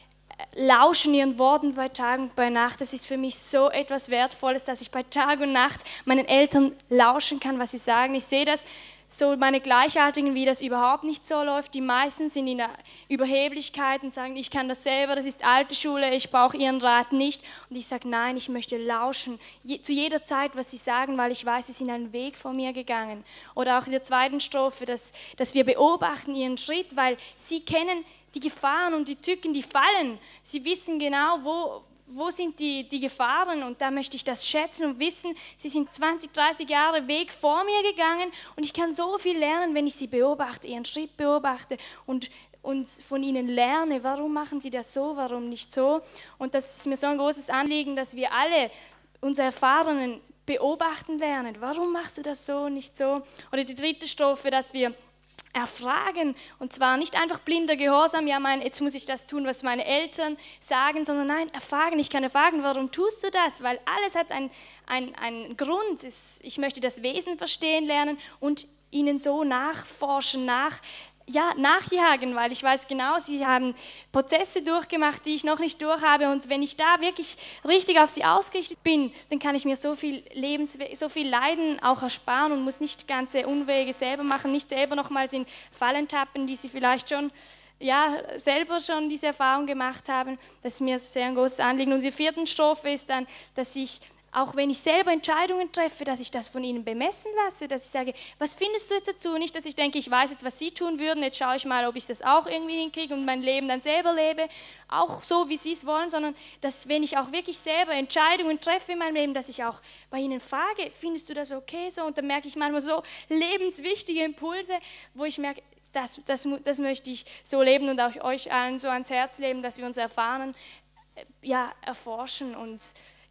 lauschen ihren Worten bei Tag und bei Nacht. Das ist für mich so etwas Wertvolles, dass ich bei Tag und Nacht meinen Eltern lauschen kann, was sie sagen. Ich sehe das so meine Gleichaltrigen, wie das überhaupt nicht so läuft. Die meisten sind in der Überheblichkeit und sagen, ich kann das selber, das ist alte Schule, ich brauche ihren Rat nicht. Und ich sage, nein, ich möchte lauschen, je, zu jeder Zeit, was sie sagen, weil ich weiß, sie sind einen Weg vor mir gegangen. Oder auch in der zweiten Strophe, dass, dass wir beobachten ihren Schritt, weil sie kennen die Gefahren und die Tücken, die Fallen. Sie wissen genau, wo, wo sind die, die Gefahren, und da möchte ich das schätzen und wissen, sie sind zwanzig, dreißig Jahre Weg vor mir gegangen und ich kann so viel lernen, wenn ich sie beobachte, ihren Schritt beobachte und, und von ihnen lerne, warum machen sie das so, warum nicht so. Und das ist mir so ein großes Anliegen, dass wir alle unsere Erfahrungen beobachten lernen. Warum machst du das so, nicht so? Oder die dritte Strophe, dass wir erfragen, und zwar nicht einfach blinder Gehorsam, ja, mein, jetzt muss ich das tun, was meine Eltern sagen, sondern nein, erfragen. Ich kann erfragen, warum tust du das? Weil alles hat einen ein Grund. Ich möchte das Wesen verstehen lernen und ihnen so nachforschen, nach Ja, nachjagen, weil ich weiß genau, sie haben Prozesse durchgemacht, die ich noch nicht durchhabe, und wenn ich da wirklich richtig auf sie ausgerichtet bin, dann kann ich mir so viel Lebenswe- so viel Leiden auch ersparen und muss nicht ganze Unwege selber machen, nicht selber nochmals in Fallen tappen, die sie vielleicht schon, ja, selber schon diese Erfahrung gemacht haben. Das ist mir sehr ein großes Anliegen. Und die vierte Strophe ist dann, dass ich, auch wenn ich selber Entscheidungen treffe, dass ich das von ihnen bemessen lasse, dass ich sage, was findest du jetzt dazu? Nicht, dass ich denke, ich weiß jetzt, was sie tun würden, jetzt schaue ich mal, ob ich das auch irgendwie hinkriege und mein Leben dann selber lebe, auch so, wie sie es wollen, sondern dass, wenn ich auch wirklich selber Entscheidungen treffe in meinem Leben, dass ich auch bei ihnen frage, findest du das okay so? Und dann merke ich manchmal so lebenswichtige Impulse, wo ich merke, das, das, das möchte ich so leben und auch euch allen so ans Herz leben, dass wir uns erfahren, ja, erforschen und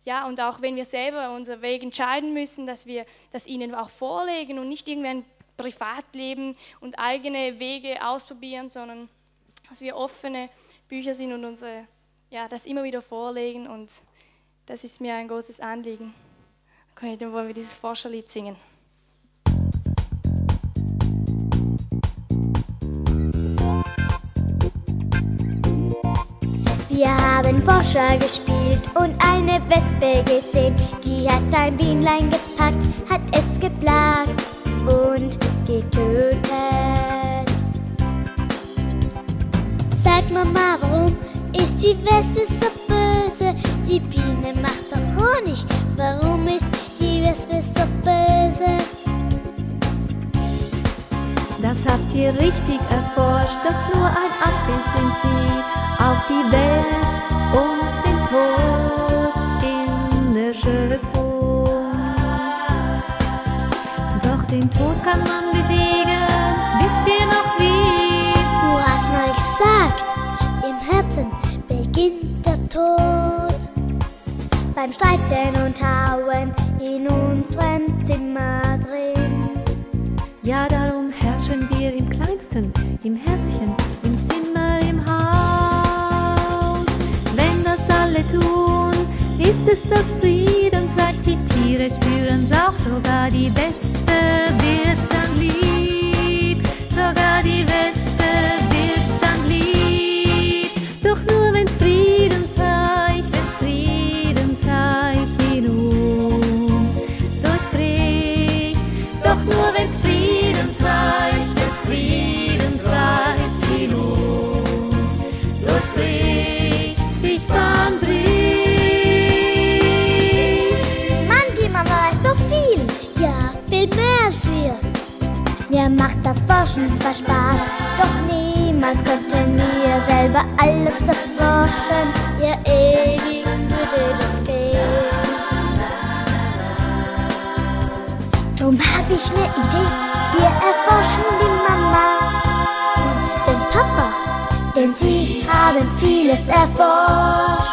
ja, und auch wenn wir selber unseren Weg entscheiden müssen, dass wir das ihnen auch vorlegen und nicht irgendwie ein Privatleben und eigene Wege ausprobieren, sondern dass wir offene Bücher sind und unsere, ja, das immer wieder vorlegen, und das ist mir ein großes Anliegen. Okay, dann wollen wir dieses Forscherlied singen. Wir haben Forscher gespielt und eine Wespe gesehen. Die hat ein Bienlein gepackt, hat es geplagt und getötet. Sag Mama, warum ist die Wespe so böse? Die Biene macht doch Honig, warum ist die Wespe so böse? Das habt ihr richtig erforscht, doch nur ein Abbild sind sie auf die Welt und den Tod in der Schöpfung. Doch den Tod kann man besiegen, wisst ihr noch wie? Du hast mal gesagt, im Herzen beginnt der Tod. Beim Streiten und Hauen in unserem Zimmer drin. Ja, darum herrschen wir im Kleinsten, im Herzchen, im Zimmer, im Haus. Wenn das alle tun, ist es das Friedensreich. Die Tiere spüren's auch, sogar die Wespe wird dann lieb. Sogar die Wespe wird dann lieb. Doch nur wenn's Friedensreich, wenn's Friedensreich in uns durchbricht. Doch nur wenn's Friedensreich, wenn's Friedensreich in uns durchbricht, sich Bahn bricht. Mann, die Mama weiß so viel, ja, viel mehr als wir. Mir macht das Forschen zwar Spaß, doch niemals könnten wir selber alles erforschen. Ihr ewig würdet uns gehen. Drum hab ich ne Idee, wir erforschen die Mama und den Papa, denn sie haben vieles erforscht.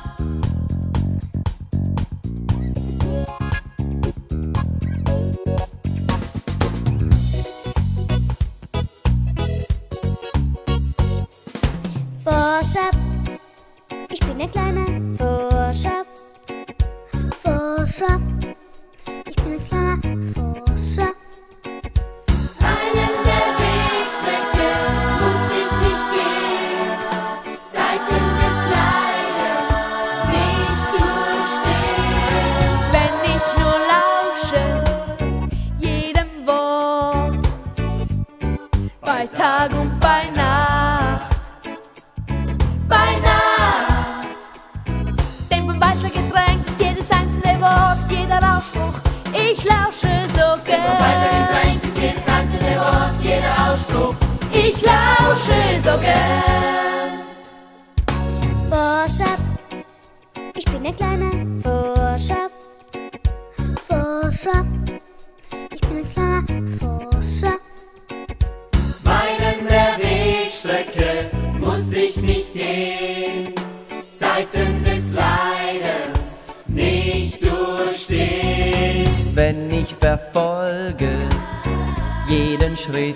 Forscher, ich bin ein kleiner Forscher. Forscher, ich bin ein kleiner Forscher. Teilen der Wegstrecke muss ich nicht gehen, Zeiten des Leidens nicht durchstehen. Wenn ich nur lausche, jedem Wort, bei Tag und bei Nacht, bei Nacht. Denn vom Weißler getränkt ist jedes einzelne Wort, jeder Ausspruch, ich lausche so gern. Vom Weißer getränkt ist jedes einzelne Wort, jeder Ausspruch, ich lausche so gern. Forscher, ich bin ein kleiner Forscher. Forscher, ich bin ein kleiner Forscher. Meinen der Wegstrecke muss ich nicht gehen, Zeiten des Leidens nicht durchstehen. Wenn ich verfolge jeden Schritt,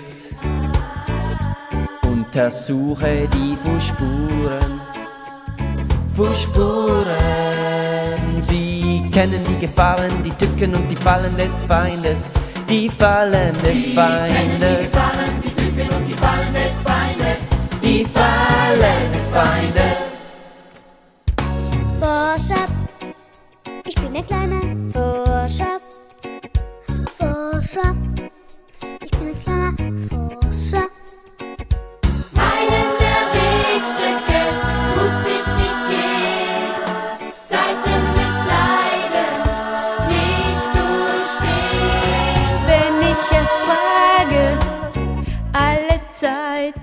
untersuche die Fußspuren, Fußspuren. Sie kennen die Gefahren, die Tücken und die Fallen des Feindes, die Fallen des Feindes. Die Fallen, die Tücken und die Fallen des Feindes, die Fallen des Feindes. Forscher, ich bin ein kleiner Forscher. Forscher, ich bin ein kleiner Forscher. Meinen der Wegstrecke muss ich nicht gehen, Zeiten des Leidens nicht durchstehen. Wenn ich erfrage, alle Zeit,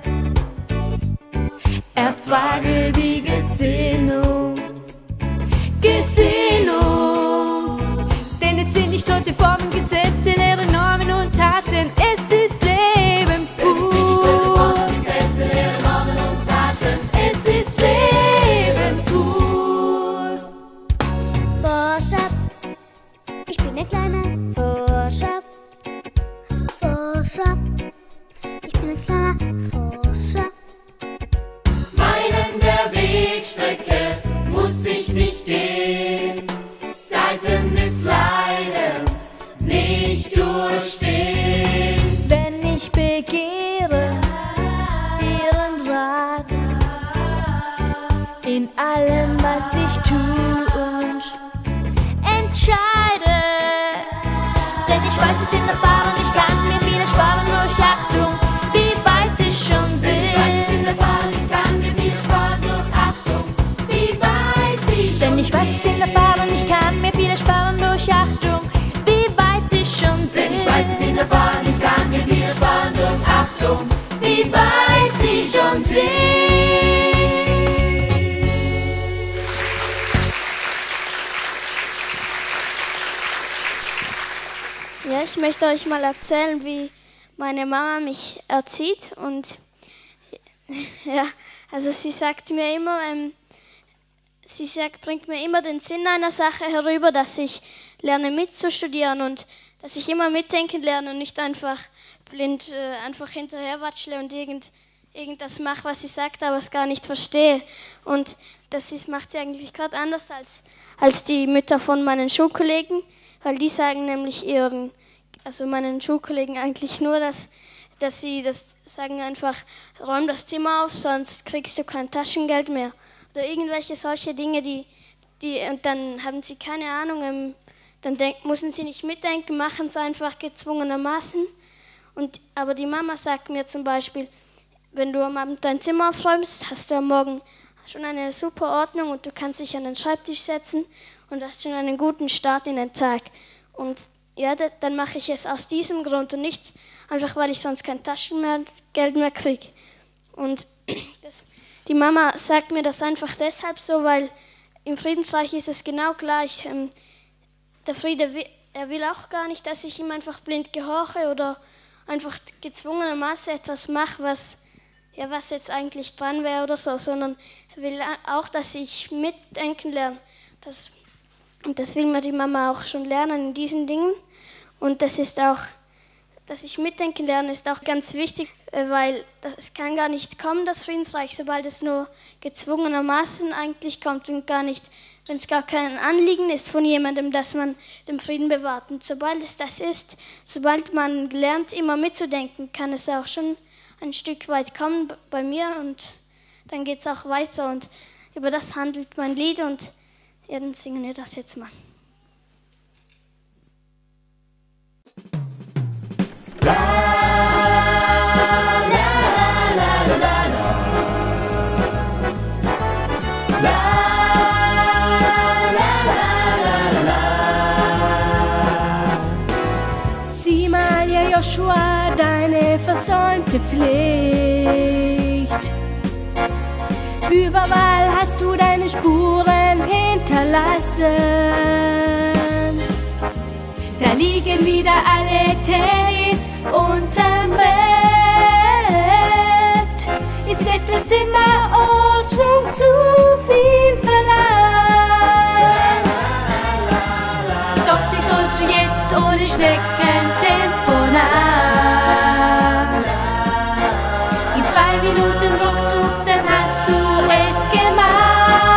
erfrage die Gesinnung, Gesinnung. Denn es sind nicht tote Formen, Gesetze, leere Normen Forscher. Ich bin ein kleiner Forscher. Meilen der Wegstrecke muss ich nicht gehen, Zeiten des Leidens nicht durchstehen. Wenn ich begehre ihren Rat in allem, was ich tue und entscheide, denn ich weiß, sie sind erfahren, ich kann mir viele sparen durch Achtung, wie weit sie schon sind. Denn ich weiß, sie sind erfahren, ich kann mir viele sparen durch Achtung, wie weit sie schon sind. Denn ich weiß, sie sind erfahren, ich kann mir viele sparen durch Achtung, wie weit sie schon sind. Denn ich weiß, sie sind erfahren, ich kann mir viele sparen durch Achtung, wie weit sie schon sind. Ja, ich möchte euch mal erzählen, wie meine Mama mich erzieht. Und ja, also sie sagt mir immer, ähm, sie sagt, bringt mir immer den Sinn einer Sache herüber, dass ich lerne mitzustudieren und dass ich immer mitdenken lerne und nicht einfach blind äh, einfach hinterherwatschle und irgend, irgendwas mache, was sie sagt, aber es gar nicht verstehe. Und das ist, macht sie eigentlich gerade anders als, als die Mütter von meinen Schulkollegen, weil die sagen nämlich ihren, also meinen Schulkollegen eigentlich nur, dass, dass sie das sagen einfach, räum das Zimmer auf, sonst kriegst du kein Taschengeld mehr. Oder irgendwelche solche Dinge, die, die und dann haben sie keine Ahnung, ähm, dann denk, müssen sie nicht mitdenken, machen es einfach gezwungenermaßen. Und, aber die Mama sagt mir zum Beispiel, wenn du am Abend dein Zimmer aufräumst, hast du am Morgen schon eine super Ordnung und du kannst dich an den Schreibtisch setzen und hast schon einen guten Start in den Tag. Und ja, dann mache ich es aus diesem Grund und nicht einfach, weil ich sonst kein Taschengeld mehr kriege. Und das, die Mama sagt mir das einfach deshalb so, weil im Friedensreich ist es genau gleich. Ähm, der Friede, er will auch gar nicht, dass ich ihm einfach blind gehorche oder einfach gezwungenermaßen etwas mache, was, ja, was jetzt eigentlich dran wäre oder so, sondern er will auch, dass ich mitdenken lerne. Das, und das will mir die Mama auch schon lernen in diesen Dingen. Und das ist auch, dass ich mitdenken lerne, ist auch ganz wichtig, weil es kann gar nicht kommen, das Friedensreich, sobald es nur gezwungenermaßen eigentlich kommt und gar nicht, wenn es gar kein Anliegen ist von jemandem, dass man den Frieden bewahrt. Und sobald es das ist, sobald man lernt, immer mitzudenken, kann es auch schon ein Stück weit kommen bei mir und dann geht es auch weiter. Und über das handelt mein Lied und ja, dann singen wir das jetzt mal. La, la, la, la, la, la. La, la, la, la, la. Sieh mal, ja Joshua, deine versäumte Pflicht. Überall hast du deine Spuren hinterlassen. Da liegen wieder alle Teddys unterm Bett. Ist etwa Zimmerordnung zu viel verlangt? Doch die sollst du jetzt ohne Schneckentempo nach. In zwei Minuten ruckzuck, dann hast du es gemacht.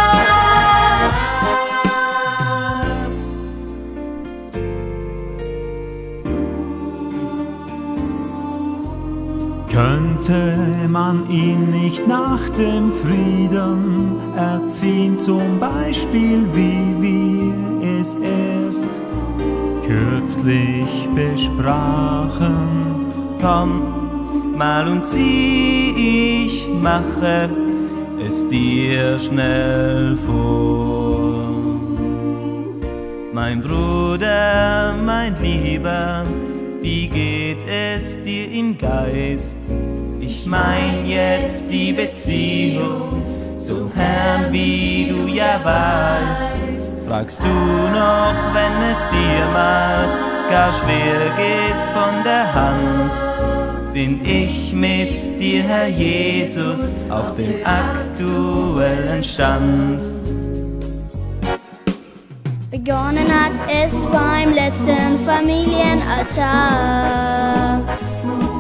Könnte man ihn nicht nach dem Frieden erziehen, zum Beispiel wie wir es erst kürzlich besprachen? Komm mal und sieh, ich mache es dir schnell vor. Mein Bruder, mein Lieber, wie geht es dir im Geist? Ich mein jetzt die Beziehung zum Herrn, wie du ja weißt. Fragst du noch, wenn es dir mal gar schwer geht von der Hand? Bin ich mit dir, Herr Jesus, auf dem aktuellen Stand. Begonnen hat es beim letzten Familienaltar.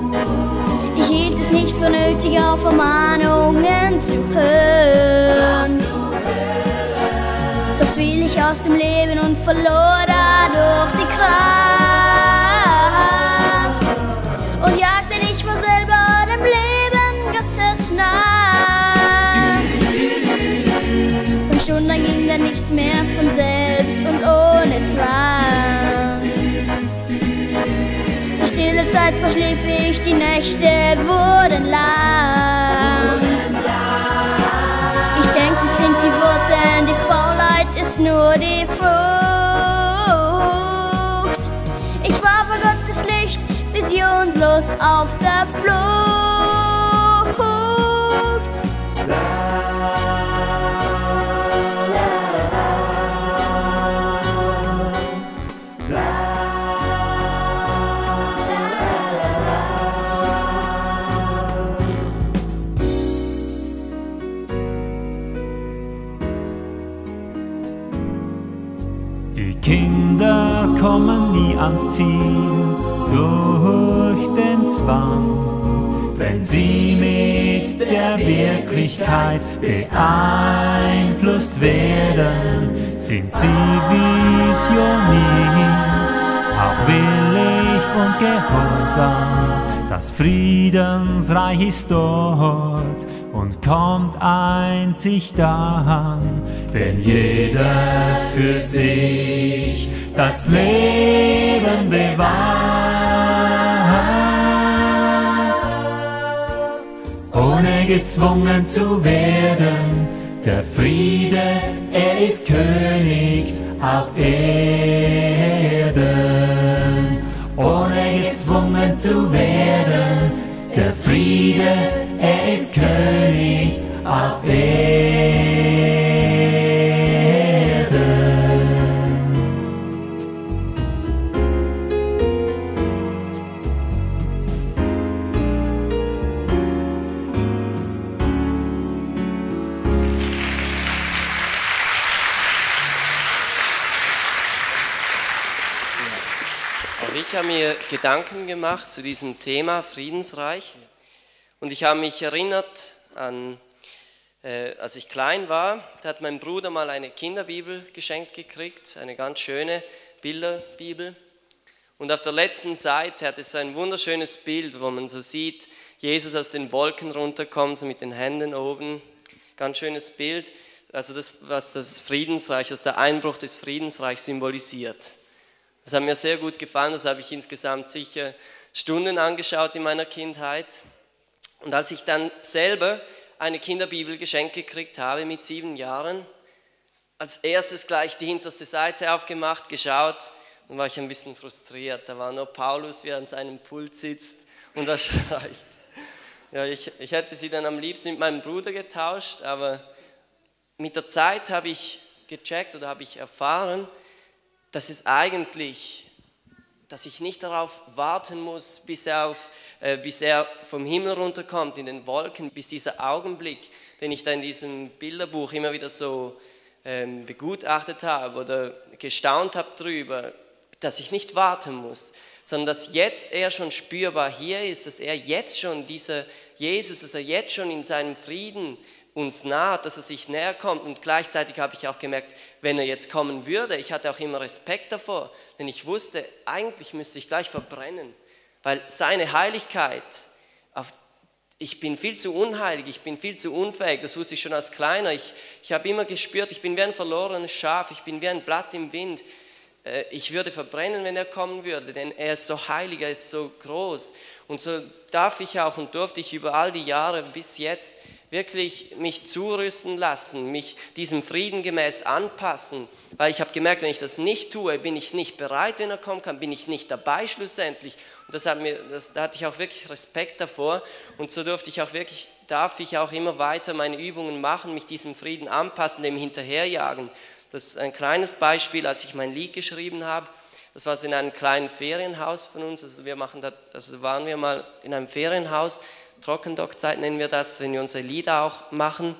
aus dem Leben und verlor dadurch die Kraft und jagte nicht mehr selber dem Leben Gottes nach. Und stundenlang ging dann nichts mehr von selbst und ohne Zwang. Die stille Zeit verschlief ich, die Nächte wurden lang. Ich denke, es sind die Wurzeln, die Faulheit ist nur die Frucht. Ich war vor Gottes Licht, visionslos auf der Flucht. Kinder kommen nie ans Ziel durch den Zwang, wenn sie mit der Wirklichkeit beeinflusst werden, sind sie visioniert, auch willig und gehorsam. Das Friedensreich ist dort und kommt einzig daran, wenn jeder für sich das Leben bewahrt, ohne gezwungen zu werden. Der Friede, er ist König auf Erden, ohne gezwungen zu werden. Der Friede, er ist König auf Erden. Auch ich habe mir Gedanken gemacht zu diesem Thema Friedensreich. Und ich habe mich erinnert an, äh, als ich klein war, da hat mein Bruder mal eine Kinderbibel geschenkt gekriegt, eine ganz schöne Bilderbibel. Und auf der letzten Seite hat es so ein wunderschönes Bild, wo man so sieht, Jesus aus den Wolken runterkommt, so mit den Händen oben. Ganz schönes Bild, also das, was das Friedensreich, also der Einbruch des Friedensreichs symbolisiert. Das hat mir sehr gut gefallen, das habe ich insgesamt sicher Stunden angeschaut in meiner Kindheit. Und als ich dann selber eine Kinderbibel geschenkt gekriegt habe mit sieben Jahren, als erstes gleich die hinterste Seite aufgemacht, geschaut, dann war ich ein bisschen frustriert. Da war nur Paulus, wie er an seinem Pult sitzt und er schreibt. Ja, ich, ich hätte sie dann am liebsten mit meinem Bruder getauscht, aber mit der Zeit habe ich gecheckt oder habe ich erfahren, dass es eigentlich, dass ich nicht darauf warten muss, bis er auf bis er vom Himmel runterkommt in den Wolken, bis dieser Augenblick, den ich da in diesem Bilderbuch immer wieder so ähm, begutachtet habe oder gestaunt habe drüber, dass ich nicht warten muss, sondern dass jetzt er schon spürbar hier ist, dass er jetzt schon, dieser Jesus, dass er jetzt schon in seinem Frieden uns naht, dass er sich näher kommt. Und gleichzeitig habe ich auch gemerkt, wenn er jetzt kommen würde, ich hatte auch immer Respekt davor, denn ich wusste, eigentlich müsste ich gleich verbrennen. Weil seine Heiligkeit, auf, ich bin viel zu unheilig, ich bin viel zu unfähig, das wusste ich schon als Kleiner. Ich, ich habe immer gespürt, ich bin wie ein verlorenes Schaf, ich bin wie ein Blatt im Wind. Ich würde verbrennen, wenn er kommen würde, denn er ist so heilig, er ist so groß. Und so darf ich auch und durfte ich über all die Jahre bis jetzt wirklich mich zurüsten lassen, mich diesem Frieden gemäß anpassen, weil ich habe gemerkt, wenn ich das nicht tue, bin ich nicht bereit, wenn er kommen kann, bin ich nicht dabei schlussendlich. Und das hat mir, das, da hatte ich auch wirklich Respekt davor und so durfte ich auch wirklich, darf ich auch immer weiter meine Übungen machen, mich diesem Frieden anpassen, dem hinterherjagen. Das ist ein kleines Beispiel, als ich mein Lied geschrieben habe. Das war so in einem kleinen Ferienhaus von uns. Also wir machen da, also waren wir mal in einem Ferienhaus, Trockendockzeit nennen wir das, wenn wir unsere Lieder auch machen.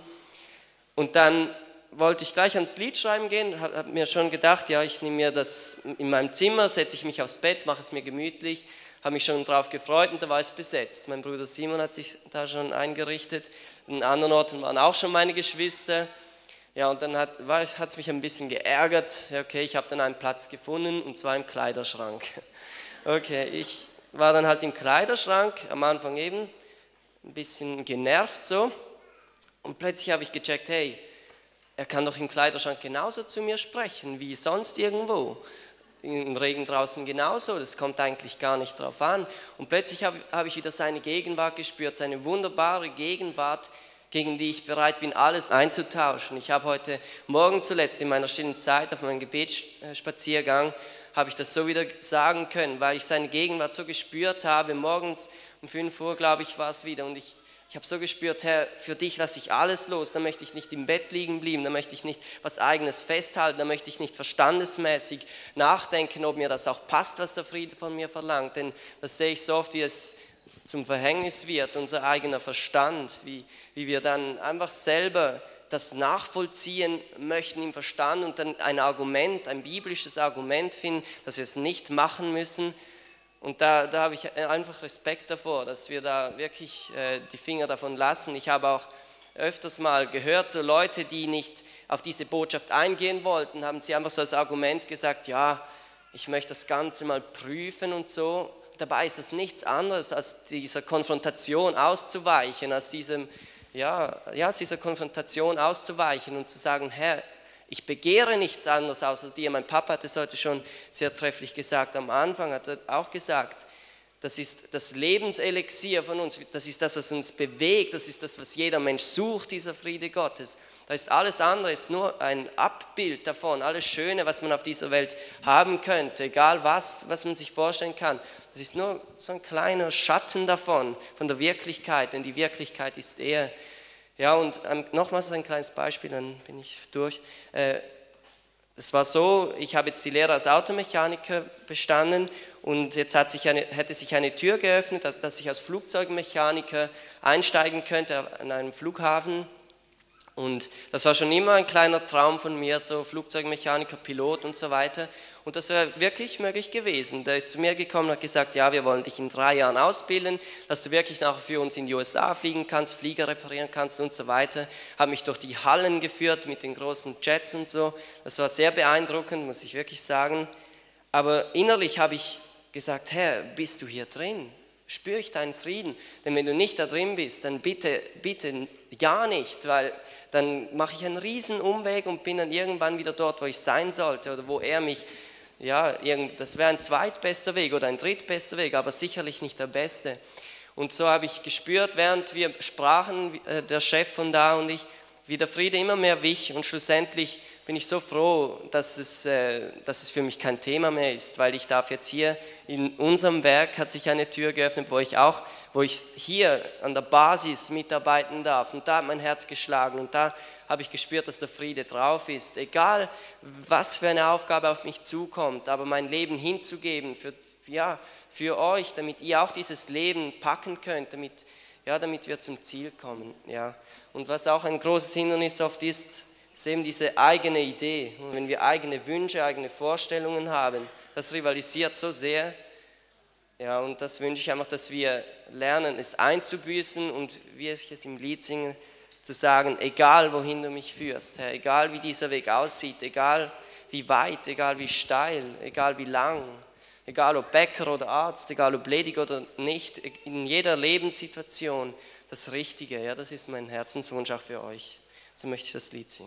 Und dann wollte ich gleich ans Lied schreiben gehen, habe hab mir schon gedacht, ja, ich nehme mir das in meinem Zimmer, setze ich mich aufs Bett, mache es mir gemütlich, habe mich schon darauf gefreut und da war es besetzt. Mein Bruder Simon hat sich da schon eingerichtet, an anderen Orten waren auch schon meine Geschwister. Ja, und dann hat es mich ein bisschen geärgert. Ja, okay, ich habe dann einen Platz gefunden, und zwar im Kleiderschrank. Okay, ich war dann halt im Kleiderschrank, am Anfang eben, ein bisschen genervt so. Und plötzlich habe ich gecheckt, hey, er kann doch im Kleiderschrank genauso zu mir sprechen, wie sonst irgendwo. Im Regen draußen genauso, das kommt eigentlich gar nicht drauf an. Und plötzlich habe, habe ich wieder seine Gegenwart gespürt, seine wunderbare Gegenwart, gegen die ich bereit bin, alles einzutauschen. Ich habe heute Morgen zuletzt in meiner stillen Zeit auf meinem Gebetsspaziergang, habe ich das so wieder sagen können, weil ich seine Gegenwart so gespürt habe. Morgens um fünf Uhr, glaube ich, war es wieder. Und ich, ich habe so gespürt, Herr, für dich lasse ich alles los. Da möchte ich nicht im Bett liegen bleiben, da möchte ich nicht was Eigenes festhalten, da möchte ich nicht verstandesmäßig nachdenken, ob mir das auch passt, was der Friede von mir verlangt. Denn das sehe ich so oft, wie es zum Verhängnis wird, unser eigener Verstand, wie, wie wir dann einfach selber das nachvollziehen möchten im Verstand und dann ein Argument, ein biblisches Argument finden, dass wir es nicht machen müssen. Und da, da habe ich einfach Respekt davor, dass wir da wirklich äh, die Finger davon lassen. Ich habe auch öfters mal gehört, so Leute, die nicht auf diese Botschaft eingehen wollten, haben sie einfach so als Argument gesagt, ja, ich möchte das Ganze mal prüfen und so. Dabei ist es nichts anderes, als dieser Konfrontation auszuweichen, als diesem, ja, ja, aus dieser Konfrontation auszuweichen und zu sagen, Herr, ich begehre nichts anderes außer dir. Mein Papa hat es heute schon sehr trefflich gesagt, am Anfang hat er auch gesagt, das ist das Lebenselixier von uns, das ist das, was uns bewegt, das ist das, was jeder Mensch sucht, dieser Friede Gottes. Da ist alles andere, ist nur ein Abbild davon, alles Schöne, was man auf dieser Welt haben könnte, egal was, was man sich vorstellen kann. Das ist nur so ein kleiner Schatten davon, von der Wirklichkeit, denn die Wirklichkeit ist eher. Ja, und ähm, nochmals ein kleines Beispiel, dann bin ich durch. Äh, es war so, ich habe jetzt die Lehre als Automechaniker bestanden und jetzt hat sich eine, hätte sich eine Tür geöffnet, dass, dass ich als Flugzeugmechaniker einsteigen könnte an einem Flughafen. Und das war schon immer ein kleiner Traum von mir, so Flugzeugmechaniker, Pilot und so weiter. Und das wäre wirklich möglich gewesen. Der ist zu mir gekommen und hat gesagt, ja, wir wollen dich in drei Jahren ausbilden, dass du wirklich nachher für uns in die U S A fliegen kannst, Flieger reparieren kannst und so weiter. Hat mich durch die Hallen geführt mit den großen Jets und so. Das war sehr beeindruckend, muss ich wirklich sagen. Aber innerlich habe ich gesagt, Herr, bist du hier drin? Spüre ich deinen Frieden? Denn wenn du nicht da drin bist, dann bitte, bitte ja nicht, weil dann mache ich einen riesen Umweg und bin dann irgendwann wieder dort, wo ich sein sollte oder wo er mich, ja, das wäre ein zweitbester Weg oder ein drittbester Weg, aber sicherlich nicht der beste. Und so habe ich gespürt, während wir sprachen, der Chef von da und ich, wie der Friede immer mehr wich und schlussendlich bin ich so froh, dass es, äh, dass es für mich kein Thema mehr ist, weil ich darf jetzt hier in unserem Werk hat sich eine Tür geöffnet, wo ich auch, wo ich hier an der Basis mitarbeiten darf und da hat mein Herz geschlagen und da habe ich gespürt, dass der Friede drauf ist, egal was für eine Aufgabe auf mich zukommt, aber mein Leben hinzugeben für, ja, für euch, damit ihr auch dieses Leben packen könnt, damit, ja, damit wir zum Ziel kommen. Ja. Und was auch ein großes Hindernis oft ist, ist eben diese eigene Idee. Und wenn wir eigene Wünsche, eigene Vorstellungen haben, das rivalisiert so sehr. Ja, und das wünsche ich einfach, dass wir lernen, es einzubüßen und wie ich es im Lied singe, zu sagen, egal wohin du mich führst, Herr, egal wie dieser Weg aussieht, egal wie weit, egal wie steil, egal wie lang, egal ob Bäcker oder Arzt, egal ob ledig oder nicht, in jeder Lebenssituation das Richtige, ja, das ist mein Herzenswunsch auch für euch. So möchte ich das Lied singen.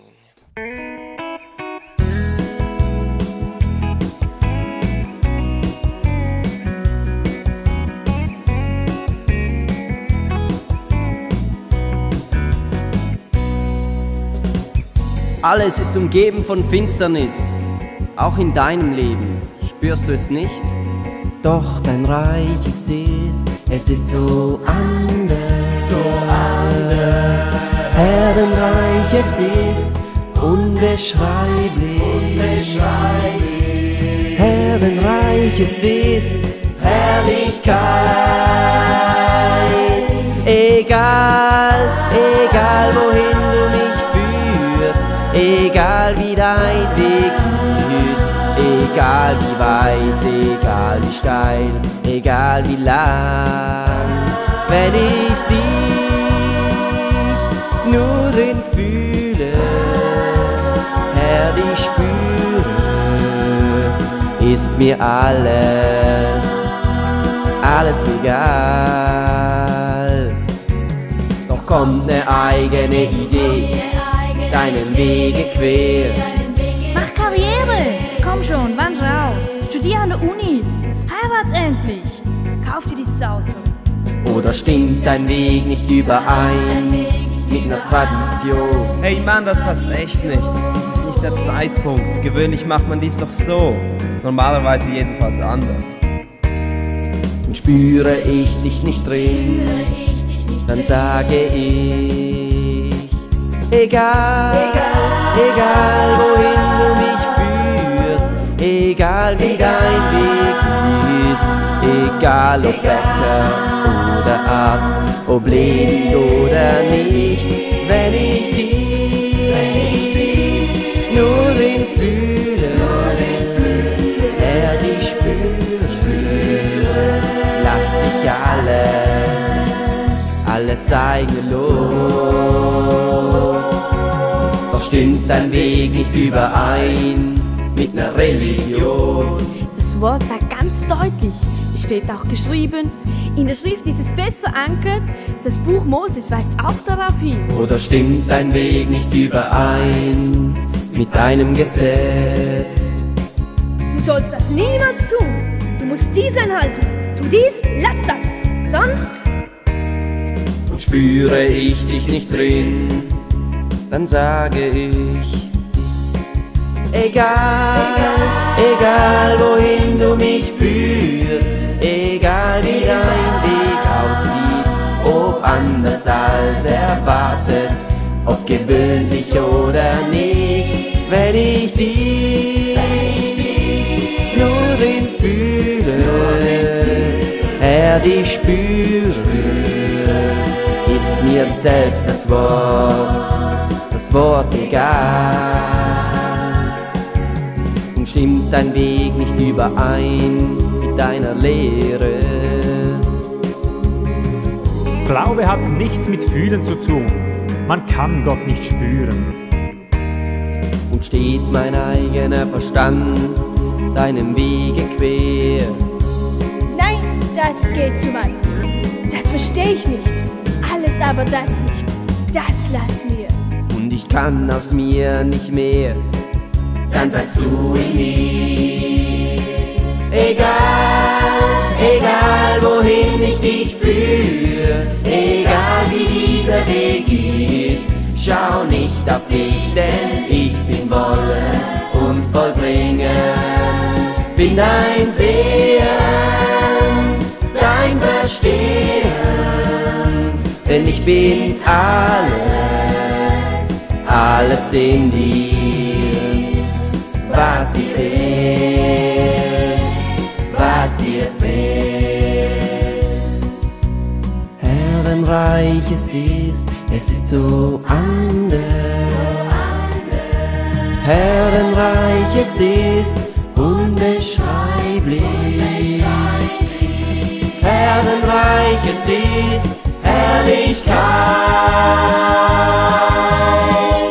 Alles ist umgeben von Finsternis, auch in deinem Leben. Spürst du es nicht? Doch dein Reich es ist, es ist so anders, so anders. Herrenreich es ist unbeschreiblich, unbeschreiblich. Herrenreich es ist Herrlichkeit. Egal, egal wohin du mich führst, egal wie dein Weg ist, egal wie weit, egal wie steil, egal wie lang, wenn ich dich nur drin fühle, ist mir alles, alles egal. Doch kommt eine eigene Idee, deinen Wege quer. Mach Karriere, komm schon, wann raus. Studier an der Uni, heirat endlich, kauf dir dieses Auto. Oder stimmt dein Weg nicht überein mit einer Tradition? Hey Mann, das passt echt nicht. Dies ist nicht der Zeitpunkt. Gewöhnlich macht man dies doch so. Normalerweise jedenfalls anders. Und spüre ich dich nicht drin, dann sage ich, egal, egal wohin du mich führst, egal wie dein Weg ist, egal ob Bäcker oder Arzt, ob ledig oder nicht, wenn ich dich nur den fühle, er dich spüre, lass sich alles, alles eigene los. Doch stimmt dein Weg nicht überein mit einer Religion. Das Wort sagt ganz deutlich, es steht auch geschrieben, in der Schrift ist es fest verankert, das Buch Moses weist auch darauf hin. Oder stimmt dein Weg nicht überein mit deinem Gesetz? Du sollst das niemals tun, du musst dies einhalten, tu dies, lass das, sonst... Und spüre ich dich nicht drin, dann sage ich, egal, egal wohin du mich führst, egal wie dein Weg aussieht, ob anders als erwartet, ob gewöhnlich oder nicht, wenn ich dich nur den fühle, er dich spüre, ist mir selbst das Wort, das Wort egal. Und stimmt dein Weg nicht überein mit deiner Lehre? Glaube hat nichts mit Fühlen zu tun, man kann Gott nicht spüren. Und steht mein eigener Verstand deinem Wege quer? Nein, das geht zu weit. Das verstehe ich nicht. Alles aber das nicht. Das lass mir. Und ich kann aus mir nicht mehr. Dann sagst du in mir. Egal, egal wohin ich dich führe, egal wie dieser Weg ist, schau nicht auf dich, denn ich bin wollen und vollbringen. Bin dein Sehen, dein Verstehen, denn ich bin alles, alles in dir, was dir fehlt, was dir fehlt. Herrenreich es ist, es ist so anders. Herrenreich es ist, unbeschreiblich. Herrenreich es ist, Herrlichkeit.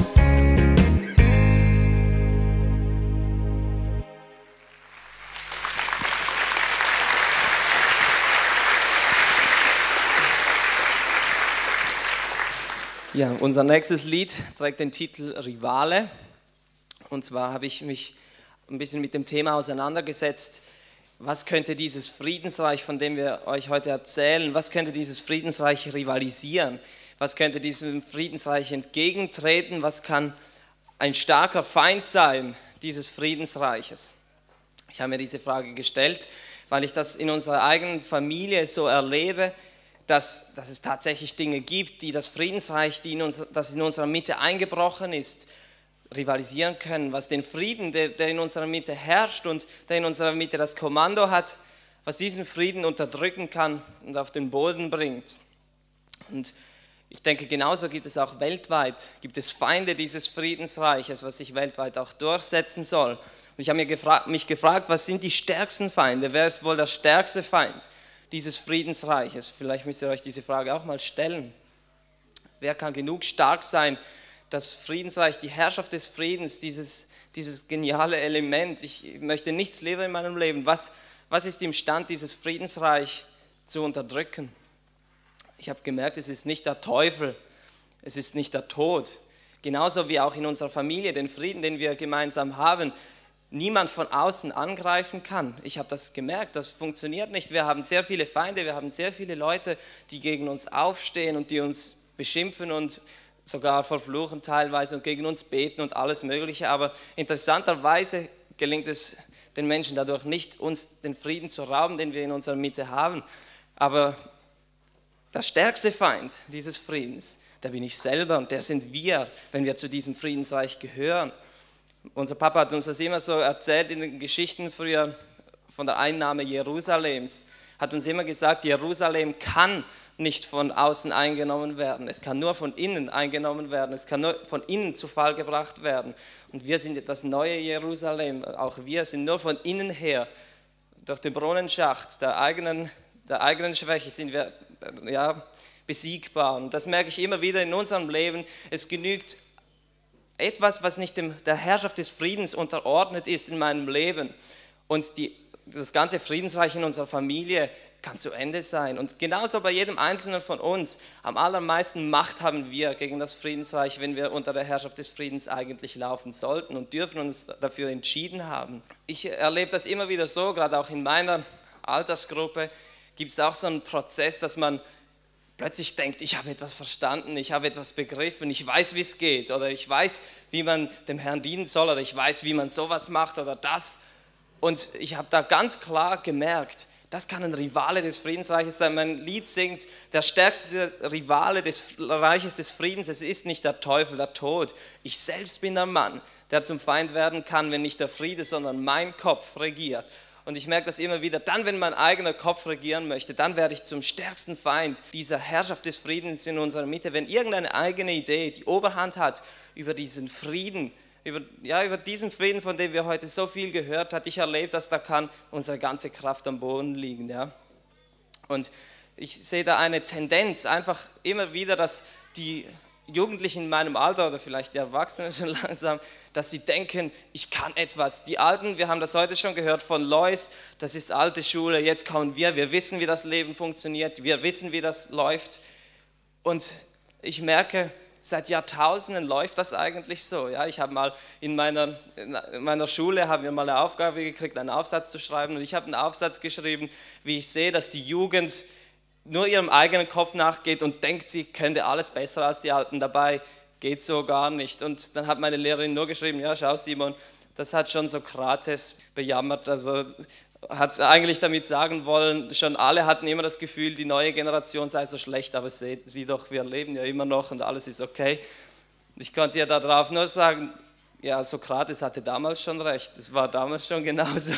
Ja, unser nächstes Lied trägt den Titel Rivale. Und zwar habe ich mich ein bisschen mit dem Thema auseinandergesetzt, was könnte dieses Friedensreich, von dem wir euch heute erzählen, was könnte dieses Friedensreich rivalisieren? Was könnte diesem Friedensreich entgegentreten? Was kann ein starker Feind sein dieses Friedensreiches? Ich habe mir diese Frage gestellt, weil ich das in unserer eigenen Familie so erlebe, dass, dass es tatsächlich Dinge gibt, die das Friedensreich, die in uns, das in unserer Mitte eingebrochen ist, rivalisieren können, was den Frieden, der, der in unserer Mitte herrscht und der in unserer Mitte das Kommando hat, was diesen Frieden unterdrücken kann und auf den Boden bringt. Und ich denke, genauso gibt es auch weltweit, gibt es Feinde dieses Friedensreiches, was sich weltweit auch durchsetzen soll. Und ich habe mir gefra- mich gefragt, was sind die stärksten Feinde? Wer ist wohl der stärkste Feind dieses Friedensreiches? Vielleicht müsst ihr euch diese Frage auch mal stellen. Wer kann genug stark sein, das Friedensreich, die Herrschaft des Friedens, dieses, dieses geniale Element. Ich möchte nichts lieber in meinem Leben. Was, was ist imstand, dieses Friedensreich zu unterdrücken? Ich habe gemerkt, es ist nicht der Teufel, es ist nicht der Tod. Genauso wie auch in unserer Familie, den Frieden, den wir gemeinsam haben, niemand von außen angreifen kann. Ich habe das gemerkt, das funktioniert nicht. Wir haben sehr viele Feinde, wir haben sehr viele Leute, die gegen uns aufstehen und die uns beschimpfen und sogar verfluchen teilweise und gegen uns beten und alles Mögliche. Aber interessanterweise gelingt es den Menschen dadurch nicht, uns den Frieden zu rauben, den wir in unserer Mitte haben. Aber der stärkste Feind dieses Friedens, der bin ich selber und der sind wir, wenn wir zu diesem Friedensreich gehören. Unser Papa hat uns das immer so erzählt in den Geschichten früher von der Einnahme Jerusalems, hat uns immer gesagt, Jerusalem kann nicht von außen eingenommen werden, es kann nur von innen eingenommen werden, es kann nur von innen zu Fall gebracht werden. Und wir sind das neue Jerusalem, auch wir sind nur von innen her, durch den Brunnenschacht der eigenen, der eigenen Schwäche sind wir ja, besiegbar. Und das merke ich immer wieder in unserem Leben. Es genügt etwas, was nicht dem, der Herrschaft des Friedens unterordnet ist in meinem Leben. Und die, das ganze Friedensreich in unserer Familie kann zu Ende sein. Und genauso bei jedem Einzelnen von uns. Am allermeisten Macht haben wir gegen das Friedensreich, wenn wir unter der Herrschaft des Friedens eigentlich laufen sollten und dürfen uns dafür entschieden haben. Ich erlebe das immer wieder so, gerade auch in meiner Altersgruppe, gibt es auch so einen Prozess, dass man plötzlich denkt, ich habe etwas verstanden, ich habe etwas begriffen, ich weiß, wie es geht oder ich weiß, wie man dem Herrn dienen soll oder ich weiß, wie man sowas macht oder das. Und ich habe da ganz klar gemerkt, das kann ein Rivale des Friedensreiches sein. Mein Lied singt, der stärkste Rivale des Reiches des Friedens, es ist nicht der Teufel, der Tod. Ich selbst bin der Mann, der zum Feind werden kann, wenn nicht der Friede, sondern mein Kopf regiert. Und ich merke das immer wieder, dann, wenn mein eigener Kopf regieren möchte, dann werde ich zum stärksten Feind dieser Herrschaft des Friedens in unserer Mitte. Wenn irgendeine eigene Idee die Oberhand hat über diesen Frieden, über, ja, über diesen Frieden, von dem wir heute so viel gehört haben, ich erlebe, dass da kann unsere ganze Kraft am Boden liegen. Ja? Und ich sehe da eine Tendenz, einfach immer wieder, dass die Jugendlichen in meinem Alter oder vielleicht die Erwachsenen schon langsam, dass sie denken, ich kann etwas. Die Alten, wir haben das heute schon gehört von Lois, das ist alte Schule, jetzt kommen wir, wir wissen, wie das Leben funktioniert, wir wissen, wie das läuft. Und ich merke, seit Jahrtausenden läuft das eigentlich so. Ja, ich habe mal in meiner, in meiner Schule, haben wir mal eine Aufgabe gekriegt, einen Aufsatz zu schreiben und ich habe einen Aufsatz geschrieben, wie ich sehe, dass die Jugend nur ihrem eigenen Kopf nachgeht und denkt, sie könnte alles besser als die Alten. Dabei geht so gar nicht. Und dann hat meine Lehrerin nur geschrieben, ja, schau Simon, das hat schon Sokrates bejammert. Also hat eigentlich damit sagen wollen, schon alle hatten immer das Gefühl, die neue Generation sei so schlecht, aber sieh, sieh doch, wir leben ja immer noch und alles ist okay. Ich konnte ja darauf nur sagen, ja, Sokrates hatte damals schon recht, es war damals schon genauso.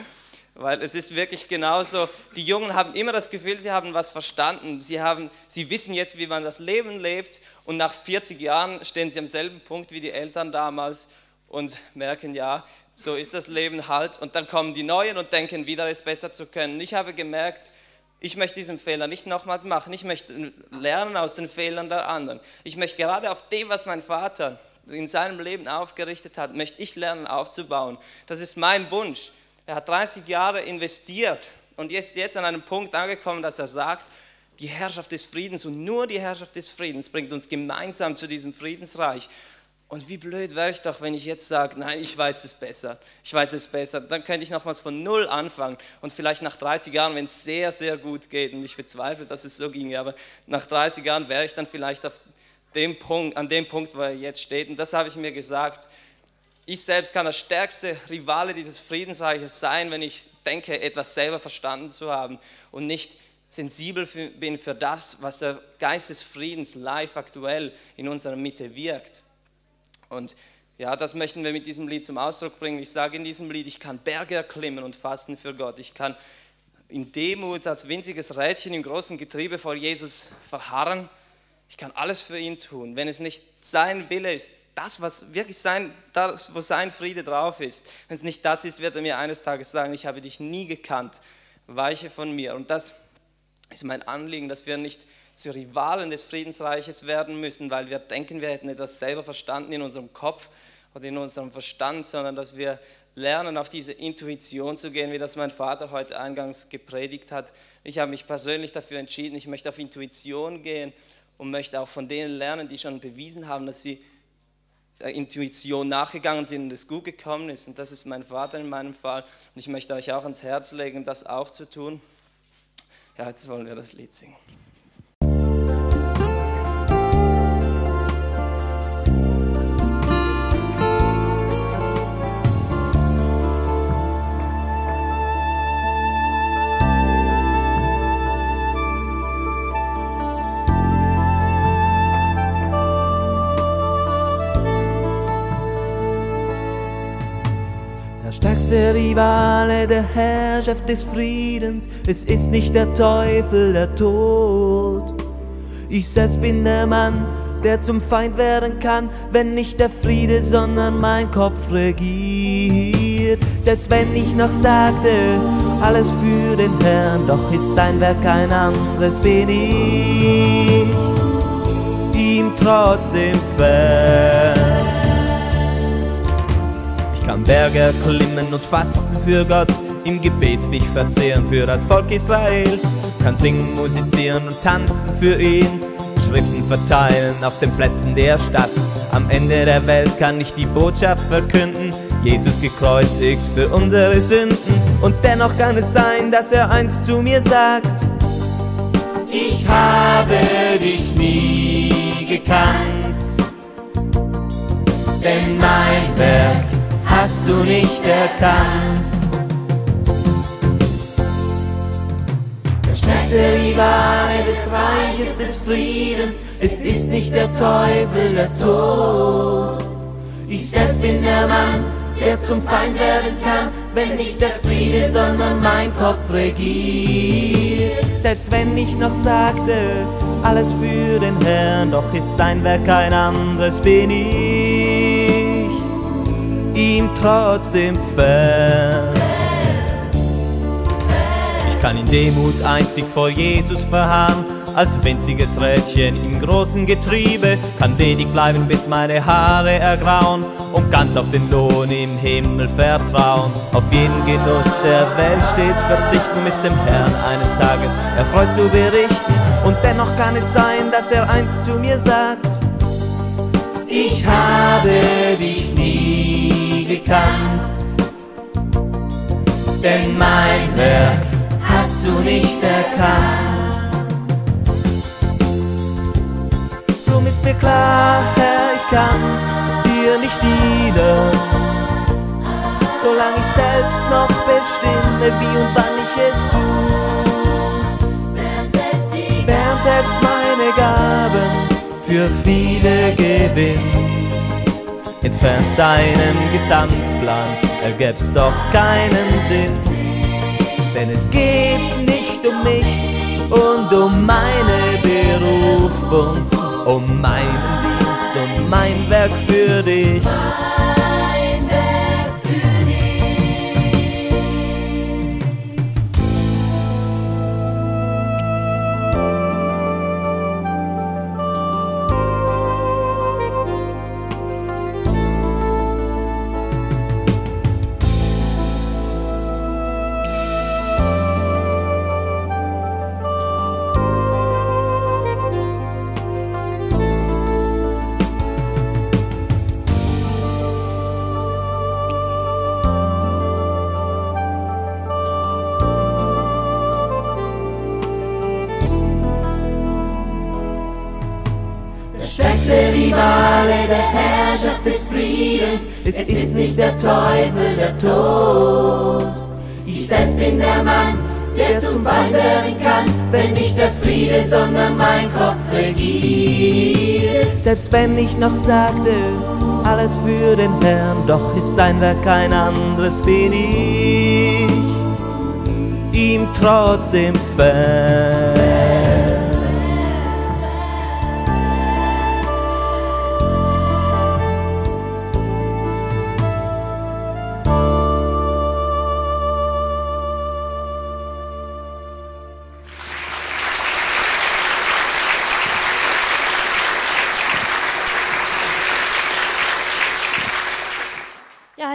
Weil es ist wirklich genauso, die Jungen haben immer das Gefühl, sie haben was verstanden, sie, haben, sie wissen jetzt, wie man das Leben lebt und nach vierzig Jahren stehen sie am selben Punkt wie die Eltern damals und merken, ja, so ist das Leben halt und dann kommen die Neuen und denken wieder, es besser zu können. Ich habe gemerkt, ich möchte diesen Fehler nicht nochmals machen, ich möchte lernen aus den Fehlern der anderen. Ich möchte gerade auf dem, was mein Vater in seinem Leben aufgerichtet hat, möchte ich lernen aufzubauen. Das ist mein Wunsch. Er hat dreißig Jahre investiert und ist jetzt an einem Punkt angekommen, dass er sagt, die Herrschaft des Friedens und nur die Herrschaft des Friedens bringt uns gemeinsam zu diesem Friedensreich. Und wie blöd wäre ich doch, wenn ich jetzt sage, nein, ich weiß es besser, ich weiß es besser. Dann könnte ich nochmals von Null anfangen und vielleicht nach dreißig Jahren, wenn es sehr, sehr gut geht, und ich bezweifle, dass es so ginge, aber nach dreißig Jahren wäre ich dann vielleicht auf dem Punkt, an dem Punkt, wo er jetzt steht. Und das habe ich mir gesagt. Ich selbst kann der stärkste Rivale dieses Friedensreiches sein, wenn ich denke, etwas selber verstanden zu haben und nicht sensibel für, bin für das, was der Geist des Friedens live aktuell in unserer Mitte wirkt. Und ja, das möchten wir mit diesem Lied zum Ausdruck bringen. Ich sage in diesem Lied, ich kann Berge erklimmen und fasten für Gott. Ich kann in Demut als winziges Rädchen im großen Getriebe vor Jesus verharren. Ich kann alles für ihn tun, wenn es nicht sein Wille ist. Das, was wirklich sein, das, wo sein Friede drauf ist. Wenn es nicht das ist, wird er mir eines Tages sagen, ich habe dich nie gekannt, weiche von mir. Und das ist mein Anliegen, dass wir nicht zu Rivalen des Friedensreiches werden müssen, weil wir denken, wir hätten etwas selber verstanden in unserem Kopf oder in unserem Verstand, sondern dass wir lernen, auf diese Intuition zu gehen, wie das mein Vater heute eingangs gepredigt hat. Ich habe mich persönlich dafür entschieden, ich möchte auf Intuition gehen und möchte auch von denen lernen, die schon bewiesen haben, dass sie der Intuition nachgegangen sind und es gut gekommen ist. Und das ist mein Vater in meinem Fall. Und ich möchte euch auch ans Herz legen, das auch zu tun. Ja, jetzt wollen wir das Lied singen. Der stärkste Rivale, der Herrschaft des Friedens, es ist nicht der Teufel, der Tod. Ich selbst bin der Mann, der zum Feind werden kann, wenn nicht der Friede, sondern mein Kopf regiert. Selbst wenn ich noch sagte, alles für den Herrn, doch ist sein Werk kein anderes, bin ich ihm trotzdem fern. Ich kann Berge erklimmen und fasten für Gott, im Gebet mich verzehren für das Volk Israel. Kann singen, musizieren und tanzen für ihn, Schriften verteilen auf den Plätzen der Stadt. Am Ende der Welt kann ich die Botschaft verkünden, Jesus gekreuzigt für unsere Sünden. Und dennoch kann es sein, dass er einst zu mir sagt: Ich habe dich nie gekannt, denn mein Werk hast du nicht erkannt. Der stärkste Rivale des Reiches des Friedens, es ist nicht der Teufel, der Tod. Ich selbst bin der Mann, der zum Feind werden kann, wenn nicht der Friede, sondern mein Kopf regiert. Selbst wenn ich noch sagte, alles für den Herrn, doch ist sein Werk kein anderes, bin ich ihm trotzdem fern. Ich kann in Demut einzig vor Jesus verharren, als winziges Rädchen im großen Getriebe, kann ledig bleiben, bis meine Haare ergrauen und ganz auf den Lohn im Himmel vertrauen. Auf jeden Genuss der Welt stets verzichten, um es dem Herrn eines Tages erfreut zu berichten. Und dennoch kann es sein, dass er einst zu mir sagt: Ich habe dich nie gekannt, denn mein Werk hast du nicht erkannt. Drum ist mir klar, Herr, ich kann dir nicht dienen, solange ich selbst noch bestimme, wie und wann ich es tu. Während selbst meine Gaben für viele gewinnen, entfernt deinen Gesamtplan, ergäb's doch keinen Sinn. Denn es geht nicht um mich und um meine Berufung, um meinen Dienst und mein Werk für dich. Mein Werk für dich. Rivale der Herrschaft des Friedens, es ist nicht der Teufel, der Tod. Ich selbst bin der Mann, der zum Feind werden kann, wenn nicht der Friede, sondern mein Kopf regiert. Selbst wenn ich noch sagte, alles für den Herrn, doch ist sein Werk kein anderes, bin ich ihm trotzdem fern.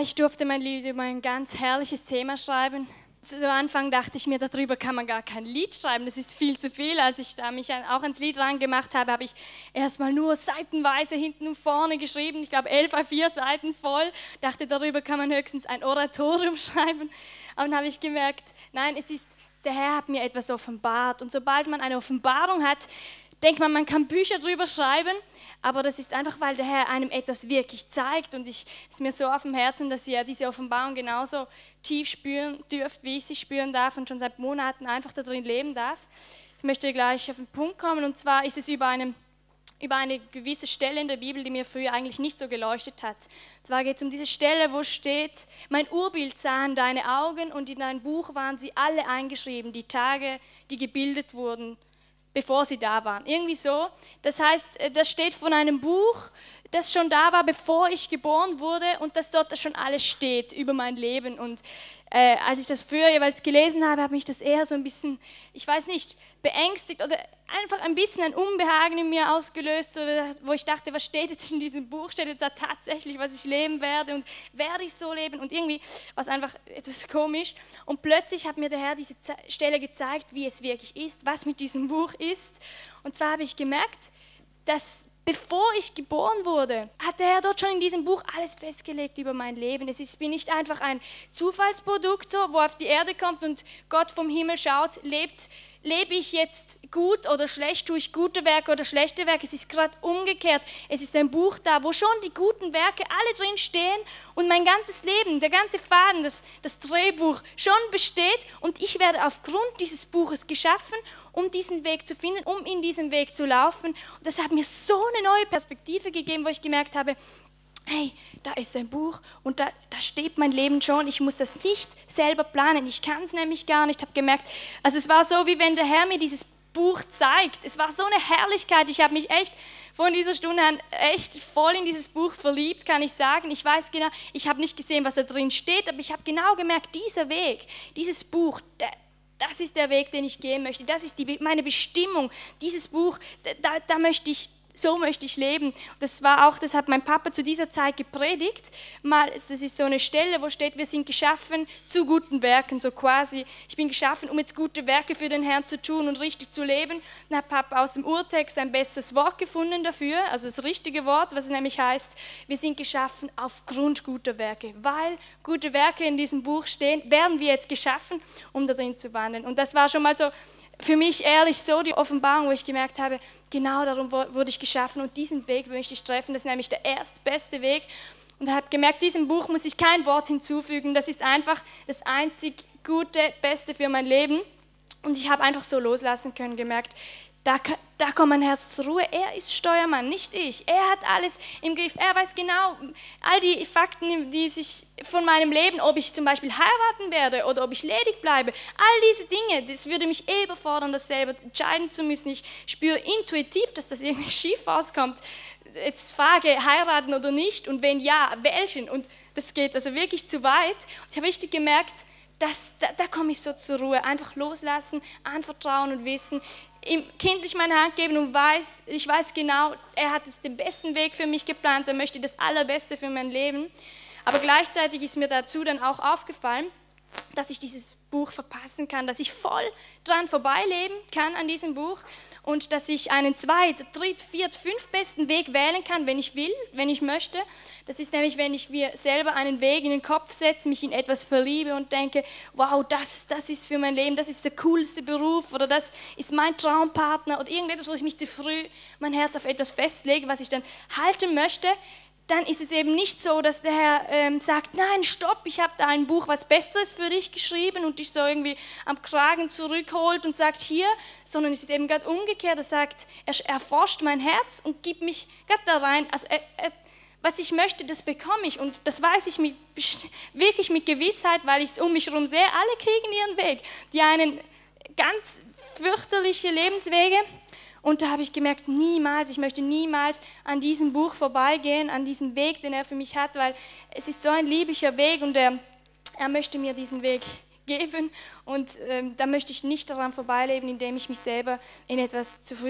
ich durfte mein Lied über ein ganz herrliches Thema schreiben. Zu Anfang dachte ich mir, darüber kann man gar kein Lied schreiben, das ist viel zu viel. Als ich da mich auch ans Lied rangemacht habe, habe ich erstmal nur seitenweise hinten und vorne geschrieben. Ich glaube, elf A vier Seiten voll. Dachte, darüber kann man höchstens ein Oratorium schreiben. Aber dann habe ich gemerkt, nein, es ist, der Herr hat mir etwas offenbart. Und sobald man eine Offenbarung hat, denkt man, man kann Bücher drüber schreiben, aber das ist einfach, weil der Herr einem etwas wirklich zeigt. Und es ist mir so auf dem Herzen, dass ihr diese Offenbarung genauso tief spüren dürft, wie ich sie spüren darf und schon seit Monaten einfach da drin leben darf. Ich möchte gleich auf den Punkt kommen, und zwar ist es über eine, über eine gewisse Stelle in der Bibel, die mir früher eigentlich nicht so geleuchtet hat. Und zwar geht es um diese Stelle, wo steht, mein Urbild sahen deine Augen und in dein Buch waren sie alle eingeschrieben, die Tage, die gebildet wurden, bevor sie da waren. Irgendwie so. Das heißt, das steht von einem Buch, das schon da war, bevor ich geboren wurde, und dass dort schon alles steht über mein Leben. Und äh, als ich das früher jeweils gelesen habe, hat mich das eher so ein bisschen, ich weiß nicht, beängstigt oder einfach ein bisschen ein Unbehagen in mir ausgelöst, so, wo ich dachte, was steht jetzt in diesem Buch? Steht jetzt da tatsächlich, was ich leben werde, und werde ich so leben? Und irgendwie war es einfach etwas komisch. Und plötzlich hat mir der Herr diese Stelle gezeigt, wie es wirklich ist, was mit diesem Buch ist. Und zwar habe ich gemerkt, dass bevor ich geboren wurde, hat der Herr dort schon in diesem Buch alles festgelegt über mein Leben. Es ist, bin nicht einfach ein Zufallsprodukt, so, wo auf die Erde kommt und Gott vom Himmel schaut, lebt, lebe ich jetzt gut oder schlecht, tue ich gute Werke oder schlechte Werke. Es ist gerade umgekehrt. Es ist ein Buch da, wo schon die guten Werke alle drin stehen und mein ganzes Leben, der ganze Faden, das, das Drehbuch schon besteht, und ich werde aufgrund dieses Buches geschaffen, um diesen Weg zu finden, um in diesem Weg zu laufen. Und das hat mir so eine neue Perspektive gegeben, wo ich gemerkt habe, hey, da ist ein Buch und da, da steht mein Leben schon. Ich muss das nicht selber planen. Ich kann es nämlich gar nicht. Ich habe gemerkt, also es war so, wie wenn der Herr mir dieses Buch zeigt. Es war so eine Herrlichkeit. Ich habe mich echt von dieser Stunde an echt voll in dieses Buch verliebt, kann ich sagen. Ich weiß genau, ich habe nicht gesehen, was da drin steht, aber ich habe genau gemerkt, dieser Weg, dieses Buch, der, das ist der Weg, den ich gehen möchte. Das ist die, meine Bestimmung. Dieses Buch, da, da möchte ich So möchte ich leben. Das war auch, das hat mein Papa zu dieser Zeit gepredigt. Mal, das ist so eine Stelle, wo steht, wir sind geschaffen zu guten Werken, so quasi. Ich bin geschaffen, um jetzt gute Werke für den Herrn zu tun und richtig zu leben. Dann hat Papa aus dem Urtext ein besseres Wort gefunden dafür, also das richtige Wort, was nämlich heißt, wir sind geschaffen aufgrund guter Werke. Weil gute Werke in diesem Buch stehen, werden wir jetzt geschaffen, um da drin zu wandeln. Und das war schon mal so für mich ehrlich so die Offenbarung, wo ich gemerkt habe, genau darum wurde ich geschaffen und diesen Weg möchte ich treffen. Das ist nämlich der erstbeste Weg. Und ich habe gemerkt, diesem Buch muss ich kein Wort hinzufügen. Das ist einfach das einzig Gute, Beste für mein Leben. Und ich habe einfach so loslassen können, gemerkt, da, da kommt mein Herz zur Ruhe. Er ist Steuermann, nicht ich. Er hat alles im Griff. Er weiß genau all die Fakten, die sich von meinem Leben, ob ich zum Beispiel heiraten werde oder ob ich ledig bleibe. All diese Dinge, das würde mich eh überfordern, das selber entscheiden zu müssen. Ich spüre intuitiv, dass das irgendwie schief auskommt. Jetzt frage, heiraten oder nicht, und wenn ja, welchen? Und das geht also wirklich zu weit. Und ich habe richtig gemerkt, dass, da, da komme ich so zur Ruhe. Einfach loslassen, anvertrauen und wissen, ihm kindlich meine Hand geben und weiß, ich weiß genau, er hat den besten Weg für mich geplant, er möchte das Allerbeste für mein Leben. Aber gleichzeitig ist mir dazu dann auch aufgefallen, dass ich dieses Buch verpassen kann, dass ich voll dran vorbeileben kann an diesem Buch und dass ich einen zweit-, dritt-, viert-, fünftbesten Weg wählen kann, wenn ich will, wenn ich möchte. Das ist nämlich, wenn ich mir selber einen Weg in den Kopf setze, mich in etwas verliebe und denke, wow, das, das ist für mein Leben, das ist der coolste Beruf oder das ist mein Traumpartner oder irgendetwas, wo ich mich zu früh mein Herz auf etwas festlege, was ich dann halten möchte. Dann ist es eben nicht so, dass der Herr ähm, sagt, nein, stopp, ich habe da ein Buch, was Besseres für dich geschrieben und dich so irgendwie am Kragen zurückholt und sagt, hier, sondern es ist eben gerade umgekehrt, er sagt, er erforscht mein Herz und gibt mich gerade da rein, also er, er, was ich möchte, das bekomme ich und das weiß ich mit, wirklich mit Gewissheit, weil ich es um mich herum sehe, alle kriegen ihren Weg, die einen ganz fürchterliche Lebenswege. Und da habe ich gemerkt, niemals, ich möchte niemals an diesem Buch vorbeigehen, an diesem Weg, den er für mich hat, weil es ist so ein lieblicher Weg und er, er möchte mir diesen Weg geben. Und ähm, da möchte ich nicht daran vorbeileben, indem ich mich selber in etwas zu früh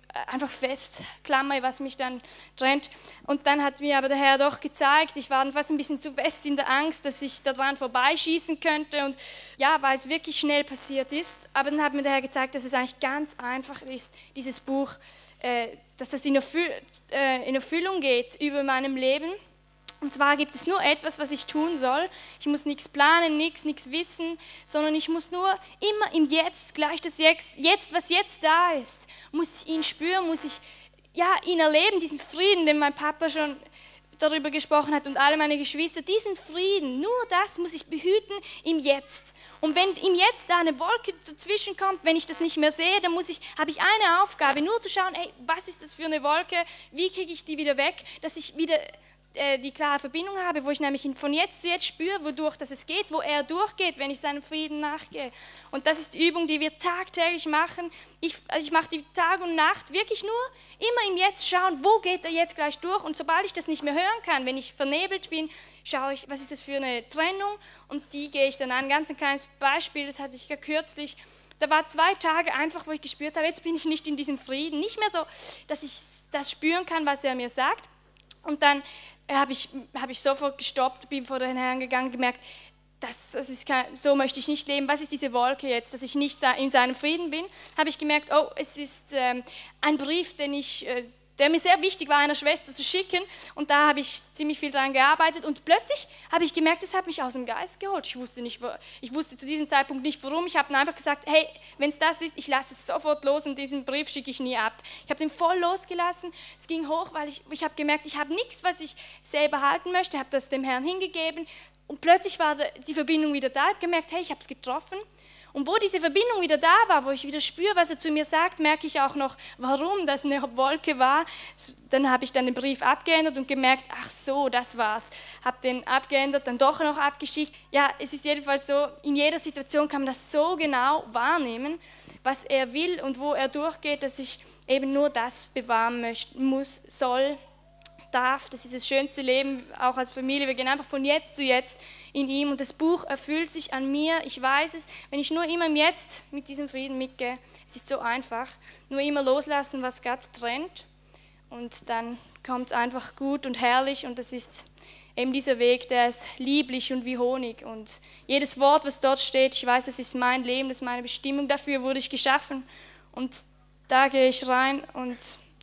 einfach festklammer, was mich dann trennt. Und dann hat mir aber der Herr doch gezeigt, ich war fast ein bisschen zu fest in der Angst, dass ich daran vorbeischießen könnte und ja, weil es wirklich schnell passiert ist. Aber dann hat mir der Herr gezeigt, dass es eigentlich ganz einfach ist, dieses Buch, äh, dass das in, Erfüll äh, in Erfüllung geht über meinem Leben. Und zwar gibt es nur etwas, was ich tun soll. Ich muss nichts planen, nichts, nichts wissen, sondern ich muss nur immer im Jetzt, gleich das Jetzt, jetzt, was jetzt da ist, muss ich ihn spüren, muss ich ja, ihn erleben, diesen Frieden, den mein Papa schon darüber gesprochen hat und alle meine Geschwister, diesen Frieden, nur das muss ich behüten im Jetzt. Und wenn im Jetzt da eine Wolke dazwischen kommt, wenn ich das nicht mehr sehe, dann muss ich, habe ich eine Aufgabe, nur zu schauen, hey, was ist das für eine Wolke, wie kriege ich die wieder weg, dass ich wieder die klare Verbindung habe, wo ich nämlich von jetzt zu jetzt spüre, wodurch das es geht, wo er durchgeht, wenn ich seinem Frieden nachgehe. Und das ist die Übung, die wir tagtäglich machen. Ich, also ich mache die Tag und Nacht wirklich nur immer im Jetzt schauen, wo geht er jetzt gleich durch. Und sobald ich das nicht mehr hören kann, wenn ich vernebelt bin, schaue ich, was ist das für eine Trennung, und die gehe ich dann an. Ganz ein kleines Beispiel, das hatte ich ja kürzlich. Da war zwei Tage einfach, wo ich gespürt habe, jetzt bin ich nicht in diesem Frieden, nicht mehr so, dass ich das spüren kann, was er mir sagt. Und dann habe ich, hab ich sofort gestoppt, bin vor den Herrn gegangen, gemerkt, das, das ist kein, so möchte ich nicht leben. Was ist diese Wolke jetzt, dass ich nicht in seinem Frieden bin? Habe ich gemerkt, oh, es ist ähm, ein Brief, den ich, äh, der mir sehr wichtig war, einer Schwester zu schicken. Und da habe ich ziemlich viel daran gearbeitet. Und plötzlich habe ich gemerkt, es hat mich aus dem Geist geholt. Ich wusste, nicht, ich wusste zu diesem Zeitpunkt nicht, warum. Ich habe dann einfach gesagt, hey, wenn es das ist, ich lasse es sofort los und diesen Brief schicke ich nie ab. Ich habe den voll losgelassen. Es ging hoch, weil ich, ich habe gemerkt, ich habe nichts, was ich selber halten möchte. Ich habe das dem Herrn hingegeben. Und plötzlich war die Verbindung wieder da. Ich habe gemerkt, hey, ich habe es getroffen. Und wo diese Verbindung wieder da war, wo ich wieder spüre, was er zu mir sagt, merke ich auch noch, warum das eine Wolke war. Dann habe ich dann den Brief abgeändert und gemerkt, ach so, das war's. Habe den abgeändert, dann doch noch abgeschickt. Ja, es ist jedenfalls so, in jeder Situation kann man das so genau wahrnehmen, was er will und wo er durchgeht, dass ich eben nur das bewahren möchte, muss, soll, darf. Das ist das schönste Leben, auch als Familie. Wir gehen einfach von jetzt zu jetzt in ihm und das Buch erfüllt sich an mir. Ich weiß es, wenn ich nur immer im Jetzt mit diesem Frieden mitgehe, es ist so einfach, nur immer loslassen, was Gott trennt, und dann kommt es einfach gut und herrlich, und das ist eben dieser Weg, der ist lieblich und wie Honig, und jedes Wort, was dort steht, ich weiß, das ist mein Leben, das ist meine Bestimmung, dafür wurde ich geschaffen, und da gehe ich rein, und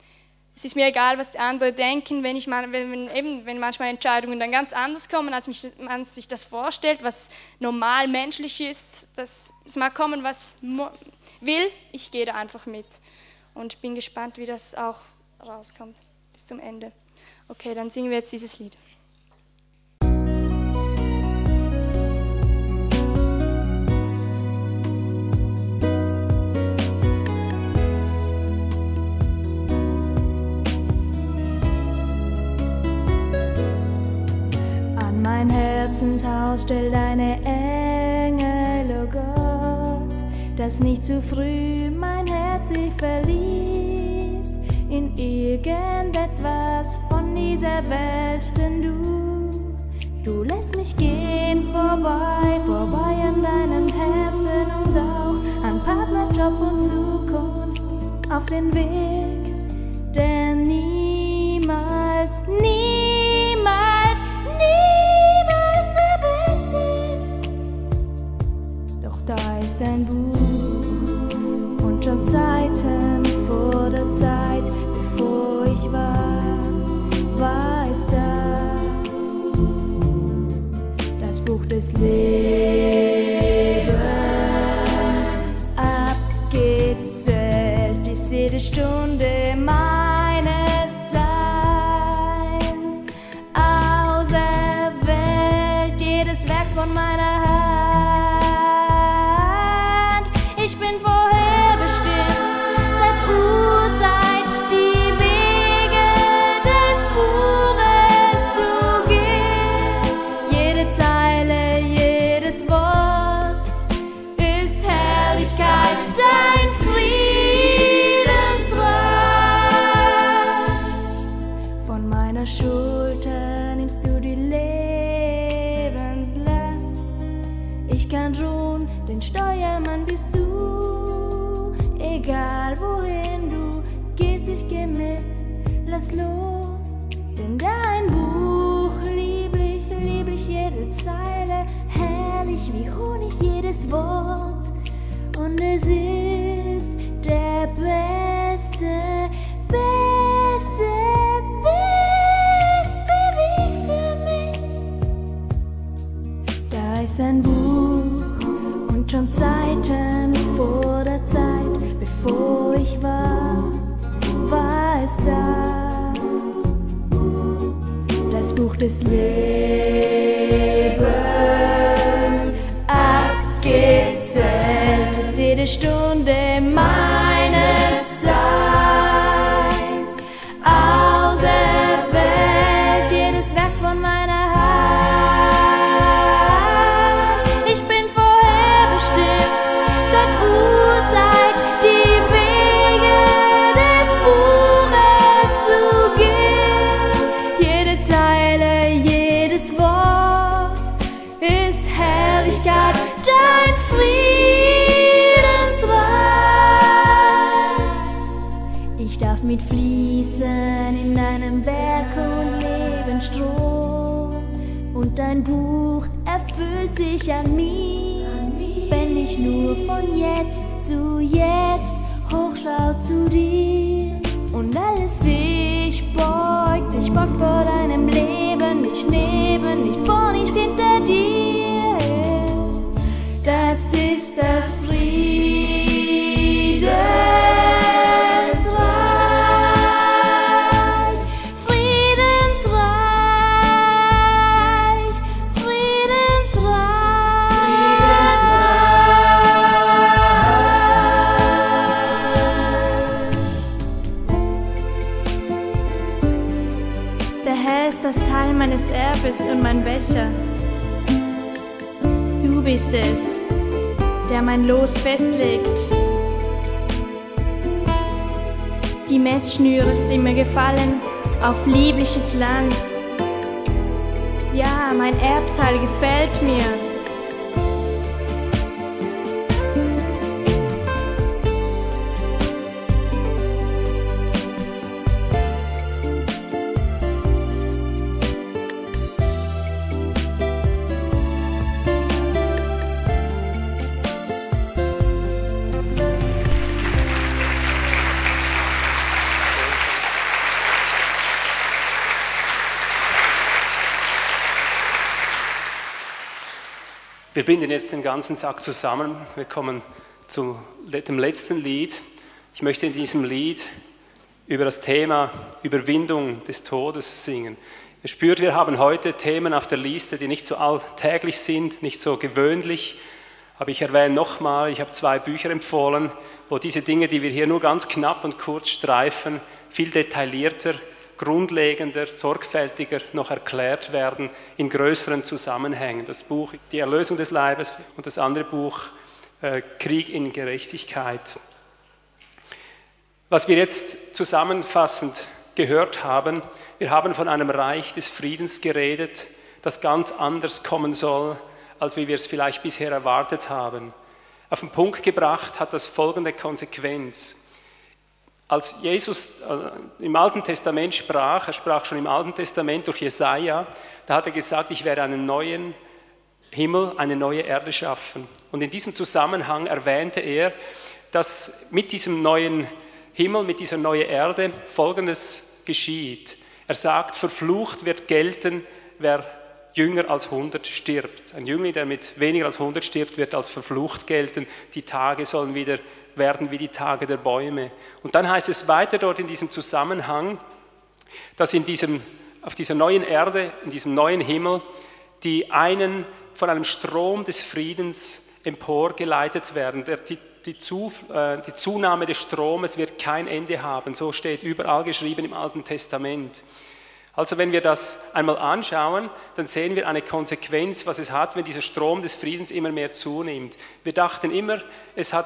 es ist mir egal, was die anderen denken, wenn, ich mal, wenn, wenn, eben, wenn manchmal Entscheidungen dann ganz anders kommen, als mich, man sich das vorstellt, was normal menschlich ist. Das, es mag kommen, was will, ich gehe da einfach mit. Und bin gespannt, wie das auch rauskommt bis zum Ende. Okay, dann singen wir jetzt dieses Lied. Mein Herzenshaus stell deine Engel, oh Gott, dass nicht zu früh mein Herz sich verliebt in irgendetwas von dieser Welt, denn du, du lässt mich gehen vorbei, vorbei an deinem Herzen und auch an Partner, Job und Zukunft, auf den Weg, der niemals, niemals, niemals der Beste ist. Doch da ist ein Buch und schon Zeiten vor der Zeit, bevor ich war, war es da. Das Buch des Lebens, abgezählt ist jede Stunde meines Seins, auserwählt jedes Werk von meiner Hand. Ich bin vorherbestimmt seit Urzeit, die Wege des Buches zu gehen. Jede Zeile, jedes Wort ist Herrlichkeit, dein Friedensreich. ich geh mit, lass los. Denn dein Buch, lieblich, lieblich jede Zeile, herrlich wie Honig jedes Wort. Und es ist der beste, beste, beste Weg für mich. Da ist ein Buch und schon Zeiten vor der Zeit, bevor ich war, war es da. Das Buch des Lebens, abgezählt ist jede Stunde meines Seins, auserwählt jedes Werk von meiner Hand. Ich bin vorherbestimmt, seit Urzeit die Wege des Buches zu gehen. Jede Zeile, jedes Wort ist Herrlichkeit, dein Friedensreich. Ich darf mitfließen in deinem Werk und Lebensstrom, und dein Buch erfüllt sich an mir, wenn ich nur von jetzt zu jetzt hochschau zu dir. Und alles sich beugt, sich beugt vor deinem Leben, nicht neben, nicht vor, nicht hinter dir. Das ist das Friedensreich, Friedensreich, Friedensreich. Der Herr ist das Teil meines Erbes und mein Becher. Du bist es, der mein Los festlegt. Die Messschnüre sind mir gefallen auf liebliches Land. Ja, mein Erbteil gefällt mir. Wir binden jetzt den ganzen Sack zusammen. Wir kommen zu dem letzten Lied. Ich möchte in diesem Lied über das Thema Überwindung des Todes singen. Ihr spürt, wir haben heute Themen auf der Liste, die nicht so alltäglich sind, nicht so gewöhnlich. Aber ich erwähne nochmal, ich habe zwei Bücher empfohlen, wo diese Dinge, die wir hier nur ganz knapp und kurz streifen, viel detaillierter, grundlegender, sorgfältiger noch erklärt werden in größeren Zusammenhängen. Das Buch Die Erlösung des Leibes und das andere Buch äh, Krieg in Gerechtigkeit. Was wir jetzt zusammenfassend gehört haben, wir haben von einem Reich des Friedens geredet, das ganz anders kommen soll, als wie wir es vielleicht bisher erwartet haben. Auf den Punkt gebracht hat das folgende Konsequenz. Als Jesus im Alten Testament sprach, er sprach schon im Alten Testament durch Jesaja, da hat er gesagt, ich werde einen neuen Himmel, eine neue Erde schaffen. Und in diesem Zusammenhang erwähnte er, dass mit diesem neuen Himmel, mit dieser neuen Erde Folgendes geschieht. Er sagt, verflucht wird gelten, wer jünger als hundert stirbt. Ein Jüngling, der mit weniger als hundert stirbt, wird als verflucht gelten. Die Tage sollen wieder werden wie die Tage der Bäume. Und dann heißt es weiter dort in diesem Zusammenhang, dass in diesem, auf dieser neuen Erde, in diesem neuen Himmel, die einen von einem Strom des Friedens emporgeleitet werden. Der, die, die, Zu, äh, die Zunahme des Stromes wird kein Ende haben. So steht überall geschrieben im Alten Testament. Also wenn wir das einmal anschauen, dann sehen wir eine Konsequenz, was es hat, wenn dieser Strom des Friedens immer mehr zunimmt. Wir dachten immer, es hat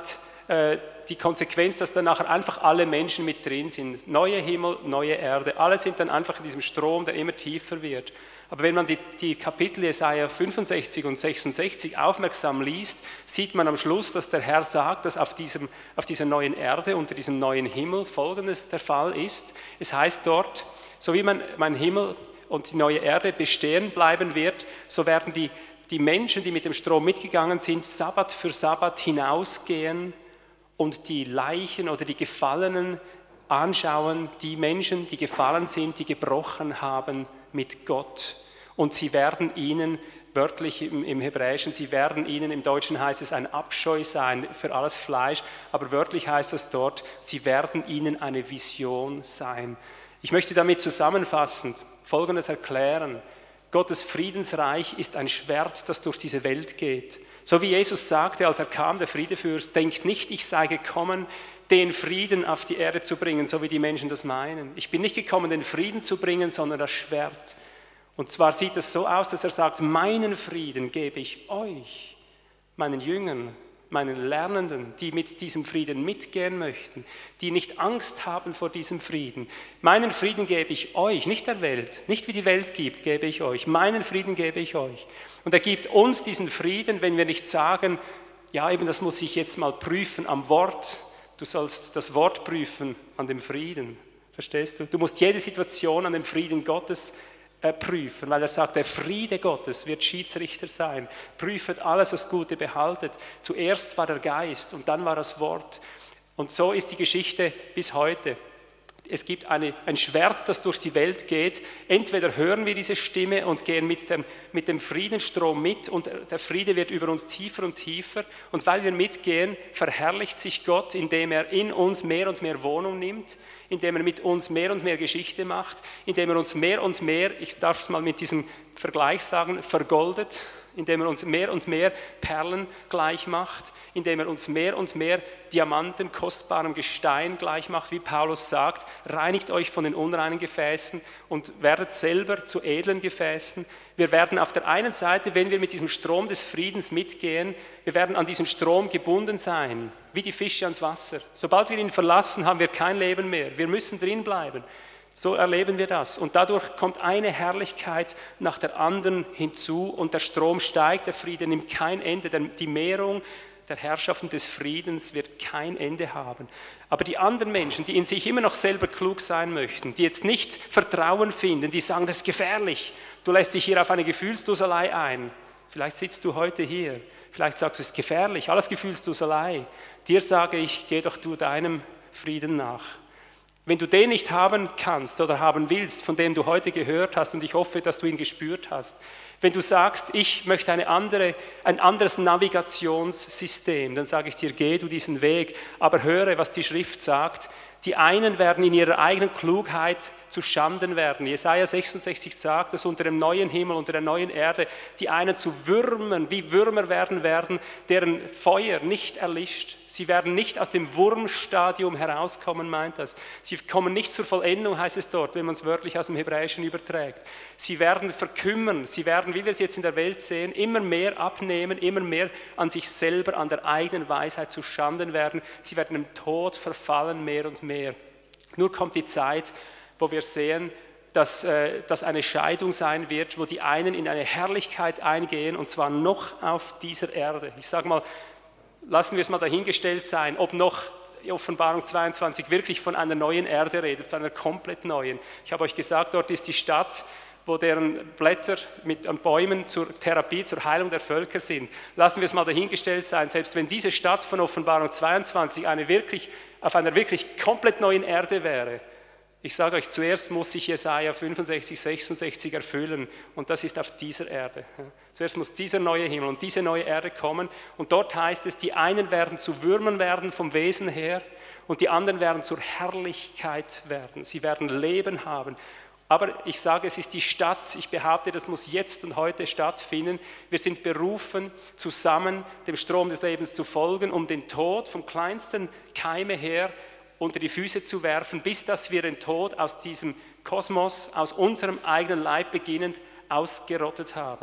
äh, die Konsequenz, dass dann nachher einfach alle Menschen mit drin sind. Neue Himmel, neue Erde, alle sind dann einfach in diesem Strom, der immer tiefer wird. Aber wenn man die, die Kapitel Jesaja fünfundsechzig und sechsundsechzig aufmerksam liest, sieht man am Schluss, dass der Herr sagt, dass auf, diesem, auf dieser neuen Erde, unter diesem neuen Himmel Folgendes der Fall ist. Es heißt dort, so wie mein, mein Himmel und die neue Erde bestehen bleiben wird, so werden die, die Menschen, die mit dem Strom mitgegangen sind, Sabbat für Sabbat hinausgehen und die Leichen oder die Gefallenen anschauen, die Menschen, die gefallen sind, die gebrochen haben mit Gott. Und sie werden ihnen, wörtlich im, im Hebräischen, sie werden ihnen, im Deutschen heißt es ein Abscheu sein für alles Fleisch, aber wörtlich heißt es dort, sie werden ihnen eine Vision sein. Ich möchte damit zusammenfassend Folgendes erklären. Gottes Friedensreich ist ein Schwert, das durch diese Welt geht. So wie Jesus sagte, als er kam, der Friedefürst, denkt nicht, ich sei gekommen, den Frieden auf die Erde zu bringen, so wie die Menschen das meinen. Ich bin nicht gekommen, den Frieden zu bringen, sondern das Schwert. Und zwar sieht es so aus, dass er sagt, meinen Frieden gebe ich euch, meinen Jüngern, meinen Lernenden, die mit diesem Frieden mitgehen möchten, die nicht Angst haben vor diesem Frieden. Meinen Frieden gebe ich euch, nicht der Welt, nicht wie die Welt gibt, gebe ich euch. Meinen Frieden gebe ich euch. Und er gibt uns diesen Frieden, wenn wir nicht sagen, ja eben das muss ich jetzt mal prüfen am Wort. Du sollst das Wort prüfen an dem Frieden, verstehst du? Du musst jede Situation an dem Frieden Gottes äh, prüfen, weil er sagt, der Friede Gottes wird Schiedsrichter sein. Prüfet alles, was Gute behaltet. Zuerst war der Geist und dann war das Wort. Und so ist die Geschichte bis heute. Es gibt eine, ein Schwert, das durch die Welt geht. Entweder hören wir diese Stimme und gehen mit dem, mit dem Friedensstrom mit und der Friede wird über uns tiefer und tiefer. Und weil wir mitgehen, verherrlicht sich Gott, indem er in uns mehr und mehr Wohnung nimmt, indem er mit uns mehr und mehr Geschichte macht, indem er uns mehr und mehr, ich darf es mal mit diesem Vergleich sagen, vergoldet, indem er uns mehr und mehr Perlen gleich macht, indem er uns mehr und mehr Diamanten, kostbarem Gestein gleich macht, wie Paulus sagt, reinigt euch von den unreinen Gefäßen und werdet selber zu edlen Gefäßen. Wir werden auf der einen Seite, wenn wir mit diesem Strom des Friedens mitgehen, wir werden an diesen Strom gebunden sein, wie die Fische ans Wasser. Sobald wir ihn verlassen, haben wir kein Leben mehr. Wir müssen drin bleiben. So erleben wir das. Und dadurch kommt eine Herrlichkeit nach der anderen hinzu und der Strom steigt, der Friede nimmt kein Ende. Die Mehrung der Herrschaften des Friedens wird kein Ende haben. Aber die anderen Menschen, die in sich immer noch selber klug sein möchten, die jetzt nicht Vertrauen finden, die sagen, das ist gefährlich, du lässt dich hier auf eine Gefühlsduselei ein. Vielleicht sitzt du heute hier, vielleicht sagst du, es ist gefährlich, alles Gefühlsduselei. Dir sage ich, geh doch du deinem Frieden nach. Wenn du den nicht haben kannst oder haben willst, von dem du heute gehört hast, und ich hoffe, dass du ihn gespürt hast, wenn du sagst, ich möchte eine andere, ein anderes Navigationssystem, dann sage ich dir, geh du diesen Weg, aber höre, was die Schrift sagt. Die einen werden in ihrer eigenen Klugheit zu Schanden werden. Jesaja sechsundsechzig sagt, dass unter dem neuen Himmel, unter der neuen Erde, die einen zu Würmern, wie Würmer werden werden, deren Feuer nicht erlischt. Sie werden nicht aus dem Wurmstadium herauskommen, meint das. Sie kommen nicht zur Vollendung, heißt es dort, wenn man es wörtlich aus dem Hebräischen überträgt. Sie werden verkümmern, sie werden, wie wir es jetzt in der Welt sehen, immer mehr abnehmen, immer mehr an sich selber, an der eigenen Weisheit zu Schanden werden. Sie werden im Tod verfallen, mehr und mehr. Nur kommt die Zeit, wo wir sehen, dass äh, das eine Scheidung sein wird, wo die einen in eine Herrlichkeit eingehen, und zwar noch auf dieser Erde. Ich sage mal, lassen wir es mal dahingestellt sein, ob noch Offenbarung zweiundzwanzig wirklich von einer neuen Erde redet, von einer komplett neuen. Ich habe euch gesagt, dort ist die Stadt, wo deren Blätter mit an Bäumen zur Therapie, zur Heilung der Völker sind. Lassen wir es mal dahingestellt sein, selbst wenn diese Stadt von Offenbarung zweiundzwanzig eine wirklich, auf einer wirklich komplett neuen Erde wäre. Ich sage euch, zuerst muss sich Jesaja fünfundsechzig, sechsundsechzig erfüllen, und das ist auf dieser Erde. Zuerst muss dieser neue Himmel und diese neue Erde kommen, und dort heißt es, die einen werden zu Würmern werden vom Wesen her und die anderen werden zur Herrlichkeit werden. Sie werden Leben haben. Aber ich sage, es ist die Stadt, ich behaupte, das muss jetzt und heute stattfinden. Wir sind berufen, zusammen dem Strom des Lebens zu folgen, um den Tod vom kleinsten Keime her unter die Füße zu werfen, bis dass wir den Tod aus diesem Kosmos, aus unserem eigenen Leib beginnend ausgerottet haben.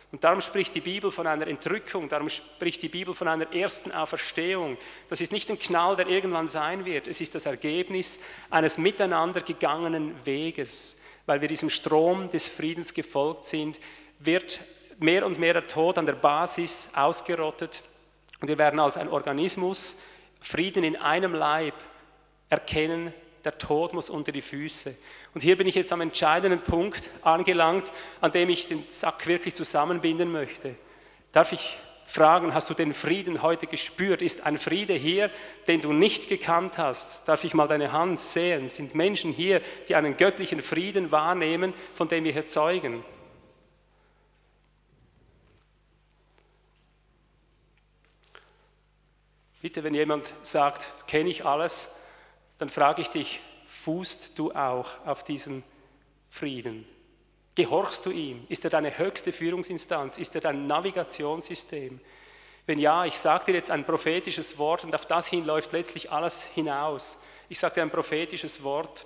Und darum spricht die Bibel von einer Entrückung, darum spricht die Bibel von einer ersten Auferstehung. Das ist nicht ein Knall, der irgendwann sein wird, es ist das Ergebnis eines miteinander gegangenen Weges. Weil wir diesem Strom des Friedens gefolgt sind, wird mehr und mehr der Tod an der Basis ausgerottet und wir werden als ein Organismus Frieden in einem Leib erkennen, der Tod muss unter die Füße. Und hier bin ich jetzt am entscheidenden Punkt angelangt, an dem ich den Sack wirklich zusammenbinden möchte. Darf ich fragen, hast du den Frieden heute gespürt? Ist ein Friede hier, den du nicht gekannt hast? Darf ich mal deine Hand sehen? Sind Menschen hier, die einen göttlichen Frieden wahrnehmen, von dem wir hier zeugen? Bitte, wenn jemand sagt, kenne ich alles, dann frage ich dich, fußt du auch auf diesem Frieden? Gehorchst du ihm? Ist er deine höchste Führungsinstanz? Ist er dein Navigationssystem? Wenn ja, ich sage dir jetzt ein prophetisches Wort und auf das hin läuft letztlich alles hinaus. Ich sage dir ein prophetisches Wort.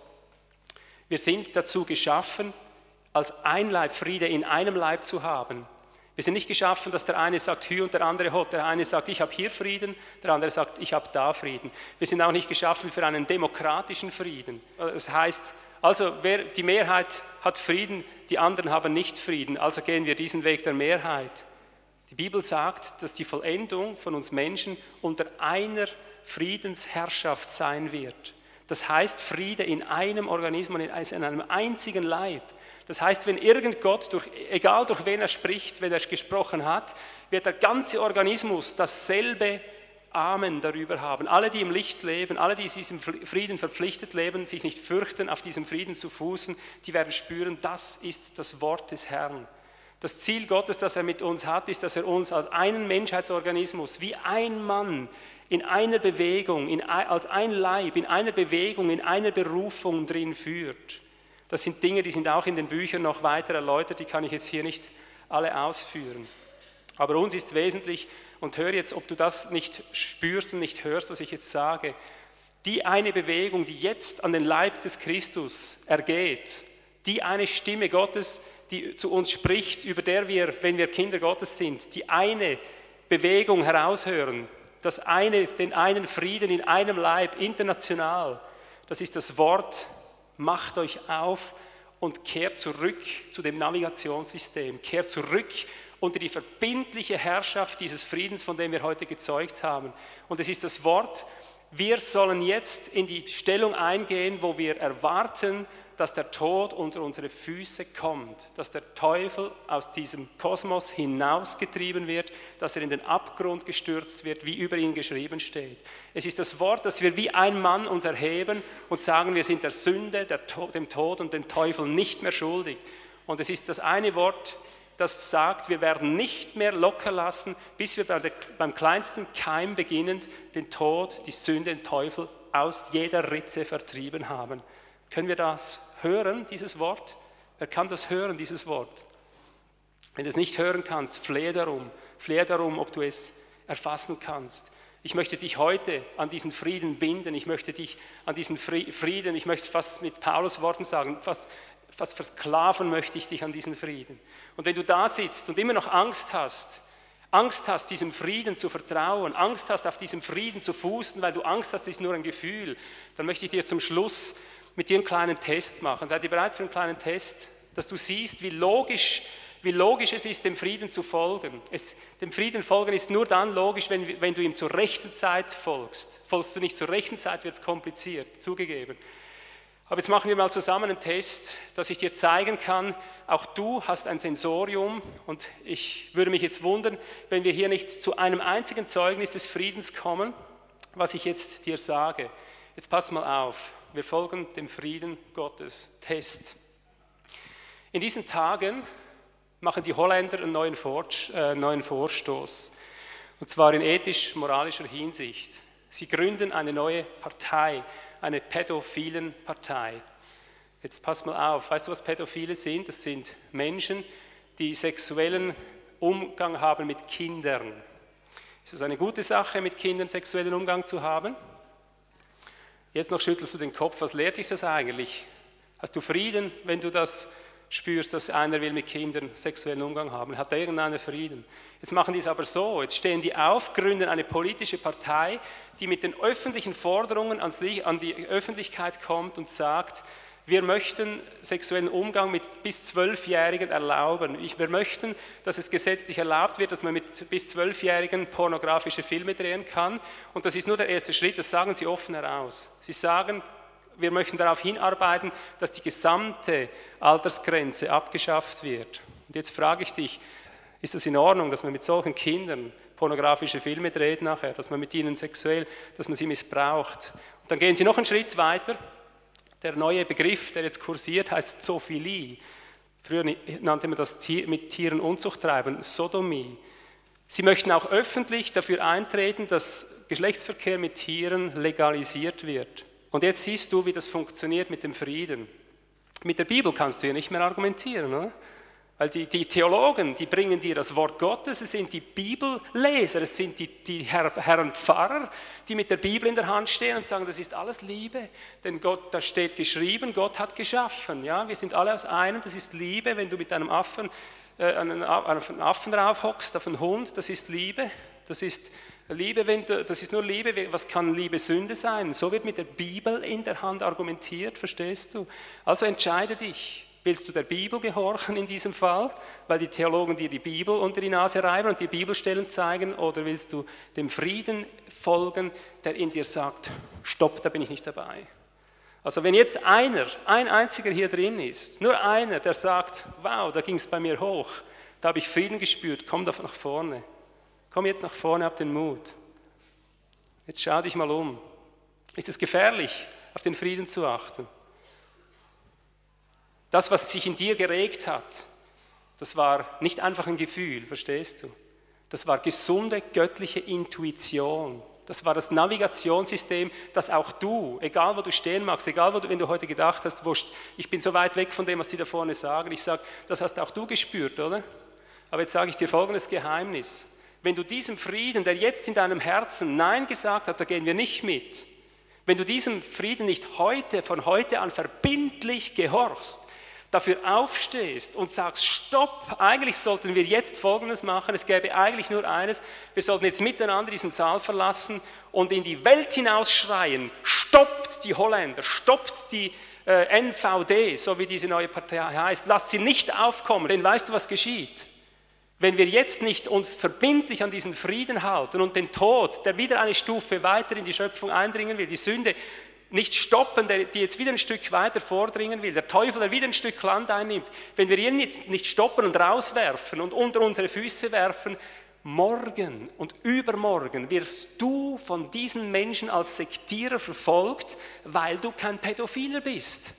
Wir sind dazu geschaffen, als ein Leib Friede in einem Leib zu haben. Wir sind nicht geschaffen, dass der eine sagt Hü und der andere Hot. Der eine sagt, ich habe hier Frieden, der andere sagt, ich habe da Frieden. Wir sind auch nicht geschaffen für einen demokratischen Frieden. Das heißt, also wer, die Mehrheit hat Frieden, die anderen haben nicht Frieden, also gehen wir diesen Weg der Mehrheit. Die Bibel sagt, dass die Vollendung von uns Menschen unter einer Friedensherrschaft sein wird. Das heißt Friede in einem Organismus, in einem einzigen Leib. Das heißt, wenn irgend Gott, durch, egal durch wen er spricht, wenn er gesprochen hat, wird der ganze Organismus dasselbe Amen darüber haben. Alle, die im Licht leben, alle, die diesem Frieden verpflichtet leben, sich nicht fürchten, auf diesem Frieden zu fußen, die werden spüren, das ist das Wort des Herrn. Das Ziel Gottes, das er mit uns hat, ist, dass er uns als einen Menschheitsorganismus, wie ein Mann, in einer Bewegung, in, als ein Leib, in einer Bewegung, in einer Berufung drin führt. Das sind Dinge, die sind auch in den Büchern noch weiter erläutert, die kann ich jetzt hier nicht alle ausführen. Aber uns ist wesentlich, und hör jetzt, ob du das nicht spürst und nicht hörst, was ich jetzt sage, die eine Bewegung, die jetzt an den Leib des Christus ergeht, die eine Stimme Gottes, die zu uns spricht, über der wir, wenn wir Kinder Gottes sind, die eine Bewegung heraushören, das eine, den einen Frieden in einem Leib, international, das ist das Wort, macht euch auf und kehrt zurück zu dem Navigationssystem, kehrt zurück unter die verbindliche Herrschaft dieses Friedens, von dem wir heute gezeugt haben. Und es ist das Wort, wir sollen jetzt in die Stellung eingehen, wo wir erwarten, dass der Tod unter unsere Füße kommt, dass der Teufel aus diesem Kosmos hinausgetrieben wird, dass er in den Abgrund gestürzt wird, wie über ihn geschrieben steht. Es ist das Wort, dass wir wie ein Mann uns erheben und sagen, wir sind der Sünde, der Tod, dem Tod und dem Teufel nicht mehr schuldig. Und es ist das eine Wort, das sagt, wir werden nicht mehr locker lassen, bis wir beim kleinsten Keim beginnend den Tod, die Sünde, den Teufel aus jeder Ritze vertrieben haben. Können wir das hören, dieses Wort? Wer kann das hören, dieses Wort? Wenn du es nicht hören kannst, flehe darum. Flehe darum, ob du es erfassen kannst. Ich möchte dich heute an diesen Frieden binden. Ich möchte dich an diesen Frieden, ich möchte es fast mit Paulus Worten sagen, fast, fast versklaven möchte ich dich an diesen Frieden. Und wenn du da sitzt und immer noch Angst hast, Angst hast, diesem Frieden zu vertrauen, Angst hast, auf diesem Frieden zu fußen, weil du Angst hast, das ist nur ein Gefühl, dann möchte ich dir zum Schluss mit dir einen kleinen Test machen. Seid ihr bereit für einen kleinen Test? Dass du siehst, wie logisch, wie logisch es ist, dem Frieden zu folgen. Es, dem Frieden folgen ist nur dann logisch, wenn, wenn du ihm zur rechten Zeit folgst. Folgst du nicht zur rechten Zeit, wird es kompliziert, zugegeben. Aber jetzt machen wir mal zusammen einen Test, dass ich dir zeigen kann, auch du hast ein Sensorium und ich würde mich jetzt wundern, wenn wir hier nicht zu einem einzigen Zeugnis des Friedens kommen, was ich jetzt dir sage. Jetzt pass mal auf. Wir folgen dem Frieden Gottes. Test. In diesen Tagen machen die Holländer einen neuen, Vor äh, neuen Vorstoß. Und zwar in ethisch-moralischer Hinsicht. Sie gründen eine neue Partei, eine pädophilen Partei. Jetzt pass mal auf. Weißt du, was Pädophile sind? Das sind Menschen, die sexuellen Umgang haben mit Kindern. Ist es eine gute Sache, mit Kindern sexuellen Umgang zu haben? Jetzt noch schüttelst du den Kopf. Was lehrt dich das eigentlich? Hast du Frieden, wenn du das spürst, dass einer will mit Kindern sexuellen Umgang haben, hat da irgendeinen Frieden. Jetzt machen die es aber so, jetzt stehen die auf, gründen eine politische Partei, die mit den öffentlichen Forderungen ans Licht, an die Öffentlichkeit kommt und sagt, wir möchten sexuellen Umgang mit bis Zwölfjährigen erlauben. Wir möchten, dass es gesetzlich erlaubt wird, dass man mit bis Zwölfjährigen pornografische Filme drehen kann. Und das ist nur der erste Schritt, das sagen sie offen heraus. Sie sagen, wir möchten darauf hinarbeiten, dass die gesamte Altersgrenze abgeschafft wird. Und jetzt frage ich dich, ist das in Ordnung, dass man mit solchen Kindern pornografische Filme dreht nachher, dass man mit ihnen sexuell, dass man sie missbraucht? Und dann gehen sie noch einen Schritt weiter. Der neue Begriff, der jetzt kursiert, heißt Zoophilie. Früher nannte man das mit Tieren Unzucht treiben, Sodomie. Sie möchten auch öffentlich dafür eintreten, dass Geschlechtsverkehr mit Tieren legalisiert wird. Und jetzt siehst du, wie das funktioniert mit dem Frieden. Mit der Bibel kannst du hier nicht mehr argumentieren, oder? Weil die, die Theologen, die bringen dir das Wort Gottes, es sind die Bibelleser, es sind die, die Herr, Herren Pfarrer, die mit der Bibel in der Hand stehen und sagen, das ist alles Liebe, denn Gott, da steht geschrieben, Gott hat geschaffen, ja? Wir sind alle aus einem, das ist Liebe, wenn du mit einem Affen, äh, einen, auf einen Affen drauf hockst, auf einen Hund, das ist Liebe, das ist Liebe, wenn du, das ist nur Liebe, was kann Liebe Sünde sein? So wird mit der Bibel in der Hand argumentiert, verstehst du? Also entscheide dich. Willst du der Bibel gehorchen in diesem Fall, weil die Theologen dir die Bibel unter die Nase reiben und die Bibelstellen zeigen, oder willst du dem Frieden folgen, der in dir sagt, stopp, da bin ich nicht dabei. Also wenn jetzt einer, ein einziger hier drin ist, nur einer, der sagt, wow, da ging es bei mir hoch, da habe ich Frieden gespürt, komm doch nach vorne. Komm jetzt nach vorne, hab den Mut. Jetzt schau dich mal um. Ist es gefährlich, auf den Frieden zu achten? Das, was sich in dir geregt hat, das war nicht einfach ein Gefühl, verstehst du? Das war gesunde göttliche Intuition. Das war das Navigationssystem, das auch du, egal wo du stehen magst, egal wo du, wenn du heute gedacht hast, wurscht, ich bin so weit weg von dem, was die da vorne sagen, ich sage, das hast auch du gespürt, oder? Aber jetzt sage ich dir folgendes Geheimnis. Wenn du diesem Frieden, der jetzt in deinem Herzen Nein gesagt hat, da gehen wir nicht mit, wenn du diesem Frieden nicht heute, von heute an verbindlich gehorchst, dafür aufstehst und sagst, stopp, eigentlich sollten wir jetzt Folgendes machen, es gäbe eigentlich nur eines, wir sollten jetzt miteinander diesen Saal verlassen und in die Welt hinausschreien, stoppt die Holländer, stoppt die äh, N V D, so wie diese neue Partei heißt, lasst sie nicht aufkommen, denn weißt du, was geschieht? Wenn wir jetzt nicht uns verbindlich an diesen Frieden halten und den Tod, der wieder eine Stufe weiter in die Schöpfung eindringen will, die Sünde nicht stoppen, der, die jetzt wieder ein Stück weiter vordringen will, der Teufel, der wieder ein Stück Land einnimmt, wenn wir ihn jetzt nicht stoppen und rauswerfen und unter unsere Füße werfen, morgen und übermorgen wirst du von diesen Menschen als Sektierer verfolgt, weil du kein Pädophiler bist.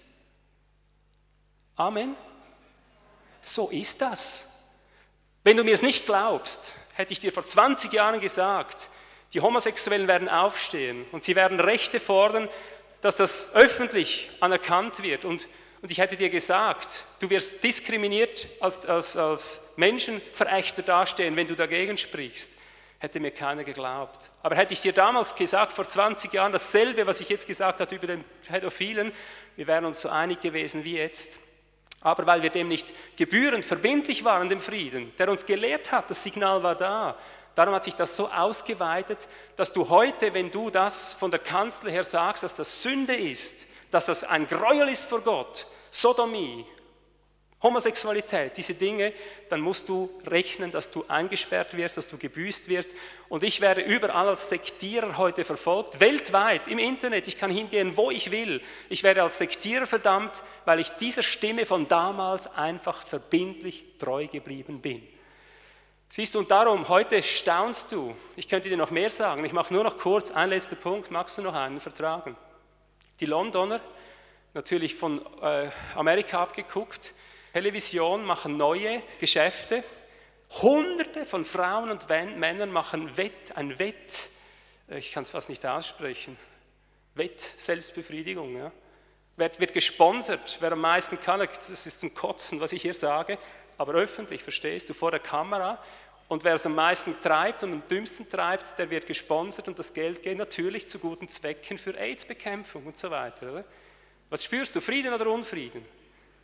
Amen. So ist das. Wenn du mir es nicht glaubst, hätte ich dir vor zwanzig Jahren gesagt, die Homosexuellen werden aufstehen und sie werden Rechte fordern, dass das öffentlich anerkannt wird. Und, und ich hätte dir gesagt, du wirst diskriminiert als, als, als Menschenverächter dastehen, wenn du dagegen sprichst. Hätte mir keiner geglaubt. Aber hätte ich dir damals gesagt, vor zwanzig Jahren, dasselbe, was ich jetzt gesagt habe über den Pädophilen, wir wären uns so einig gewesen wie jetzt. Aber weil wir dem nicht gebührend verbindlich waren, dem Frieden, der uns gelehrt hat, das Signal war da. Darum hat sich das so ausgeweitet, dass du heute, wenn du das von der Kanzel her sagst, dass das Sünde ist, dass das ein Gräuel ist vor Gott, Sodomie, Homosexualität, diese Dinge, dann musst du rechnen, dass du eingesperrt wirst, dass du gebüßt wirst. Und ich werde überall als Sektierer heute verfolgt, weltweit, im Internet, ich kann hingehen, wo ich will. Ich werde als Sektierer verdammt, weil ich dieser Stimme von damals einfach verbindlich treu geblieben bin. Siehst du, und darum, heute staunst du. Ich könnte dir noch mehr sagen, ich mache nur noch kurz, ein letzter Punkt, magst du noch einen vertragen? Die Londoner, natürlich von äh, Amerika abgeguckt, Television machen neue Geschäfte, Hunderte von Frauen und Männern machen Wett, ein Wett, ich kann es fast nicht aussprechen, Wett, Selbstbefriedigung, ja. Wird, wird gesponsert, wer am meisten kann, das ist zum Kotzen, was ich hier sage, aber öffentlich, verstehst du, vor der Kamera. Und wer es am meisten treibt und am dümmsten treibt, der wird gesponsert und das Geld geht natürlich zu guten Zwecken für AIDS-Bekämpfung und so weiter. Oder? Was spürst du, Frieden oder Unfrieden?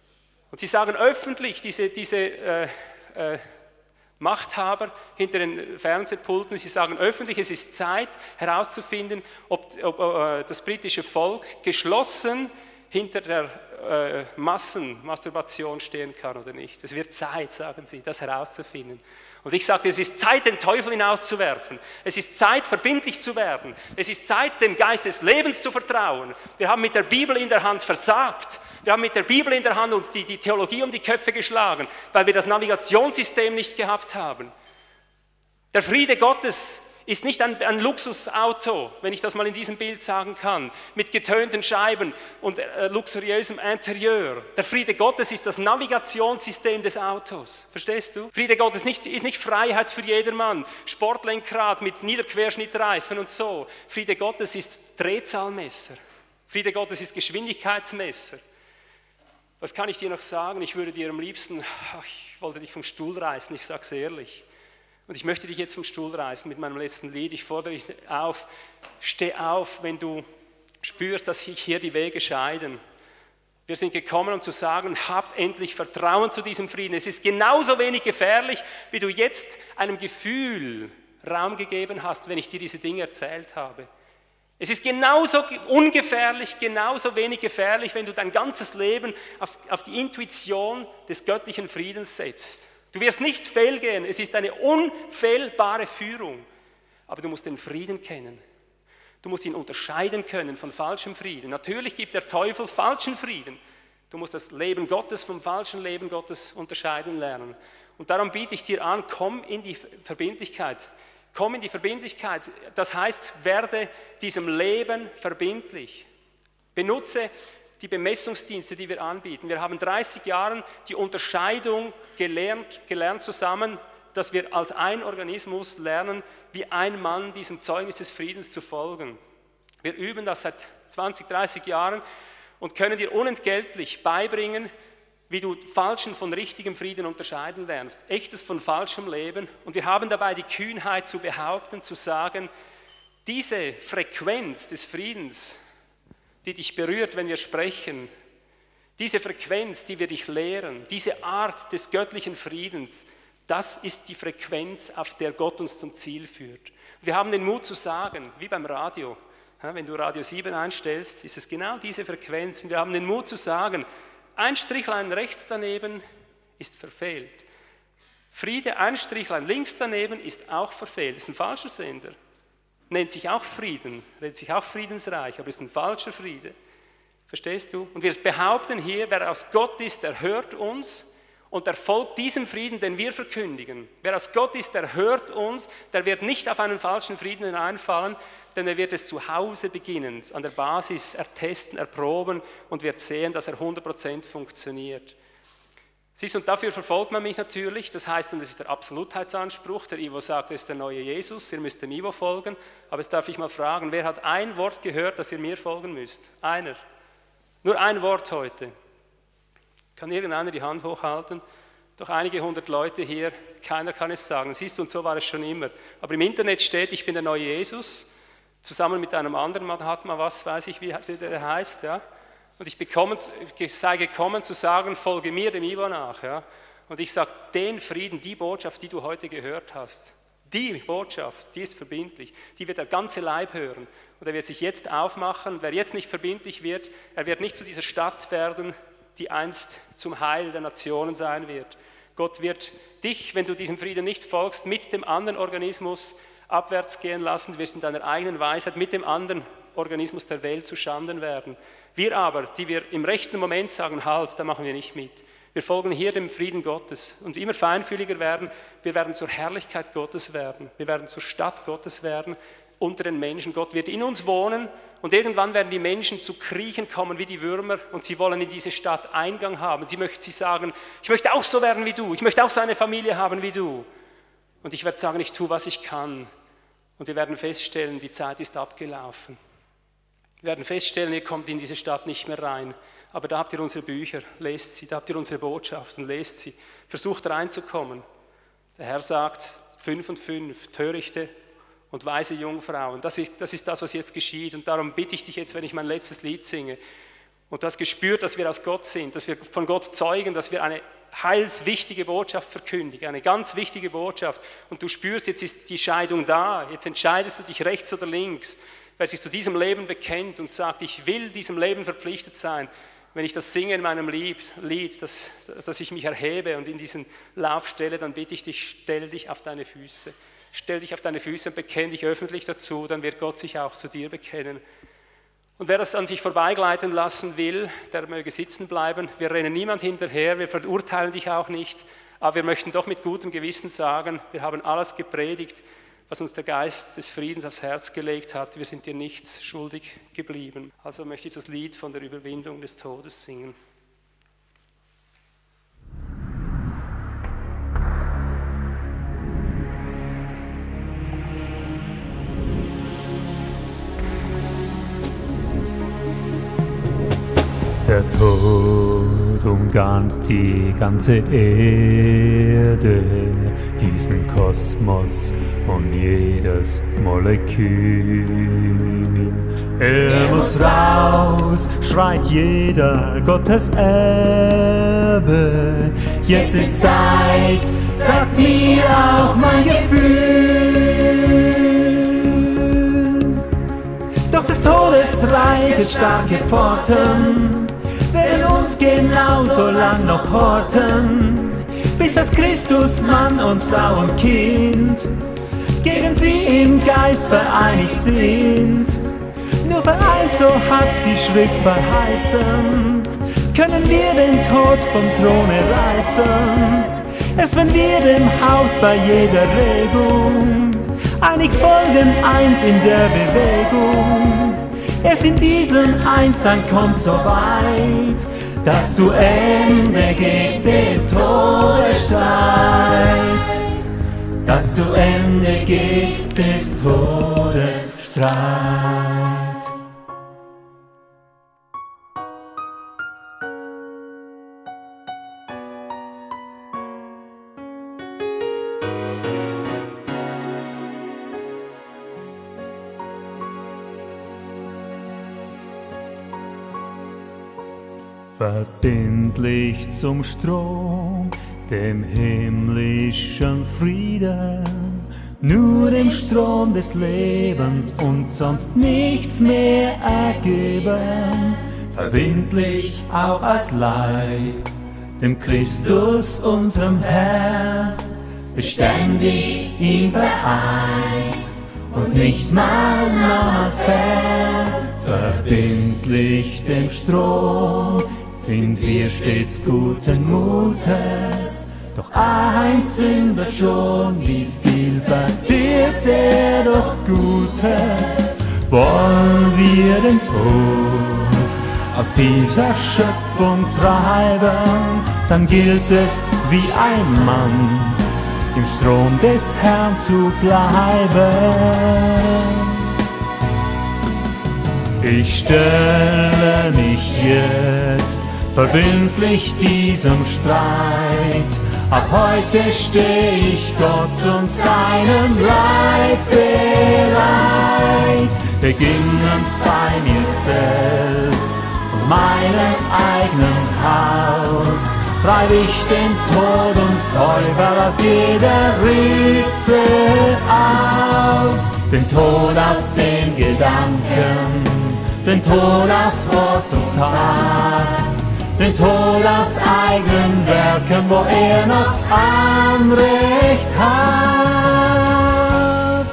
Und sie sagen öffentlich, diese, diese äh, äh, Machthaber hinter den Fernsehpulten, sie sagen öffentlich, es ist Zeit herauszufinden, ob, ob äh, das britische Volk geschlossen hinter der äh, Massenmasturbation stehen kann oder nicht. Es wird Zeit, sagen sie, das herauszufinden. Und ich sagte, es ist Zeit, den Teufel hinauszuwerfen. Es ist Zeit, verbindlich zu werden. Es ist Zeit, dem Geist des Lebens zu vertrauen. Wir haben mit der Bibel in der Hand versagt. Wir haben mit der Bibel in der Hand uns die, die Theologie um die Köpfe geschlagen, weil wir das Navigationssystem nicht gehabt haben. Der Friede Gottes ist nicht ein, ein Luxusauto, wenn ich das mal in diesem Bild sagen kann, mit getönten Scheiben und äh, luxuriösem Interieur. Der Friede Gottes ist das Navigationssystem des Autos. Verstehst du? Friede Gottes nicht, ist nicht Freiheit für jedermann, Sportlenkrad mit Niederquerschnittreifen und so. Friede Gottes ist Drehzahlmesser. Friede Gottes ist Geschwindigkeitsmesser. Was kann ich dir noch sagen? Ich würde dir am liebsten, ach, ich wollte dich vom Stuhl reißen, ich sage es ehrlich. Und ich möchte dich jetzt vom Stuhl reißen mit meinem letzten Lied. Ich fordere dich auf, steh auf, wenn du spürst, dass sich hier die Wege scheiden. Wir sind gekommen, um zu sagen, habt endlich Vertrauen zu diesem Frieden. Es ist genauso wenig gefährlich, wie du jetzt einem Gefühl Raum gegeben hast, wenn ich dir diese Dinge erzählt habe. Es ist genauso ungefährlich, genauso wenig gefährlich, wenn du dein ganzes Leben auf, auf die Intuition des göttlichen Friedens setzt. Du wirst nicht fehlgehen, es ist eine unfehlbare Führung, aber du musst den Frieden kennen. Du musst ihn unterscheiden können von falschem Frieden. Natürlich gibt der Teufel falschen Frieden. Du musst das Leben Gottes vom falschen Leben Gottes unterscheiden lernen. Und darum biete ich dir an, komm in die Verbindlichkeit. Komm in die Verbindlichkeit, das heißt, werde diesem Leben verbindlich. Benutze die Bemessungsdienste, die wir anbieten. Wir haben dreißig Jahre die Unterscheidung gelernt, gelernt zusammen, dass wir als ein Organismus lernen, wie ein Mann diesem Zeugnis des Friedens zu folgen. Wir üben das seit zwanzig, dreißig Jahren und können dir unentgeltlich beibringen, wie du falschen von richtigem Frieden unterscheiden lernst, echtes von falschem Leben. Und wir haben dabei die Kühnheit zu behaupten, zu sagen, diese Frequenz des Friedens, die dich berührt, wenn wir sprechen, diese Frequenz, die wir dich lehren, diese Art des göttlichen Friedens, das ist die Frequenz, auf der Gott uns zum Ziel führt. Wir haben den Mut zu sagen, wie beim Radio, wenn du Radio sieben einstellst, ist es genau diese Frequenz. Wir haben den Mut zu sagen, ein Strichlein rechts daneben ist verfehlt. Friede, ein Strichlein links daneben ist auch verfehlt. Das ist ein falscher Sender. Nennt sich auch Frieden, nennt sich auch Friedensreich, aber ist ein falscher Friede. Verstehst du? Und wir behaupten hier, wer aus Gott ist, der hört uns und der folgt diesem Frieden, den wir verkündigen. Wer aus Gott ist, der hört uns, der wird nicht auf einen falschen Frieden hineinfallen, denn er wird es zu Hause beginnen, an der Basis ertesten, erproben und wird sehen, dass er hundert Prozent funktioniert. Siehst du, und dafür verfolgt man mich natürlich, das heißt, und das ist der Absolutheitsanspruch, der Ivo sagt, er ist der neue Jesus, ihr müsst dem Ivo folgen, aber jetzt darf ich mal fragen, wer hat ein Wort gehört, dass ihr mir folgen müsst? Einer. Nur ein Wort heute. Kann irgendeiner die Hand hochhalten? Doch einige hundert Leute hier, keiner kann es sagen. Siehst du, und so war es schon immer. Aber im Internet steht, ich bin der neue Jesus, zusammen mit einem anderen Mann hat man was, weiß ich, wie der heißt, ja. Und ich bekomme, sei gekommen zu sagen, folge mir dem Ivo nach. Ja? Und ich sage, den Frieden, die Botschaft, die du heute gehört hast, die Botschaft, die ist verbindlich, die wird der ganze Leib hören. Und er wird sich jetzt aufmachen. Wer jetzt nicht verbindlich wird, er wird nicht zu dieser Stadt werden, die einst zum Heil der Nationen sein wird. Gott wird dich, wenn du diesem Frieden nicht folgst, mit dem anderen Organismus abwärts gehen lassen. Du wirst in deiner eigenen Weisheit mit dem anderen Organismus der Welt zu Schanden werden. Wir aber, die wir im rechten Moment sagen, halt, da machen wir nicht mit. Wir folgen hier dem Frieden Gottes und immer feinfühliger werden. Wir werden zur Herrlichkeit Gottes werden. Wir werden zur Stadt Gottes werden, unter den Menschen. Gott wird in uns wohnen und irgendwann werden die Menschen zu kriechen kommen wie die Würmer und sie wollen in diese Stadt Eingang haben. Sie möchten sie sagen, ich möchte auch so werden wie du, ich möchte auch so eine Familie haben wie du. Und ich werde sagen, ich tue, was ich kann. Und wir werden feststellen, die Zeit ist abgelaufen. Wir werden feststellen, ihr kommt in diese Stadt nicht mehr rein. Aber da habt ihr unsere Bücher, lest sie, da habt ihr unsere Botschaften, lest sie. Versucht reinzukommen. Der Herr sagt, fünf und fünf, törichte und weise Jungfrauen. Das ist, das ist das, was jetzt geschieht. Und darum bitte ich dich jetzt, wenn ich mein letztes Lied singe, Und du hast gespürt, dass wir aus Gott sind, dass wir von Gott zeugen, dass wir eine heilswichtige Botschaft verkündigen, eine ganz wichtige Botschaft. Und du spürst, jetzt ist die Scheidung da, jetzt entscheidest du dich rechts oder links. Wer sich zu diesem Leben bekennt und sagt, ich will diesem Leben verpflichtet sein, wenn ich das singe in meinem Lied, dass, dass ich mich erhebe und in diesen Lauf stelle, dann bitte ich dich, stell dich auf deine Füße. Stell dich auf deine Füße und bekenn dich öffentlich dazu, dann wird Gott sich auch zu dir bekennen. Und wer das an sich vorbeigleiten lassen will, der möge sitzen bleiben. Wir rennen niemand hinterher, wir verurteilen dich auch nicht, aber wir möchten doch mit gutem Gewissen sagen, wir haben alles gepredigt, was uns der Geist des Friedens aufs Herz gelegt hat. Wir sind dir nichts schuldig geblieben. Also möchte ich das Lied von der Überwindung des Todes singen. Der Tod umgarnt die ganze Erde, diesen Kosmos und jedes Molekül. Er muss raus, schreit jeder Gottes Erbe. Jetzt ist Zeit, sagt mir auch mein Gefühl. Doch des Todes reitet starke Pforten, werden uns genauso lang noch horten, bis das Christus Mann und Frau und Kind gegen sie im Geist vereinigt sind. Nur vereint, so hat's die Schrift verheißen, können wir den Tod vom Throne reißen. Erst wenn wir dem Haupt bei jeder Regung einig folgen, eins in der Bewegung. Erst in diesem Einssein kommt so weit, dass zu Ende geht des Todes Streit. Dass zu Ende geht des Todes Streit. Verbindlich zum Strom, dem himmlischen Frieden, nur dem Strom des Lebens und sonst nichts mehr ergeben. Verbindlich auch als Leib, dem Christus, unserem Herrn, beständig ihm vereint und nicht mal nahe fern. Verbindlich dem Strom sind wir stets guten Mutes, doch ein Sünder schon, wie viel verdirbt er doch Gutes. Wollen wir den Tod aus dieser Schöpfung treiben, dann gilt es wie ein Mann im Strom des Herrn zu bleiben. Ich stelle mich jetzt verbindlich diesem Streit. Ab heute steh ich Gott und seinem Leib bereit. Beginnend bei mir selbst und meinem eigenen Haus treib ich den Tod und Teufel aus jeder Ritze aus. Den Tod aus den Gedanken, den Tod aus Wort und Tat, den Tod aus eigenen Werken, wo er noch Anrecht hat.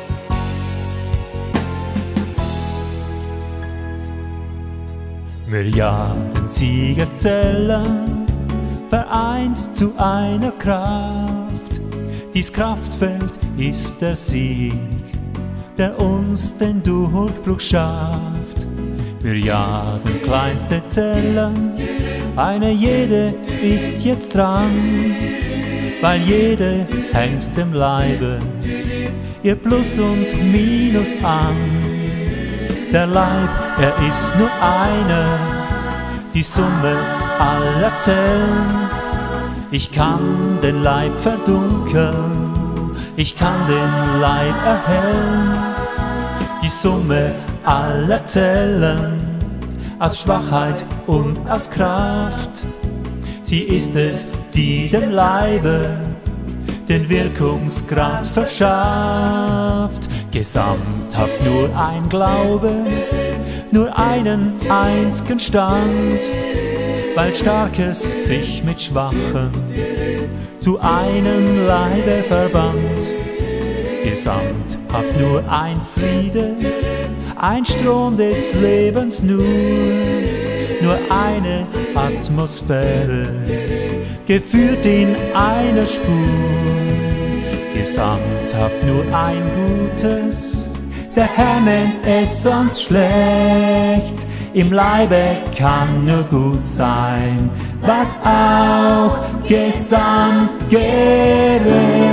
Milliarden Siegeszellen vereint zu einer Kraft. Dies Kraftfeld ist der Sieg, der uns den Durchbruch schafft. Milliarden kleinste Zellen, eine jede ist jetzt dran, weil jede hängt dem Leibe ihr Plus und Minus an. Der Leib, er ist nur einer, die Summe aller Zellen. Ich kann den Leib verdunkeln, ich kann den Leib erhellen. Die Summe aller Zellen, aus Schwachheit und aus Kraft. Sie ist es, die dem Leibe den Wirkungsgrad verschafft. Gesamthaft nur ein Glaube, nur einen einzigen Stand, weil Starkes sich mit Schwachen zu einem Leibe verband. Gesamthaft nur ein Friede, ein Strom des Lebens nur, nur eine Atmosphäre, geführt in einer Spur. Gesamthaft nur ein Gutes, der Herr nennt es sonst schlecht. Im Leibe kann nur gut sein, was auch gesamt gerecht.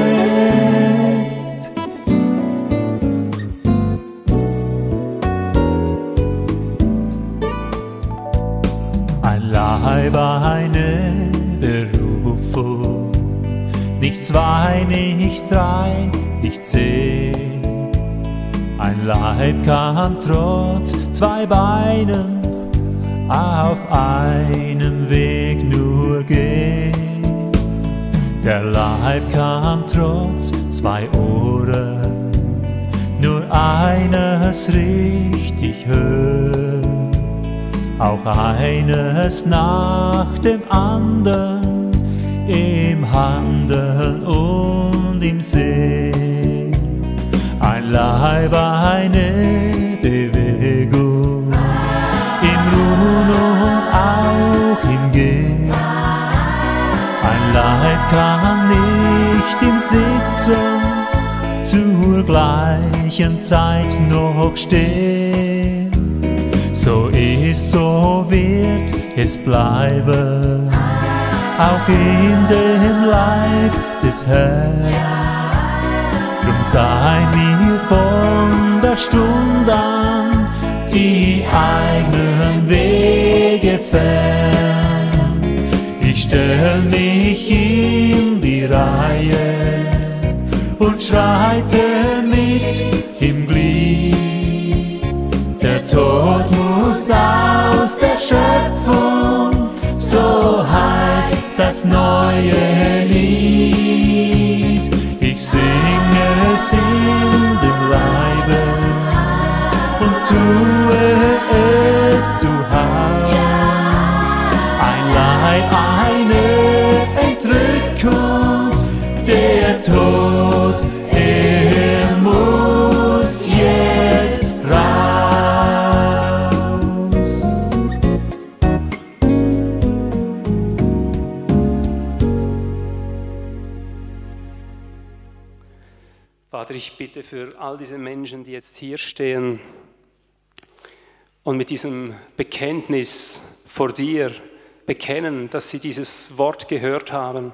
Ein Leib, eine Berufung, nicht zwei, nicht drei, nicht zehn. Ein Leib kann trotz zwei Beinen auf einem Weg nur gehen. Der Leib kann trotz zwei Ohren nur eines richtig hören, auch eines nach dem anderen im Handeln und im Sehen. Ein Leib, eine Bewegung, im Ruhen und auch im Gehen. Ein Leib kann nicht im Sitzen zur gleichen Zeit noch stehen. So ist, so wird es bleiben, auch in dem Leib des Herrn. Drum sei mir von der Stunde an die eigenen Wege fern. Ich stell mich in die Reihe und schreite mit im Glied. Der Tod muss aus der Schöpfung, so heißt das neue Lied. Ich singe es in dem Leibe und tue es zu Haus. Ein Leib, eine Entrückung, der Tod, er muss jetzt raus. Vater, ich bitte für all diese Menschen, die jetzt hier stehen und mit diesem Bekenntnis vor dir bekennen, dass sie dieses Wort gehört haben.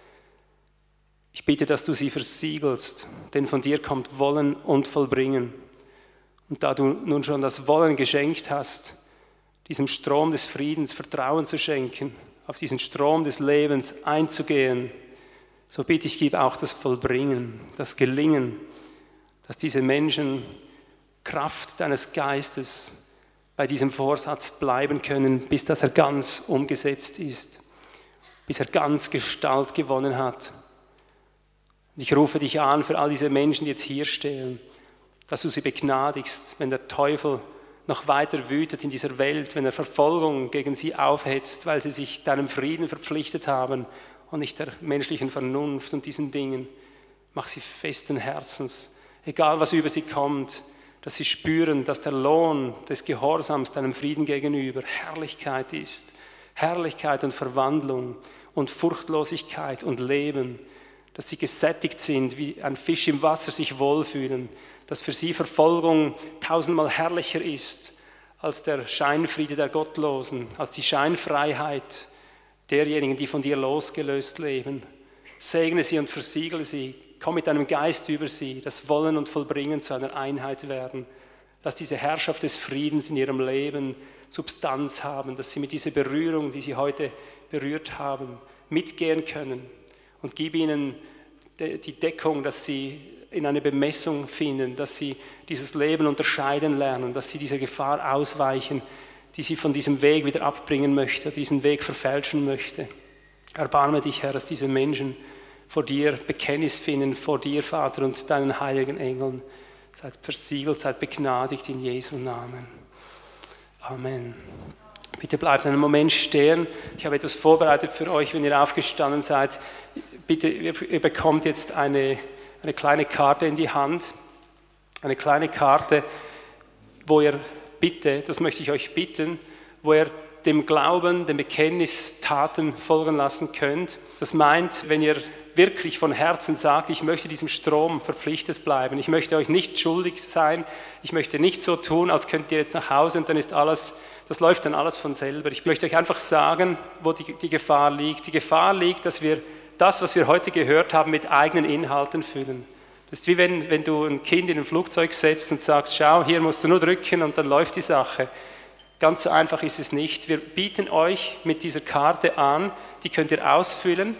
Ich bitte, dass du sie versiegelst, denn von dir kommt Wollen und Vollbringen. Und da du nun schon das Wollen geschenkt hast, diesem Strom des Friedens Vertrauen zu schenken, auf diesen Strom des Lebens einzugehen, so bitte ich, gib auch das Vollbringen, das Gelingen, dass diese Menschen Kraft deines Geistes bei diesem Vorsatz bleiben können, bis dass er ganz umgesetzt ist, bis er ganz Gestalt gewonnen hat. Und ich rufe dich an für all diese Menschen, die jetzt hier stehen, dass du sie begnadigst, wenn der Teufel noch weiter wütet in dieser Welt, wenn er Verfolgung gegen sie aufhetzt, weil sie sich deinem Frieden verpflichtet haben und nicht der menschlichen Vernunft und diesen Dingen. Mach sie festen Herzens, egal was über sie kommt, dass sie spüren, dass der Lohn des Gehorsams deinem Frieden gegenüber Herrlichkeit ist. Herrlichkeit und Verwandlung und Furchtlosigkeit und Leben. Dass sie gesättigt sind, wie ein Fisch im Wasser sich wohlfühlen. Dass für sie Verfolgung tausendmal herrlicher ist als der Scheinfriede der Gottlosen, als die Scheinfreiheit derjenigen, die von dir losgelöst leben. Segne sie und versiegle sie. Komm mit deinem Geist über sie, das Wollen und Vollbringen zu einer Einheit werden. Lass diese Herrschaft des Friedens in ihrem Leben Substanz haben, dass sie mit dieser Berührung, die sie heute berührt haben, mitgehen können. Und gib ihnen die Deckung, dass sie in eine Bemessung finden, dass sie dieses Leben unterscheiden lernen, dass sie dieser Gefahr ausweichen, die sie von diesem Weg wieder abbringen möchte, diesen Weg verfälschen möchte. Erbarme dich, Herr, dass diese Menschen vor dir Bekenntnis finden, vor dir, Vater, und deinen heiligen Engeln. Seid versiegelt, seid begnadigt in Jesu Namen. Amen. Bitte bleibt einen Moment stehen. Ich habe etwas vorbereitet für euch, wenn ihr aufgestanden seid. Bitte, ihr bekommt jetzt eine, eine kleine Karte in die Hand. Eine kleine Karte, wo ihr bitte, das möchte ich euch bitten, wo ihr dem Glauben, dem Bekenntnis Taten folgen lassen könnt. Das meint, wenn ihr wirklich von Herzen sagt, ich möchte diesem Strom verpflichtet bleiben, ich möchte euch nicht schuldig sein, ich möchte nicht so tun, als könnt ihr jetzt nach Hause und dann ist alles, das läuft dann alles von selber. Ich möchte euch einfach sagen, wo die, die Gefahr liegt. Die Gefahr liegt, dass wir das, was wir heute gehört haben, mit eigenen Inhalten füllen. Das ist wie wenn, wenn du ein Kind in ein Flugzeug setzt und sagst, schau, hier musst du nur drücken und dann läuft die Sache. Ganz so einfach ist es nicht. Wir bieten euch mit dieser Karte an, die könnt ihr ausfüllen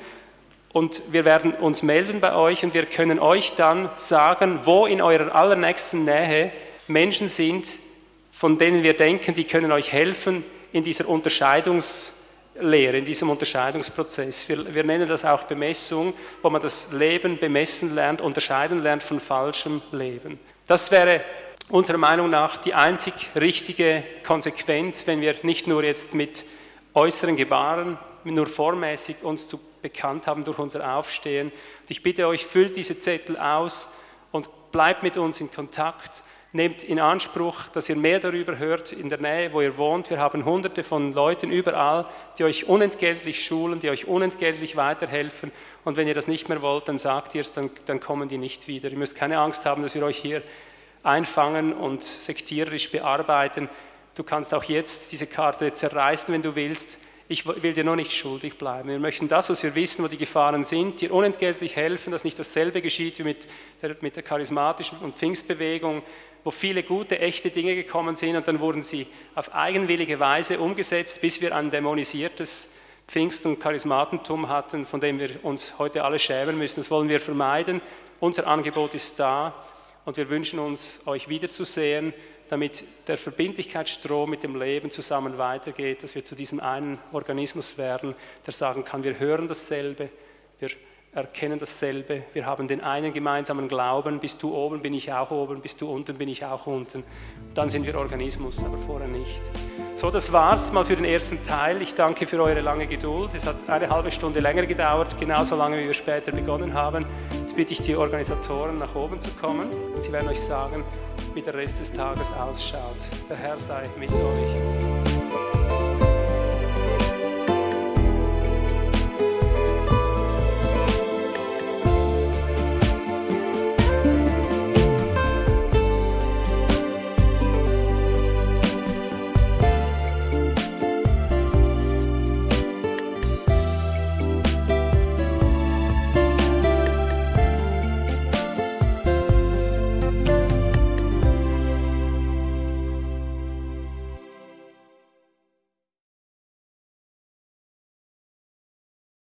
und wir werden uns melden bei euch und wir können euch dann sagen, wo in eurer allernächsten Nähe Menschen sind, von denen wir denken, die können euch helfen in dieser Unterscheidungslehre, in diesem Unterscheidungsprozess. Wir, wir nennen das auch Bemessung, wo man das Leben bemessen lernt, unterscheiden lernt von falschem Leben. Das wäre unserer Meinung nach die einzig richtige Konsequenz, wenn wir nicht nur jetzt mit äußeren Gebaren, nur formmäßig uns zu bekannt haben durch unser Aufstehen. Und ich bitte euch, füllt diese Zettel aus und bleibt mit uns in Kontakt. Nehmt in Anspruch, dass ihr mehr darüber hört in der Nähe, wo ihr wohnt. Wir haben hunderte von Leuten überall, die euch unentgeltlich schulen, die euch unentgeltlich weiterhelfen. Und wenn ihr das nicht mehr wollt, dann sagt ihr es, dann, dann kommen die nicht wieder. Ihr müsst keine Angst haben, dass wir euch hier einfangen und sektiererisch bearbeiten. Du kannst auch jetzt diese Karte zerreißen, wenn du willst. Ich will dir nur nicht schuldig bleiben. Wir möchten das, was wir wissen, wo die Gefahren sind, dir unentgeltlich helfen, dass nicht dasselbe geschieht wie mit der, mit der charismatischen und Pfingstbewegung, wo viele gute, echte Dinge gekommen sind und dann wurden sie auf eigenwillige Weise umgesetzt, bis wir ein dämonisiertes Pfingst- und Charismatentum hatten, von dem wir uns heute alle schämen müssen. Das wollen wir vermeiden. Unser Angebot ist da. Und wir wünschen uns, euch wiederzusehen, damit der Verbindlichkeitsstrom mit dem Leben zusammen weitergeht, dass wir zu diesem einen Organismus werden, der sagen kann, wir hören dasselbe, wir erkennen dasselbe, wir haben den einen gemeinsamen Glauben, bist du oben, bin ich auch oben, bist du unten, bin ich auch unten. Dann sind wir Organismus, aber vorher nicht. So, das war's mal für den ersten Teil. Ich danke für eure lange Geduld. Es hat eine halbe Stunde länger gedauert, genauso lange, wie wir später begonnen haben. Jetzt bitte ich die Organisatoren, nach oben zu kommen. Sie werden euch sagen, wie der Rest des Tages ausschaut. Der Herr sei mit euch.